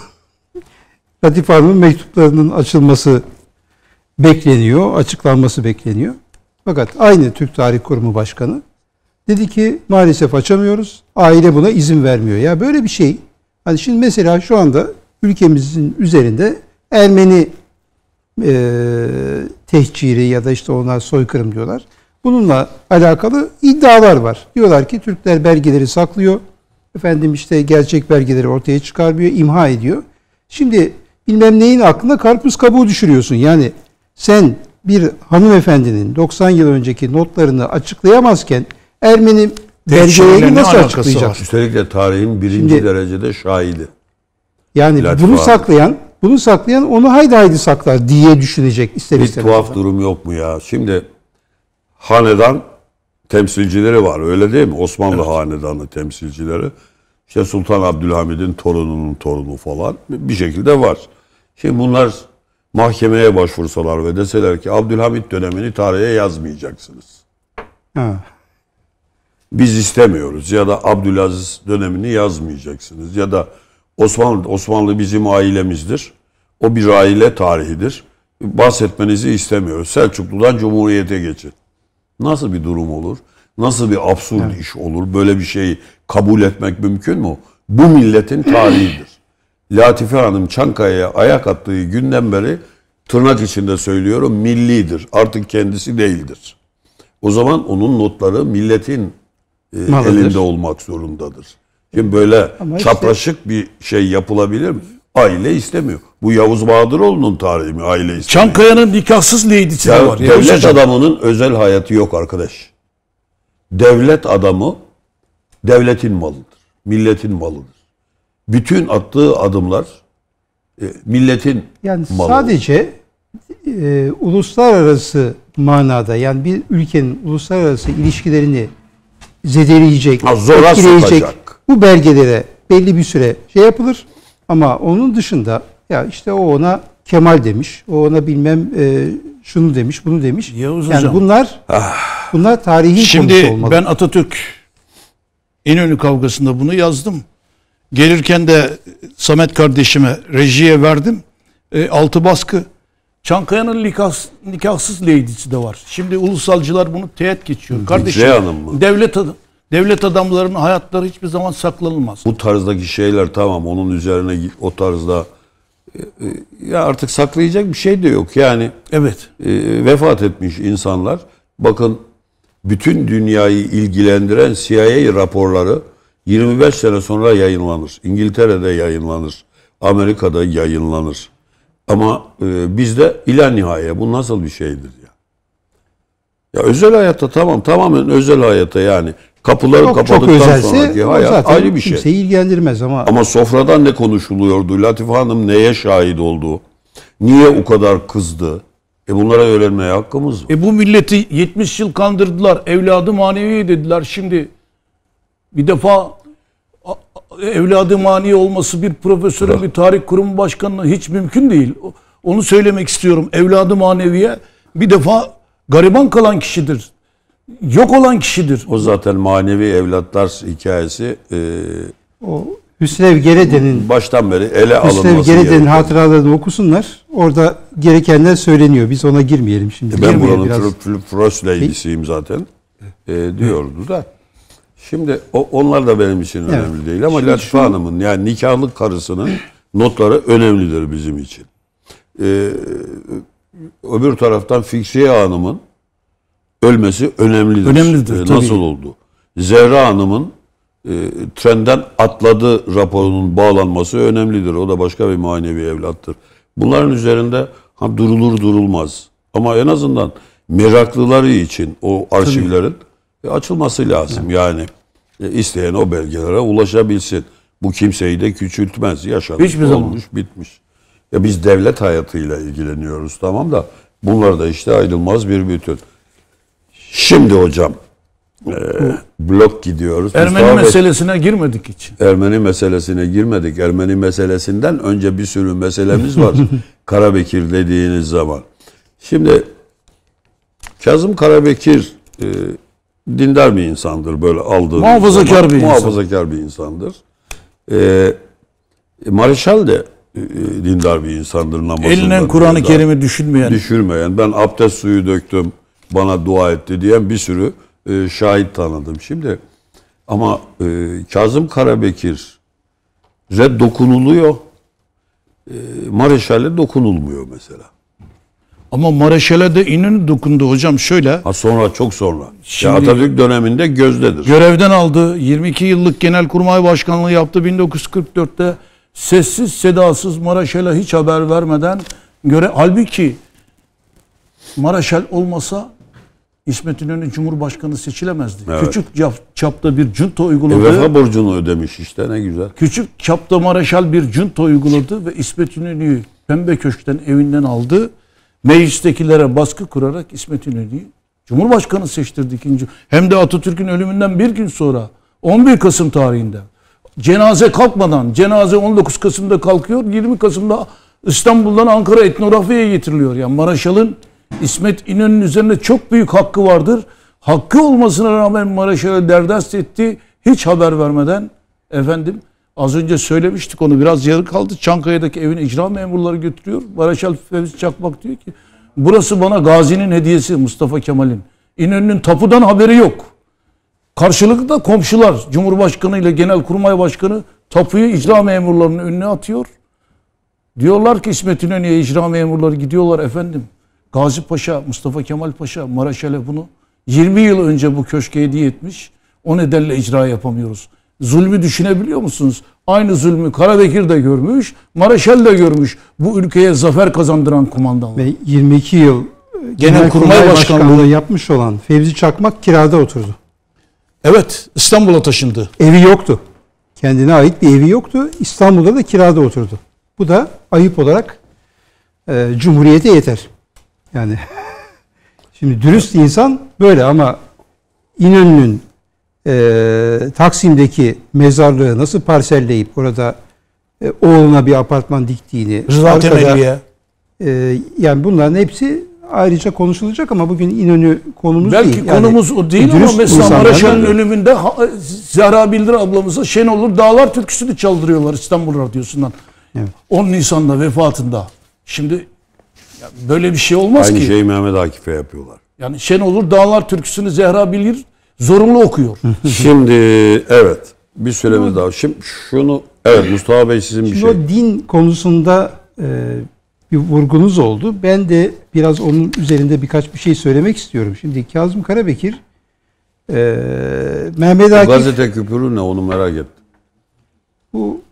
Latife Hanım'ın mektuplarının açılması bekleniyor, açıklanması bekleniyor. Fakat aynı Türk Tarih Kurumu Başkanı dedi ki maalesef açamıyoruz. Aile buna izin vermiyor. Ya böyle bir şey. Hani şimdi mesela şu anda ülkemizin üzerinde Ermeni e, tehciri ya da işte ona soykırım diyorlar. Bununla alakalı iddialar var. Diyorlar ki Türkler belgeleri saklıyor. Efendim işte gerçek belgeleri ortaya çıkarmıyor, imha ediyor. Şimdi bilmem neyin aklına karpuz kabuğu düşürüyorsun. Yani sen bir hanımefendinin doksan yıl önceki notlarını açıklayamazken Ermeni belgelerini Tehcirle ne nasıl alakası açıklayacaksın? Üstelik de tarihin birinci Şimdi- derecede şahidi. Yani Latife bunu Hanım. saklayan, bunu saklayan onu haydi haydi saklar diye düşünecek ister Bir istemez. tuhaf durum yok mu ya? Şimdi hanedan temsilcileri var öyle değil mi? Osmanlı hanedanı temsilcileri. İşte Sultan Abdülhamid'in torununun torunu falan bir şekilde var. Şimdi bunlar mahkemeye başvursalar ve deseler ki Abdülhamid dönemini tarihe yazmayacaksınız. Ha. Biz istemiyoruz ya da Abdülaziz dönemini yazmayacaksınız ya da Osmanlı Osmanlı bizim ailemizdir. O bir aile tarihidir. Bahsetmenizi istemiyoruz. Selçuklu'dan Cumhuriyet'e geçin. Nasıl bir durum olur? Nasıl bir absürt evet. iş olur? Böyle bir şeyi kabul etmek mümkün mü? Bu milletin tarihidir. Latife Hanım Çankaya'ya ayak attığı günden beri tırnak içinde söylüyorum millidir. Artık kendisi değildir. O zaman onun notları milletin e, elinde olmak zorundadır. Şimdi böyle Ama çapraşık işte, bir şey yapılabilir mi? Aile istemiyor. Bu Yavuz Bahadıroğlu'nun tarihi mi? Aile istemiyor. Çankaya'nın nikahsız leydisi de var. Devlet hocam. Adamının özel hayatı yok arkadaş. Devlet adamı devletin malıdır. Milletin malıdır. Bütün attığı adımlar e, milletin yani malı. Sadece e, uluslararası manada yani bir ülkenin uluslararası ilişkilerini zedeleyecek, ha, zora etkileyecek sokacak. Bu belgelere belli bir süre şey yapılır. Ama onun dışında ya işte o ona Kemal demiş, o ona bilmem e, şunu demiş, bunu demiş. Yavuz yani hocam. bunlar Ah. bunlar tarihin Şimdi konusu olmalı. ben Atatürk İnönü kavgasında bunu yazdım. Gelirken de Samet kardeşime rejiye verdim. E, altı baskı. Çankaya'nın nikahsız, nikahsız leydisi de var. Şimdi ulusalcılar bunu teğet geçiyor. Kardeşim, Hanım mı? devlet adam, devlet adamlarının hayatları hiçbir zaman saklanılmaz. Bu tarzdaki şeyler tamam onun üzerine o tarzda e, ya artık saklayacak bir şey de yok. Yani Evet. e, vefat etmiş insanlar bakın bütün dünyayı ilgilendiren C I A raporları yirmi beş sene sonra yayınlanır. İngiltere'de yayınlanır. Amerika'da yayınlanır. Ama e, bizde ila nihaya bu nasıl bir şeydir ya? Ya özel hayatta tamam tamamen özel hayatta yani kapıları çok, çok kapadıktan özelse sonraki hayat zaten ayrı bir şey. kimseyi ilgilendirmez ama Ama sofradan ne konuşuluyordu? Latife Hanım neye şahit oldu? Niye o kadar kızdı? E bunlara öğrenmeye hakkımız var. E bu milleti yetmiş yıl kandırdılar. Evladı manevi dediler. Şimdi bir defa evladı manevi olması bir profesörün, bir tarih kurumu başkanına hiç mümkün değil. Onu söylemek istiyorum. Evladı maneviye bir defa gariban kalan kişidir. Yok olan kişidir. O zaten manevi evlatlar hikayesi e, o Hüsrev Gerede'nin baştan beri ele Hüsrev alınması Gerede'nin gerekiyor. hatıralarını okusunlar. Orada gerekenler söyleniyor. Biz ona girmeyelim şimdi. E ben Girmeyelim buranın biraz. Fr- Frost'leydisiyim zaten. E, diyordu da. Şimdi o, onlar da benim için Evet. önemli değil ama Şimdi Latife şu- Hanım'ın yani nikahlı karısının notları önemlidir bizim için. E, öbür taraftan Fikriye Hanım'ın ölmesi önemlidir. Önemlidir, Ee, tabii. Nasıl oldu? Zehra Hanım'ın e, trenden atladı raporunun bağlanması önemlidir. O da başka bir manevi evlattır. Bunların üzerinde ha, durulur durulmaz. Ama en azından meraklıları için o arşivlerin e, açılması lazım. Evet. Yani e, isteyen o belgelere ulaşabilsin. Bu kimseyi de küçültmez. Yaşanmış, Hiçbir zaman. olmuş, bitmiş. Ya biz devlet hayatıyla ilgileniyoruz, tamam da bunlar da işte ayrılmaz bir bütün. Şimdi hocam e, blok gidiyoruz. Ermeni Mustafa Bey, meselesine girmedik hiç. Ermeni meselesine girmedik. Ermeni meselesinden önce bir sürü meselemiz var. Karabekir dediğiniz zaman. Şimdi Kazım Karabekir e, dindar bir insandır, böyle aldığı Muhafazakar zaman, bir insan. muhafazakar bir insandır. E, Mareşal de e, dindar bir insandır, namazında. Elinden Kur'an-ı Kerim'i düşürmeyen. Düşürmeyen. Ben abdest suyu döktüm, bana dua etti diyen bir sürü e, şahit tanıdım. Şimdi ama e, Kazım Karabekir'e dokunuluyor. E, Mareşal'e dokunulmuyor mesela. Ama Mareşal'e de İnönü dokundu hocam şöyle. Ha sonra, çok sonra. Şimdi- ya Atatürk döneminde gözdedir. Görevden aldı. yirmi iki yıllık Genelkurmay Başkanlığı yaptı. bin dokuz yüz kırk dörtte sessiz sedasız Mareşal'e hiç haber vermeden göre, halbuki Mareşal olmasa İsmet İnönü Cumhurbaşkanı seçilemezdi. Evet. Küçük cap- çapta bir junta E, uyguladı. vefa borcunu ödemiş işte, ne güzel. Küçük çapta Mareşal bir junta uyguladı ve İsmet İnönü'yü Pembe Köşk'ten, evinden aldı. Meclistekilere baskı kurarak İsmet İnönü'yü Cumhurbaşkanı seçtirdi ikinci. Hem de Atatürk'ün ölümünden bir gün sonra, on bir Kasım tarihinde. Cenaze kalkmadan, cenaze on dokuz Kasım'da kalkıyor, yirmi Kasım'da İstanbul'dan Ankara etnografyaya getiriliyor. Yani Mareşal'ın İsmet İnönü'nün üzerinde çok büyük hakkı vardır. Hakkı olmasına rağmen Mareşal'e derdest etti. Hiç haber vermeden, efendim az önce söylemiştik, onu biraz yarı kaldı. Çankaya'daki evine icra memurları götürüyor. Mareşal Fevzi Çakmak diyor ki, burası bana Gazi'nin hediyesi, Mustafa Kemal'in. İnönü'nün tapudan haberi yok. Karşılıklı komşular, Cumhurbaşkanı ile Genelkurmay Başkanı tapuyu icra memurlarının önüne atıyor. Diyorlar ki İsmet İnönü'ye icra memurları, gidiyorlar efendim. Gazi Paşa, Mustafa Kemal Paşa, Mareşal'e bunu yirmi yıl önce bu köşke hediye etmiş. O nedenle icra yapamıyoruz. Zulmü düşünebiliyor musunuz? Aynı zulmü Karabekir de görmüş, Mareşal de görmüş. Bu ülkeye zafer kazandıran kumandanlar. Ve yirmi iki yıl Genelkurmay Başkanlığı yapmış olan Fevzi Çakmak kirada oturdu. Evet, İstanbul'a taşındı. Evi yoktu. Kendine ait bir evi yoktu. İstanbul'da da kirada oturdu. Bu da ayıp olarak e, Cumhuriyete yeter. Yani şimdi dürüst insan böyle, ama İnönü'nün e, Taksim'deki mezarlığı nasıl parselleyip orada e, oğluna bir apartman diktiğini, Rıza arkada, Temelli'ye. e, yani bunların hepsi ayrıca konuşulacak, ama bugün İnönü konumuz Belki değil. Yani konumuz o değil ama dürüst mesela insanlar Mareşal'in da- ölümünde ha- Zehra Bildir ablamıza Şenolur Dağlar türküsünü çaldırıyorlar İstanbul Radyosu'ndan. Evet. on Nisan'da vefatında. Şimdi ya böyle bir şey olmaz Aynı ki. şeyi Mehmet Akif'e yapıyorlar. Yani Şenolur Dağlar türküsünü Zehra Bildir zorunlu okuyor. Şimdi evet, bir süremiz daha. Şimdi şunu, evet Mustafa Bey, sizin bir Şimdi şey. o din konusunda e, bir vurgunuz oldu. Ben de biraz onun üzerinde birkaç bir şey söylemek istiyorum. Şimdi Kazım Karabekir, e, Mehmet Akif, Gazete küpürü ne, onu merak ettim. bu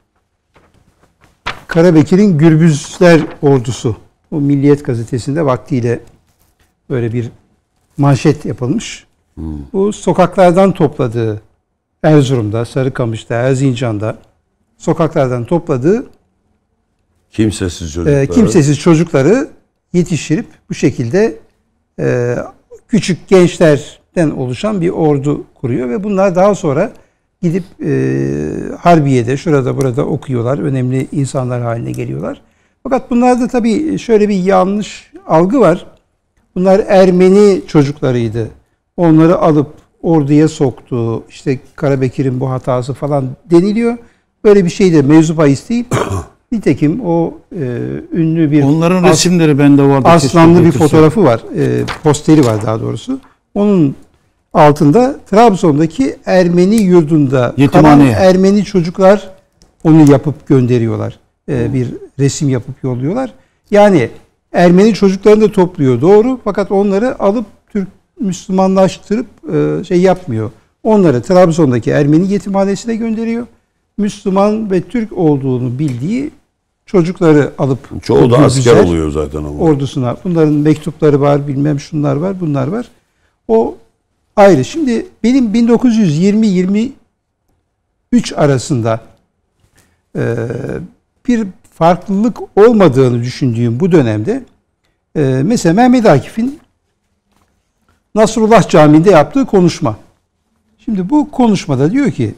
Karabekir'in Gürbüzler Ordusu, o Milliyet gazetesinde vaktiyle böyle bir manşet yapılmış. Hmm. Bu sokaklardan topladığı, Erzurum'da, Sarıkamış'ta, Erzincan'da sokaklardan topladığı Kimsesiz çocuklar. e, kimsesiz çocukları yetiştirip bu şekilde e, küçük gençlerden oluşan bir ordu kuruyor ve bunlar daha sonra gidip e, Harbiye'de, şurada burada okuyorlar. Önemli insanlar haline geliyorlar. Fakat bunlarda tabii şöyle bir yanlış algı var. Bunlar Ermeni çocuklarıydı. Onları alıp orduya soktu. İşte Karabekir'in bu hatası falan deniliyor. Böyle bir şey de mevzu bahis değil. Nitekim o e, ünlü bir Onların as- resimleri bende vardı. aslanlı keşke bir getirsem. fotoğrafı var. E, posteri var daha doğrusu. Onun altında Trabzon'daki Ermeni yurdunda kalan Yetimhaneye. Ermeni çocuklar onu yapıp gönderiyorlar. E, bir resim yapıp yolluyorlar. Yani Ermeni çocuklarını da topluyor, doğru. Fakat onları alıp Türk Müslümanlaştırıp e, şey yapmıyor. Onları Trabzon'daki Ermeni yetimhanesine gönderiyor. Müslüman ve Türk olduğunu bildiği çocukları alıp Çoğu da asker güzel oluyor zaten ama. ordusuna. Bunların mektupları var, bilmem şunlar var, bunlar var. O ayrı. Şimdi benim bin dokuz yüz yirmi yirmi üç arasında e, bir farklılık olmadığını düşündüğüm bu dönemde e, mesela Mehmet Akif'in Nasrullah Camii'nde yaptığı konuşma. Şimdi bu konuşmada diyor ki,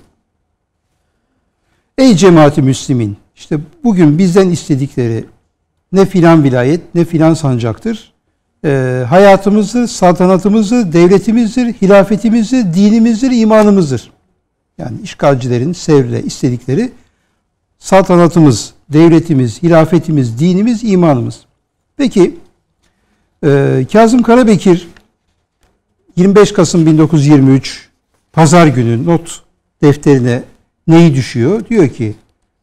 ey cemaati Müslümin, işte bugün bizden istedikleri ne filan vilayet ne filan sancaktır. E, hayatımızdır, saltanatımızdır, devletimizdir, hilafetimizdir, dinimizdir, imanımızdır. Yani işgalcilerin Sevr'le istedikleri saltanatımız, devletimiz, hilafetimiz, dinimiz, imanımız. Peki e, Kazım Karabekir yirmi beş Kasım bin dokuz yüz yirmi üç Pazar günü not defterine neyi düşüyor? Diyor ki,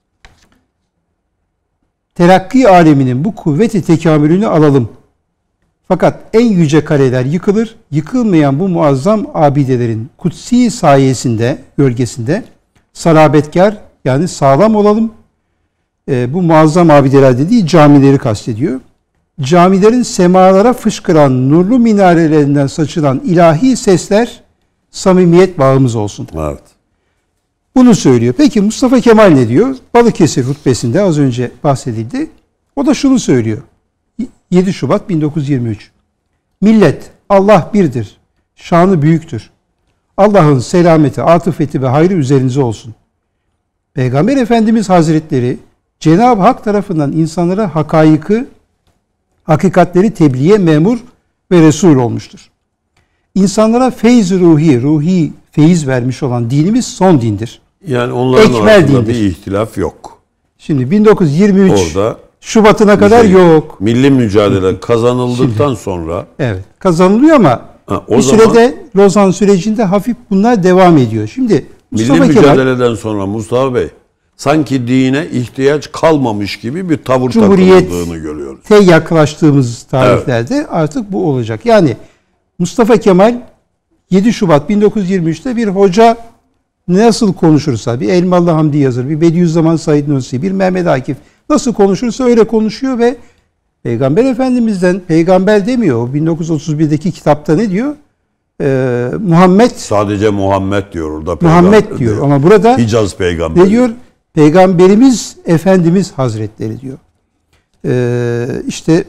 terakki aleminin bu kuvveti tekamülünü alalım. Fakat en yüce kaleler yıkılır, yıkılmayan bu muazzam abidelerin kutsi sayesinde, gölgesinde salabetkar, yani sağlam olalım. E, bu muazzam abideler dediği camileri kastediyor. Camilerin semalara fışkıran nurlu minarelerinden saçılan ilahi sesler samimiyet bağımız olsun. Evet. Bunu söylüyor. Peki Mustafa Kemal ne diyor? Balıkesir hutbesinde az önce bahsedildi. O da şunu söylüyor. yedi Şubat bin dokuz yüz yirmi üç. Millet Allah birdir. Şanı büyüktür. Allah'ın selameti, atıfeti ve hayrı üzerinize olsun. Peygamber Efendimiz Hazretleri Cenab-ı Hak tarafından insanlara hakayıkı, hakikatleri tebliğe memur ve resul olmuştur. İnsanlara feyz ruhi, ruhi feyiz vermiş olan dinimiz son dindir. Yani onların Ekmel arasında dindir. bir ihtilaf yok. Şimdi bin dokuz yüz yirmi üç Orada Şubat'ına kadar şey, yok. milli mücadele kazanıldıktan sonra Evet, kazanılıyor ama ha, o bir zaman sürede Lozan sürecinde hafif bunlar devam ediyor. Şimdi Mustafa milli Kemal mücadeleden sonra Mustafa Bey sanki dine ihtiyaç kalmamış gibi bir tavır Cumhuriyet takıldığını görüyoruz. te yaklaştığımız tarihlerde evet. Artık bu olacak. Yani Mustafa Kemal yedi Şubat bin dokuz yüz yirmi üçte bir hoca nasıl konuşursa, bir Elmalı Hamdi Yazır, bir Bediüzzaman Said Nursi, bir Mehmet Akif nasıl konuşursa öyle konuşuyor ve Peygamber Efendimiz'den, peygamber demiyor. bin dokuz yüz otuz birdeki kitapta ne diyor? Ee, Muhammed. Sadece Muhammed diyor orada. Muhammed diyor. diyor ama burada Hicaz peygamberi. ne diyor? Peygamberimiz Efendimiz Hazretleri diyor. Ee, işte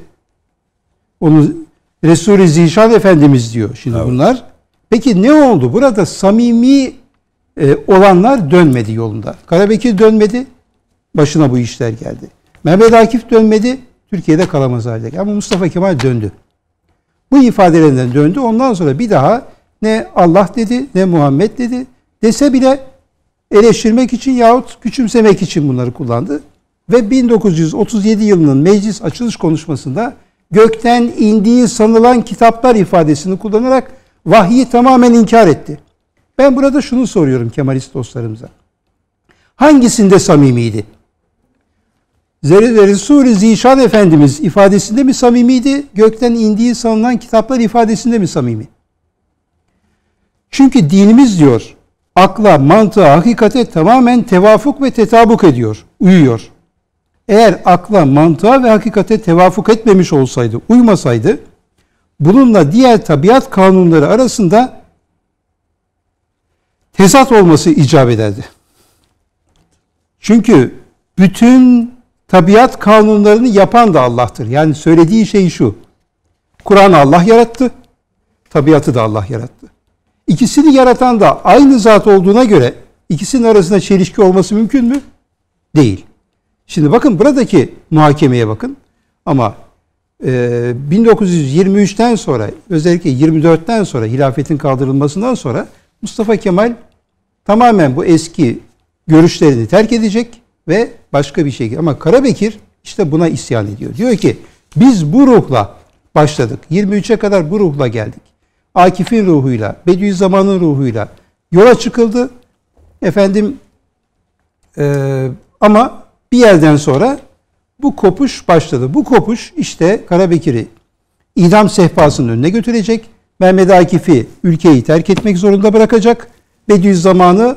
onu Resul-i Zişan Efendimiz diyor şimdi evet. Bunlar. Peki ne oldu? Burada samimi e, olanlar dönmedi yolunda. Karabekir dönmedi. Başına bu işler geldi. Mehmet Akif dönmedi. Türkiye'de kalamaz hale geldi. Ama Mustafa Kemal döndü. Bu ifadelerinden döndü. Ondan sonra bir daha ne Allah dedi ne Muhammed dedi. Dese bile eleştirmek için yahut küçümsemek için bunları kullandı. Ve bin dokuz yüz otuz yedi yılının meclis açılış konuşmasında gökten indiği sanılan kitaplar ifadesini kullanarak vahyi tamamen inkar etti. Ben burada şunu soruyorum Kemalist dostlarımıza. Hangisinde samimiydi? Resul-i Zişan Efendimiz ifadesinde mi samimiydi? Gökten indiği sanılan kitaplar ifadesinde mi samimi? Çünkü dinimiz diyor, akla, mantığa, hakikate tamamen tevafuk ve tetabuk ediyor, uyuyor. Eğer akla, mantığa ve hakikate tevafuk etmemiş olsaydı, uymasaydı, bununla diğer tabiat kanunları arasında tezat olması icap ederdi. Çünkü bütün tabiat kanunlarını yapan da Allah'tır. Yani söylediği şey şu, Kur'an'ı Allah yarattı, tabiatı da Allah yarattı. İkisini yaratan da aynı zat olduğuna göre ikisinin arasında çelişki olması mümkün mü? Değil. Şimdi bakın buradaki muhakemeye bakın. Ama e, bin dokuz yüz yirmi üçten sonra özellikle yirmi dörtten sonra hilafetin kaldırılmasından sonra Mustafa Kemal tamamen bu eski görüşlerini terk edecek ve başka bir şey. Ama Karabekir işte buna isyan ediyor. Diyor ki biz bu ruhla başladık. yirmi üçe kadar bu ruhla geldik. Akif'in ruhuyla, Bediüzzaman'ın ruhuyla yola çıkıldı. Efendim e, ama bir yerden sonra bu kopuş başladı. Bu kopuş işte Karabekir'i idam sehpasının önüne götürecek. Mehmet Akif'i ülkeyi terk etmek zorunda bırakacak. Bediüzzaman'ı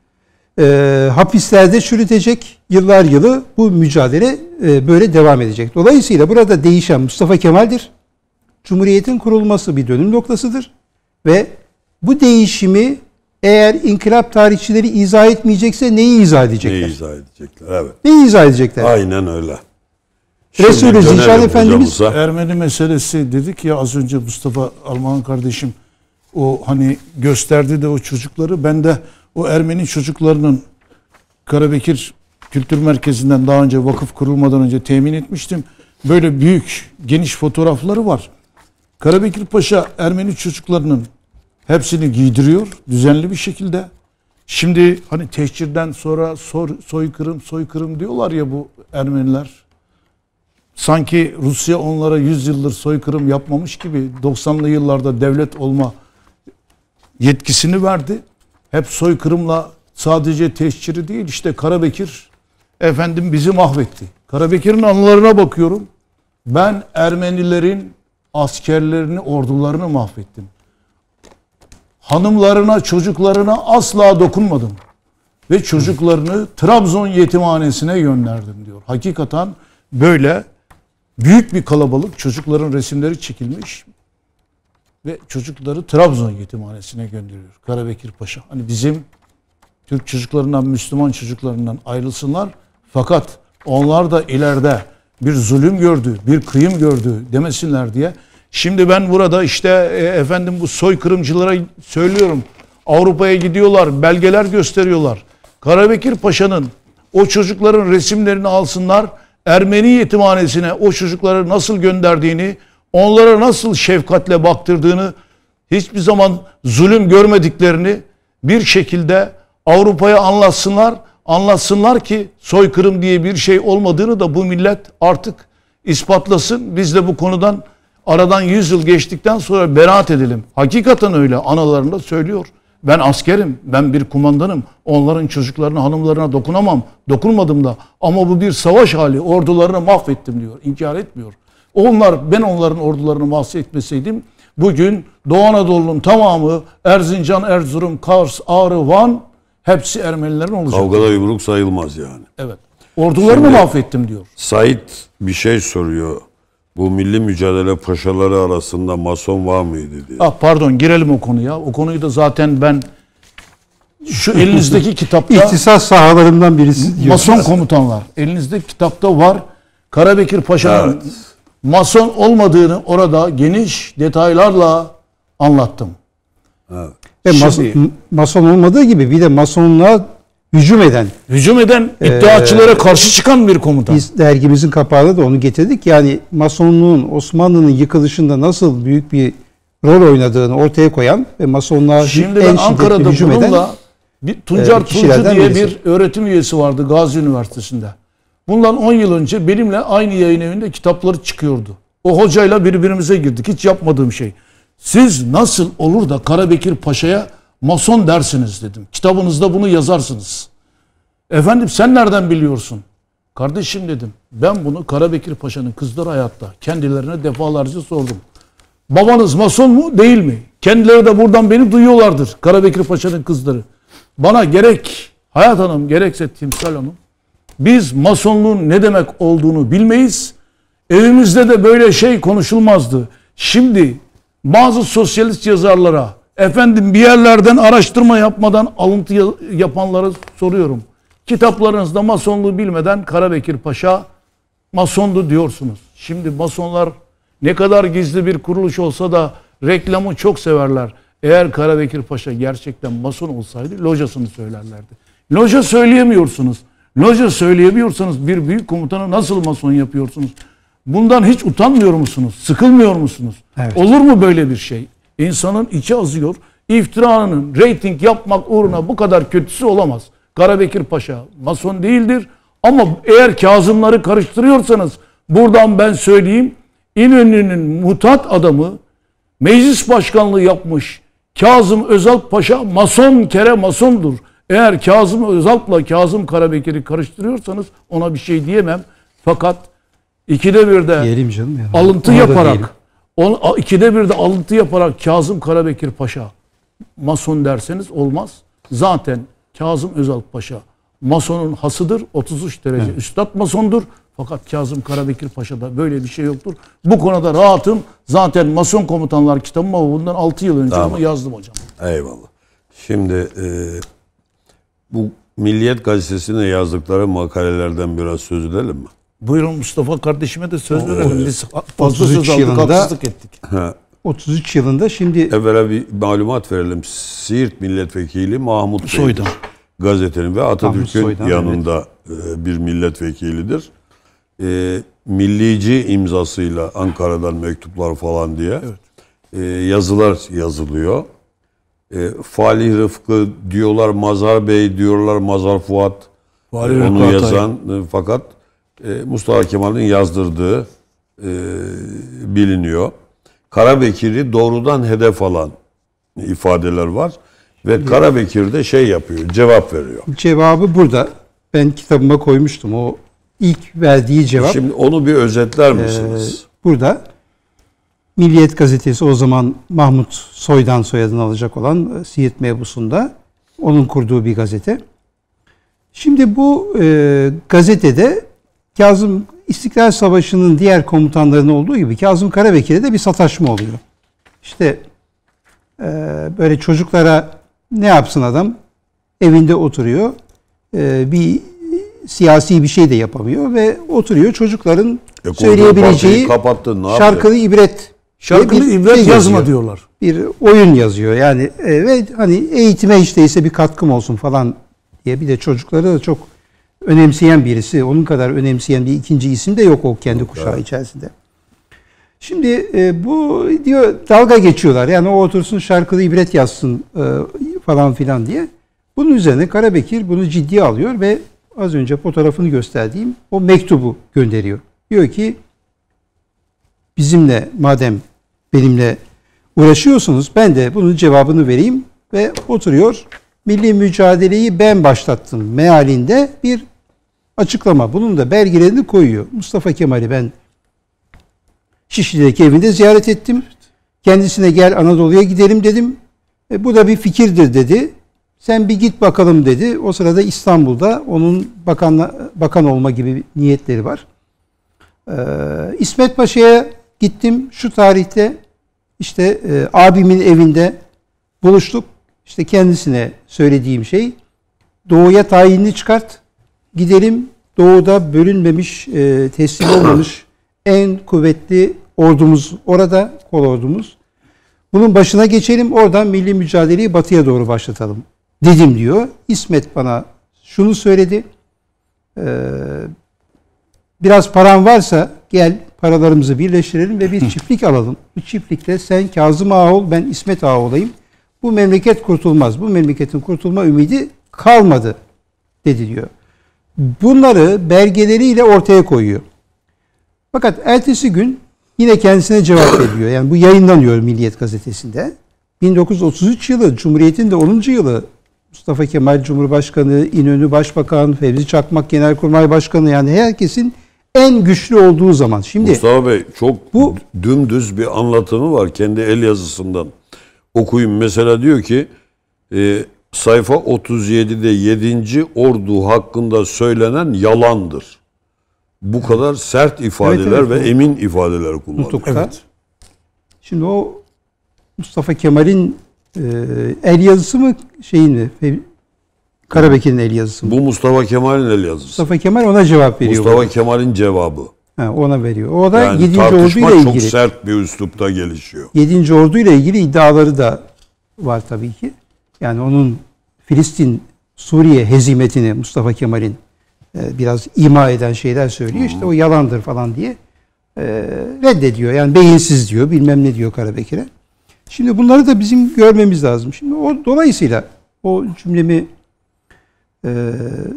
e, hapislerde çürütecek. Yıllar yılı bu mücadele e, böyle devam edecek. Dolayısıyla burada değişen Mustafa Kemal'dir. Cumhuriyetin kurulması bir dönüm noktasıdır. Ve bu değişimi eğer inkılap tarihçileri izah etmeyecekse neyi izah edecekler? Neyi izah edecekler? Evet. Neyi izah edecekler? Aynen öyle. Resulü Şimdi Zişan dönelim Efendimiz hocamıza. Ermeni meselesi dedik ya az önce Mustafa Alman kardeşim o hani gösterdi de o çocukları, ben de o Ermeni çocuklarının Karabekir Kültür Merkezi'nden daha önce vakıf kurulmadan önce temin etmiştim. Böyle büyük geniş fotoğrafları var. Karabekir Paşa Ermeni çocuklarının hepsini giydiriyor düzenli bir şekilde. Şimdi hani tehcirden sonra soy, soykırım soykırım diyorlar ya bu Ermeniler. Sanki Rusya onlara yüz yıldır soykırım yapmamış gibi doksanlı yıllarda devlet olma yetkisini verdi. Hep soykırımla sadece tehciri değil, işte Karabekir efendim bizi mahvetti. Karabekir'in anılarına bakıyorum. Ben Ermenilerin askerlerini, ordularını mahvettim. Hanımlarına, çocuklarına asla dokunmadım. Ve çocuklarını Trabzon yetimhanesine gönderdim diyor. Hakikaten böyle büyük bir kalabalık, çocukların resimleri çekilmiş ve çocukları Trabzon yetimhanesine gönderiyor Karabekir Paşa. Hani bizim Türk çocuklarından, Müslüman çocuklarından ayrılsınlar fakat onlar da ileride bir zulüm gördü, bir kıyım gördü demesinler diye. Şimdi ben burada işte e, efendim bu soykırımcılara söylüyorum. Avrupa'ya gidiyorlar, belgeler gösteriyorlar. Karabekir Paşa'nın o çocukların resimlerini alsınlar. Ermeni yetimhanesine o çocukları nasıl gönderdiğini, onlara nasıl şefkatle baktırdığını, hiçbir zaman zulüm görmediklerini bir şekilde Avrupa'ya anlatsınlar. Anlatsınlar ki soykırım diye bir şey olmadığını da bu millet artık ispatlasın. Biz de bu konudan aradan yüz yıl geçtikten sonra beraat edelim. Hakikaten öyle, analarında söylüyor. Ben askerim, ben bir kumandanım. Onların çocuklarına, hanımlarına dokunamam. Dokunmadım da. Ama bu bir savaş hali. Ordularını mahvettim diyor. İnkar etmiyor. Onlar, ben onların ordularını mahvetmeseydim bugün Doğu Anadolu'nun tamamı Erzincan, Erzurum, Kars, Ağrı, Van hepsi Ermenilerin olacak. Kavgada yumruk sayılmaz yani. Evet. Ordularını Şimdi, mahvettim diyor. Said bir şey soruyor. Bu milli mücadele paşaları arasında mason var mıydı diye. Ah pardon, girelim o konuya. O konuyu da zaten ben şu elinizdeki kitapta İhtisas sahalarından birisi diyor. Mason komutanlar. Elinizdeki kitapta var. Karabekir Paşa'nın Evet. mason olmadığını orada geniş detaylarla anlattım. Evet. Ve mas- Şimdi- mason olmadığı gibi bir de masonluğa hücum eden, Hücum eden, iddiaçılara karşı çıkan bir komutan. biz dergimizin kapağında da onu getirdik. Yani masonluğun Osmanlı'nın yıkılışında nasıl büyük bir rol oynadığını ortaya koyan ve masonluğa Şimdi en ben şiddetli Ankara'da hücum eden bununla bir Tuncer e, kişilerden Tuncu diye birisi. bir öğretim üyesi vardı Gazi Üniversitesi'nde. Bundan on yıl önce benimle aynı yayın evinde kitapları çıkıyordu. O hocayla birbirimize girdik. Hiç yapmadığım şey. Siz nasıl olur da Karabekir Paşa'ya mason dersiniz dedim. Kitabınızda bunu yazarsınız. Efendim sen nereden biliyorsun? Kardeşim dedim. Ben bunu Karabekir Paşa'nın kızları hayatta kendilerine defalarca sordum. Babanız mason mu değil mi? Kendileri de buradan beni duyuyorlardır. Karabekir Paşa'nın kızları. Bana gerek Hayat Hanım gerekse Timsal Hanım biz masonluğun ne demek olduğunu bilmeyiz. Evimizde de böyle şey konuşulmazdı. Şimdi bazı sosyalist yazarlara efendim bir yerlerden araştırma yapmadan alıntı yapanlara soruyorum. Kitaplarınızda masonluğu bilmeden Karabekir Paşa masondu diyorsunuz. Şimdi masonlar ne kadar gizli bir kuruluş olsa da reklamı çok severler. Eğer Karabekir Paşa gerçekten mason olsaydı locasını söylerlerdi. Loca söyleyemiyorsunuz. Loca söyleyemiyorsanız bir büyük komutanı nasıl mason yapıyorsunuz? Bundan hiç utanmıyor musunuz? Sıkılmıyor musunuz? Evet. Olur mu böyle bir şey? İnsanın içi azıyor. İftiranın reyting yapmak uğruna bu kadar kötüsü olamaz. Karabekir Paşa mason değildir. Ama eğer Kazımları karıştırıyorsanız buradan ben söyleyeyim. İnönü'nün mutat adamı meclis başkanlığı yapmış Kazım Özalp Paşa mason kere masondur. Eğer Kazım Özalp'la Kazım Karabekir'i karıştırıyorsanız ona bir şey diyemem. Fakat ikide bir de Diyelim canım ya. alıntı Ona da yaparak diyelim. On, ikide bir de alıntı yaparak Kazım Karabekir Paşa Mason derseniz olmaz. Zaten Kazım Özalp Paşa Mason'un hasıdır. otuz üç derece evet. Üstad Mason'dur. Fakat Kazım Karabekir Paşa'da böyle bir şey yoktur. Bu konuda rahatım. Zaten Mason Komutanlar kitabım ama bundan altı yıl önce tamam. Onu yazdım hocam. Eyvallah. Şimdi e, bu Milliyet Gazetesi'ne yazdıkları makalelerden biraz söz edelim mi? Buyurun, Mustafa kardeşime de söz o, verelim. O, Biz fazla söz aldık, haksızlık ettik. Ha. otuz üç yılında şimdi... Evvela bir malumat verelim. Siirt Milletvekili Mahmut Soydan. Gazetenin ve Atatürk'ün yanında evet. bir milletvekilidir. E, millici imzasıyla Ankara'dan mektuplar falan diye evet. e, yazılar yazılıyor. E, Falih Rıfkı diyorlar, Mazhar Bey diyorlar, Mazhar Fuat e, onu yazan e, fakat e, Mustafa Kemal'in yazdırdığı e, biliniyor. Karabekir'i doğrudan hedef alan ifadeler var ve evet. Karabekir de şey yapıyor, cevap veriyor. Cevabı burada. Ben kitabıma koymuştum. O ilk verdiği cevap. Şimdi onu bir özetler misiniz? E, burada Milliyet Gazetesi, o zaman Mahmut Soy'dan soyadını alacak olan Siirt mebusunda onun kurduğu bir gazete. Şimdi bu e, gazetede Kazım İstiklal Savaşı'nın diğer komutanlarının olduğu gibi Kazım Karabekir'e de bir sataşma oluyor. İşte e, böyle çocuklara ne yapsın adam? Evinde oturuyor. E, bir siyasi bir şey de yapamıyor ve oturuyor. Çocukların e, söyleyebileceği şarkılı ibret Şarkılı ibret şey yazma yazıyor. Diyorlar. Bir oyun yazıyor yani e, ve hani eğitime hiç değilse bir katkım olsun falan diye. Bir de çocukları da çok önemseyen birisi. Onun kadar önemseyen bir ikinci isim de yok o kendi kuşağı evet. içerisinde. Şimdi e, bu diyor dalga geçiyorlar. Yani o otursun şarkılı ibret yazsın e, falan filan diye. Bunun üzerine Karabekir bunu ciddiye alıyor ve az önce fotoğrafını gösterdiğim o mektubu gönderiyor. Diyor ki bizimle madem benimle uğraşıyorsunuz ben de bunun cevabını vereyim ve oturuyor. Milli mücadeleyi ben başlattım mealinde bir açıklama. Bunun da belgelerini koyuyor. Mustafa Kemal'i ben Şişli'deki evinde ziyaret ettim. Kendisine gel Anadolu'ya gidelim dedim. E, bu da bir fikirdir dedi. Sen bir git bakalım dedi. O sırada İstanbul'da onun bakan, bakan olma gibi niyetleri var. Ee, İsmet Paşa'ya gittim şu tarihte işte e, abimin evinde buluştuk. İşte kendisine söylediğim şey doğuya tayinini çıkart. Gidelim doğuda bölünmemiş, e, teslim olmamış en kuvvetli ordumuz orada, kol ordumuz. Bunun başına geçelim oradan milli mücadeleyi batıya doğru başlatalım dedim diyor. İsmet bana şunu söyledi. Ee, biraz paran varsa gel paralarımızı birleştirelim ve bir çiftlik alalım. Bu çiftlikte sen Kazım Ağa ol, ben İsmet Ağa olayım. Bu memleket kurtulmaz. Bu memleketin kurtulma ümidi kalmadı dedi diyor. Bunları belgeleriyle ortaya koyuyor. Fakat ertesi gün yine kendisine cevap veriyor. Yani bu yayınlanıyor Milliyet Gazetesi'nde. bin dokuz yüz otuz üç yılı, Cumhuriyet'in de onuncu yılı. Mustafa Kemal Cumhurbaşkanı, İnönü Başbakan, Fevzi Çakmak Genelkurmay Başkanı, yani herkesin en güçlü olduğu zaman. Şimdi Mustafa Bey çok bu dümdüz bir anlatımı var kendi el yazısından. Okuyun mesela diyor ki e, sayfa otuz yedide yedinci ordu hakkında söylenen yalandır. Bu kadar sert ifadeler evet, evet, ve emin ifadeler kullanıyor. Evet. Şimdi o Mustafa Kemal'in e, el yazısı mı şeyin mi? Karabekir'in el yazısı mı? Bu Mustafa Kemal'in el yazısı. Mustafa Kemal ona cevap veriyor. Mustafa Kemal'in cevabı. Ha, ona veriyor. O da yani yedinci orduyla ilgili. çok sert bir üslupta gelişiyor. yedinci orduyla ilgili iddiaları da var tabii ki. Yani onun Filistin, Suriye hezimetini Mustafa Kemal'in e, biraz ima eden şeyler söylüyor. İşte o yalandır falan diye e, reddediyor. Yani beyinsiz diyor, bilmem ne diyor Karabekir'e. Şimdi bunları da bizim görmemiz lazım. Şimdi o dolayısıyla o cümlemi e,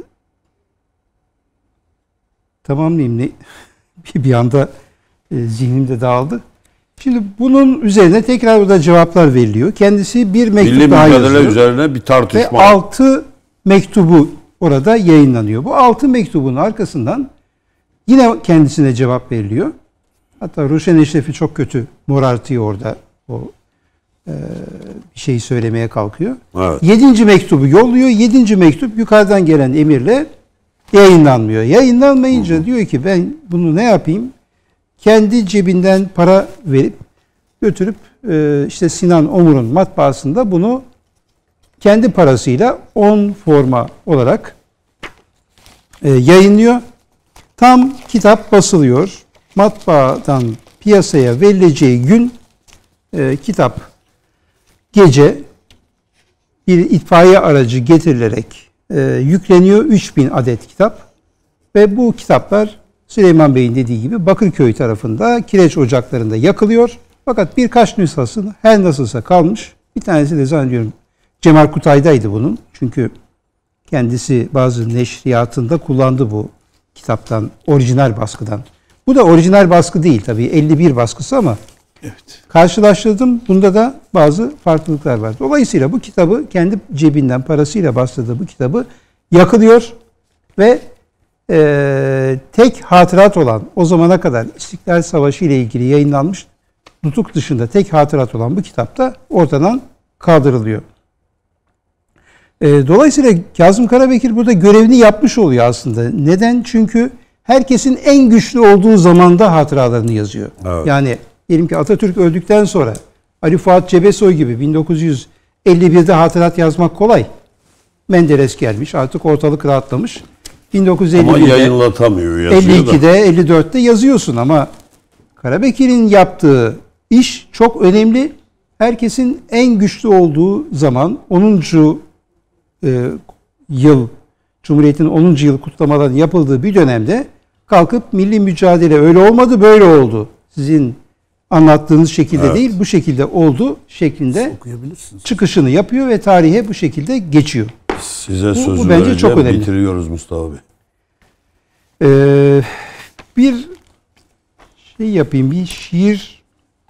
tamamlayayım. Ne? Bir anda e, zihnimde dağıldı. Şimdi bunun üzerine tekrar orada cevaplar veriliyor. Kendisi bir mektup Milli daha yazıyor. mücadele üzerine bir tartışma. Ve altı mektubu orada yayınlanıyor. Bu altı mektubun arkasından yine kendisine cevap veriliyor. Hatta Ruşen Eşref'i çok kötü morartıyor orada. O e, bir şey söylemeye kalkıyor. Evet. Yedinci mektubu yolluyor. Yedinci mektup yukarıdan gelen emirle yayınlanmıyor. Yayınlanmayınca hı hı. diyor ki ben bunu ne yapayım? Kendi cebinden para verip götürüp e, işte Sinan Omur'un matbaasında bunu kendi parasıyla on forma olarak e, yayınlıyor. Tam kitap basılıyor. Matbaadan piyasaya verileceği gün e, kitap gece bir itfaiye aracı getirilerek e, yükleniyor. üç bin adet kitap ve bu kitaplar Süleyman Bey'in dediği gibi Bakırköy tarafında kireç ocaklarında yakılıyor. Fakat birkaç nüshası her nasılsa kalmış. Bir tanesi de zannediyorum Cemal Kutay'daydı bunun. Çünkü kendisi bazı neşriyatında kullandı bu kitaptan, orijinal baskıdan. Bu da orijinal baskı değil tabii. elli bir baskısı ama evet. Karşılaştırdım. Bunda da bazı farklılıklar var. Dolayısıyla bu kitabı kendi cebinden parasıyla bastığı bu kitabı yakılıyor ve e, tek hatırat olan o zamana kadar İstiklal Savaşı ile ilgili yayınlanmış nutuk dışında tek hatırat olan bu kitap da ortadan kaldırılıyor. E, dolayısıyla Kazım Karabekir burada görevini yapmış oluyor aslında. Neden? Çünkü herkesin en güçlü olduğu zamanda hatıralarını yazıyor. Evet. Yani diyelim ki Atatürk öldükten sonra Ali Fuat Cebesoy gibi bin dokuz yüz elli birde hatırat yazmak kolay. Menderes gelmiş, artık ortalık rahatlamış. bin dokuz yüz elli birde, ama yayınlatamıyor, yazıyor elli ikide, elli dörtte yazıyorsun ama Karabekir'in yaptığı iş çok önemli. Herkesin en güçlü olduğu zaman onuncu E, yıl, Cumhuriyet'in onuncu yıl kutlamaların yapıldığı bir dönemde kalkıp milli mücadele öyle olmadı, böyle oldu. Sizin anlattığınız şekilde evet. değil, bu şekilde oldu şeklinde çıkışını yapıyor ve tarihe bu şekilde geçiyor. Size sözü bu, bu bence çok önemli. Bitiriyoruz Mustafa Bey. Ee, bir şey yapayım, bir şiir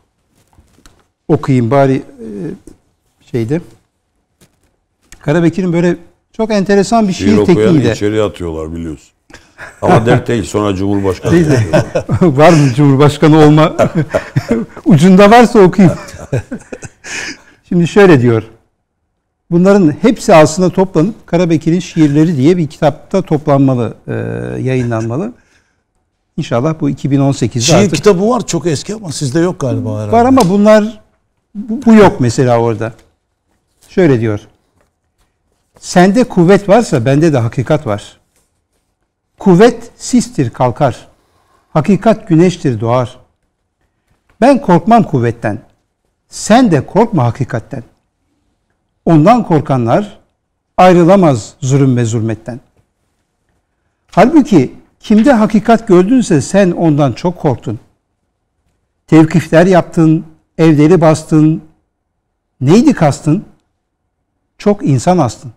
okuyayım bari e, şeyde. Karabekir'in böyle çok enteresan bir şiir, şiir tekniği de. İçeri atıyorlar biliyorsun. Ama dert değil, sonra Cumhurbaşkanı. Var mı Cumhurbaşkanı olma? Ucunda varsa okuyayım. Şimdi şöyle diyor. Bunların hepsi aslında toplanıp Karabekir'in şiirleri diye bir kitapta toplanmalı, e, yayınlanmalı. İnşallah bu iki bin on sekizde şiir artık. kitabı var çok eski ama sizde yok galiba herhalde. Var ama bunlar bu, bu yok mesela orada. Şöyle diyor. Sende kuvvet varsa bende de hakikat var. Kuvvet sistir kalkar. Hakikat güneştir doğar. Ben korkmam kuvvetten. Sen de korkma hakikatten. Ondan korkanlar ayrılamaz zulüm ve zulmetten. Halbuki kimde hakikat gördünse sen ondan çok korktun. Tevkifler yaptın, evleri bastın. Neydi kastın? Çok insan astın.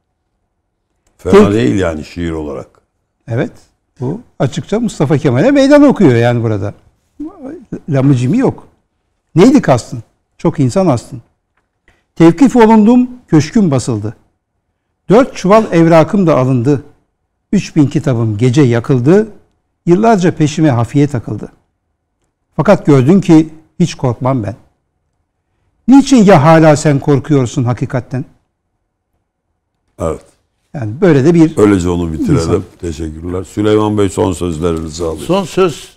Fena Tek, değil yani şiir olarak. Evet. Bu açıkça Mustafa Kemal'e meydan okuyor yani burada. Lamıcımı yok. Neydi kastın? Çok insan astın. Tevkif olundum, köşküm basıldı. Dört çuval evrakım da alındı. Üç bin kitabım gece yakıldı. Yıllarca peşime hafiye takıldı. Fakat gördün ki hiç korkmam ben. Niçin ya hala sen korkuyorsun hakikatten? Evet. Yani böyle de bir... Öylece onu bitirelim. İnsan. Teşekkürler. Süleyman Bey son sözlerinizi alayım. Son söz.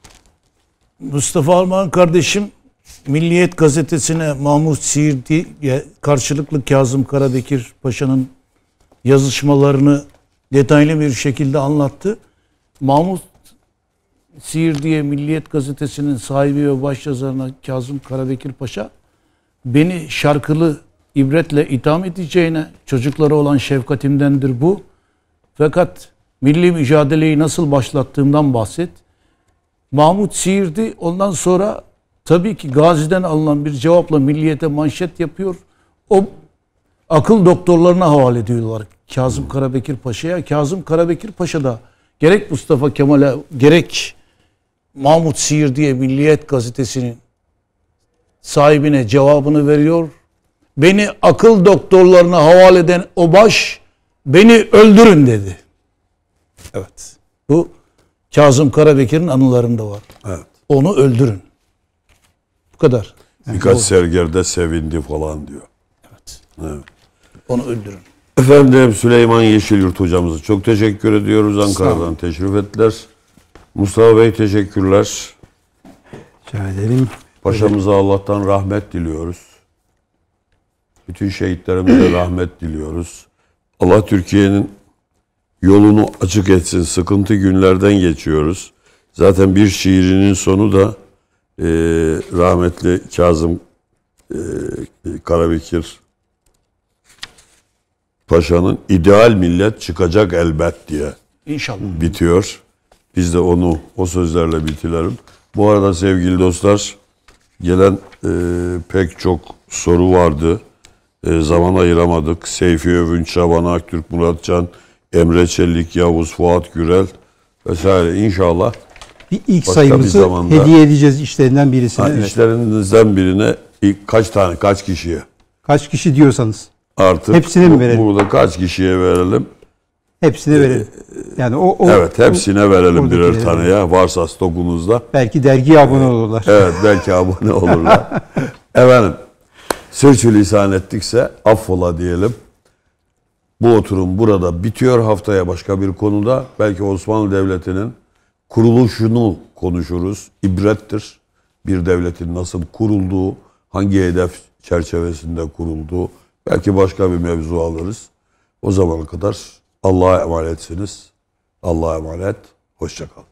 Mustafa Armağan kardeşim Milliyet gazetesine Mahmut Siirdi'ye karşılıklı Kazım Karabekir Paşa'nın yazışmalarını detaylı bir şekilde anlattı. Mahmut Siirdi'ye Milliyet gazetesinin sahibi ve başyazarına Kazım Karabekir Paşa beni şarkılı ibretle itham edeceğine, çocuklara olan şefkatimdendir bu. Fakat milli mücadeleyi nasıl başlattığımdan bahset. Mahmut Siirdi ondan sonra tabii ki Gazi'den alınan bir cevapla Milliyet'e manşet yapıyor. O akıl doktorlarına havale ediyorlar Kazım Karabekir Paşa'ya. Kazım Karabekir Paşa da gerek Mustafa Kemal'e gerek Mahmut Siirdi'ye Milliyet gazetesinin sahibine cevabını veriyor. Beni akıl doktorlarına havale eden o baş beni öldürün dedi. Evet. Bu Kazım Karabekir'in anılarında var. Evet. Onu öldürün. Bu kadar. Birkaç sergerde sevindi falan diyor. Evet. Evet. Onu öldürün. Efendim Süleyman Yeşilyurt hocamıza çok teşekkür ediyoruz. Ankara'dan teşrif ettiler. Mustafa Bey teşekkürler. Rica ederim. Paşamıza Allah'tan rahmet diliyoruz. Bütün şehitlerimize rahmet diliyoruz. Allah Türkiye'nin yolunu açık etsin. Sıkıntı günlerden geçiyoruz. Zaten bir şiirinin sonu da e, rahmetli Kazım e, Karabekir Paşa'nın ideal millet çıkacak elbet diye İnşallah. bitiyor. Biz de onu o sözlerle bitirelim. Bu arada sevgili dostlar, gelen e, pek çok soru vardı. E, zaman ayıramadık. Seyfi Övünç, Şaban Aktürk, Muratcan, Emre Çelik, Yavuz, Fuat Gürel vesaire. İnşallah Bir ilk Başka sayımızı bir zamanda- hediye edeceğiz işlerinden birisine. ha, Evet. işlerinizden birine ilk kaç tane, kaç kişiye Kaç kişi diyorsanız artık Hepsine mi bu- verelim? burada kaç kişiye verelim? hepsine verelim. Yani o, o Evet, hepsine verelim birer oradaki- taneye varsa stokunuzda. belki dergiye abone olurlar. Evet, belki abone olurlar. Efendim, sürçülisan ettikse affola diyelim. Bu oturum burada bitiyor. Haftaya başka bir konuda belki Osmanlı Devleti'nin kuruluşunu konuşuruz. İbrettir. Bir devletin nasıl kurulduğu, hangi hedef çerçevesinde kurulduğu, belki başka bir mevzu alırız. O zamana kadar Allah'a emanetsiniz. Allah'a emanet. Hoşça kalın.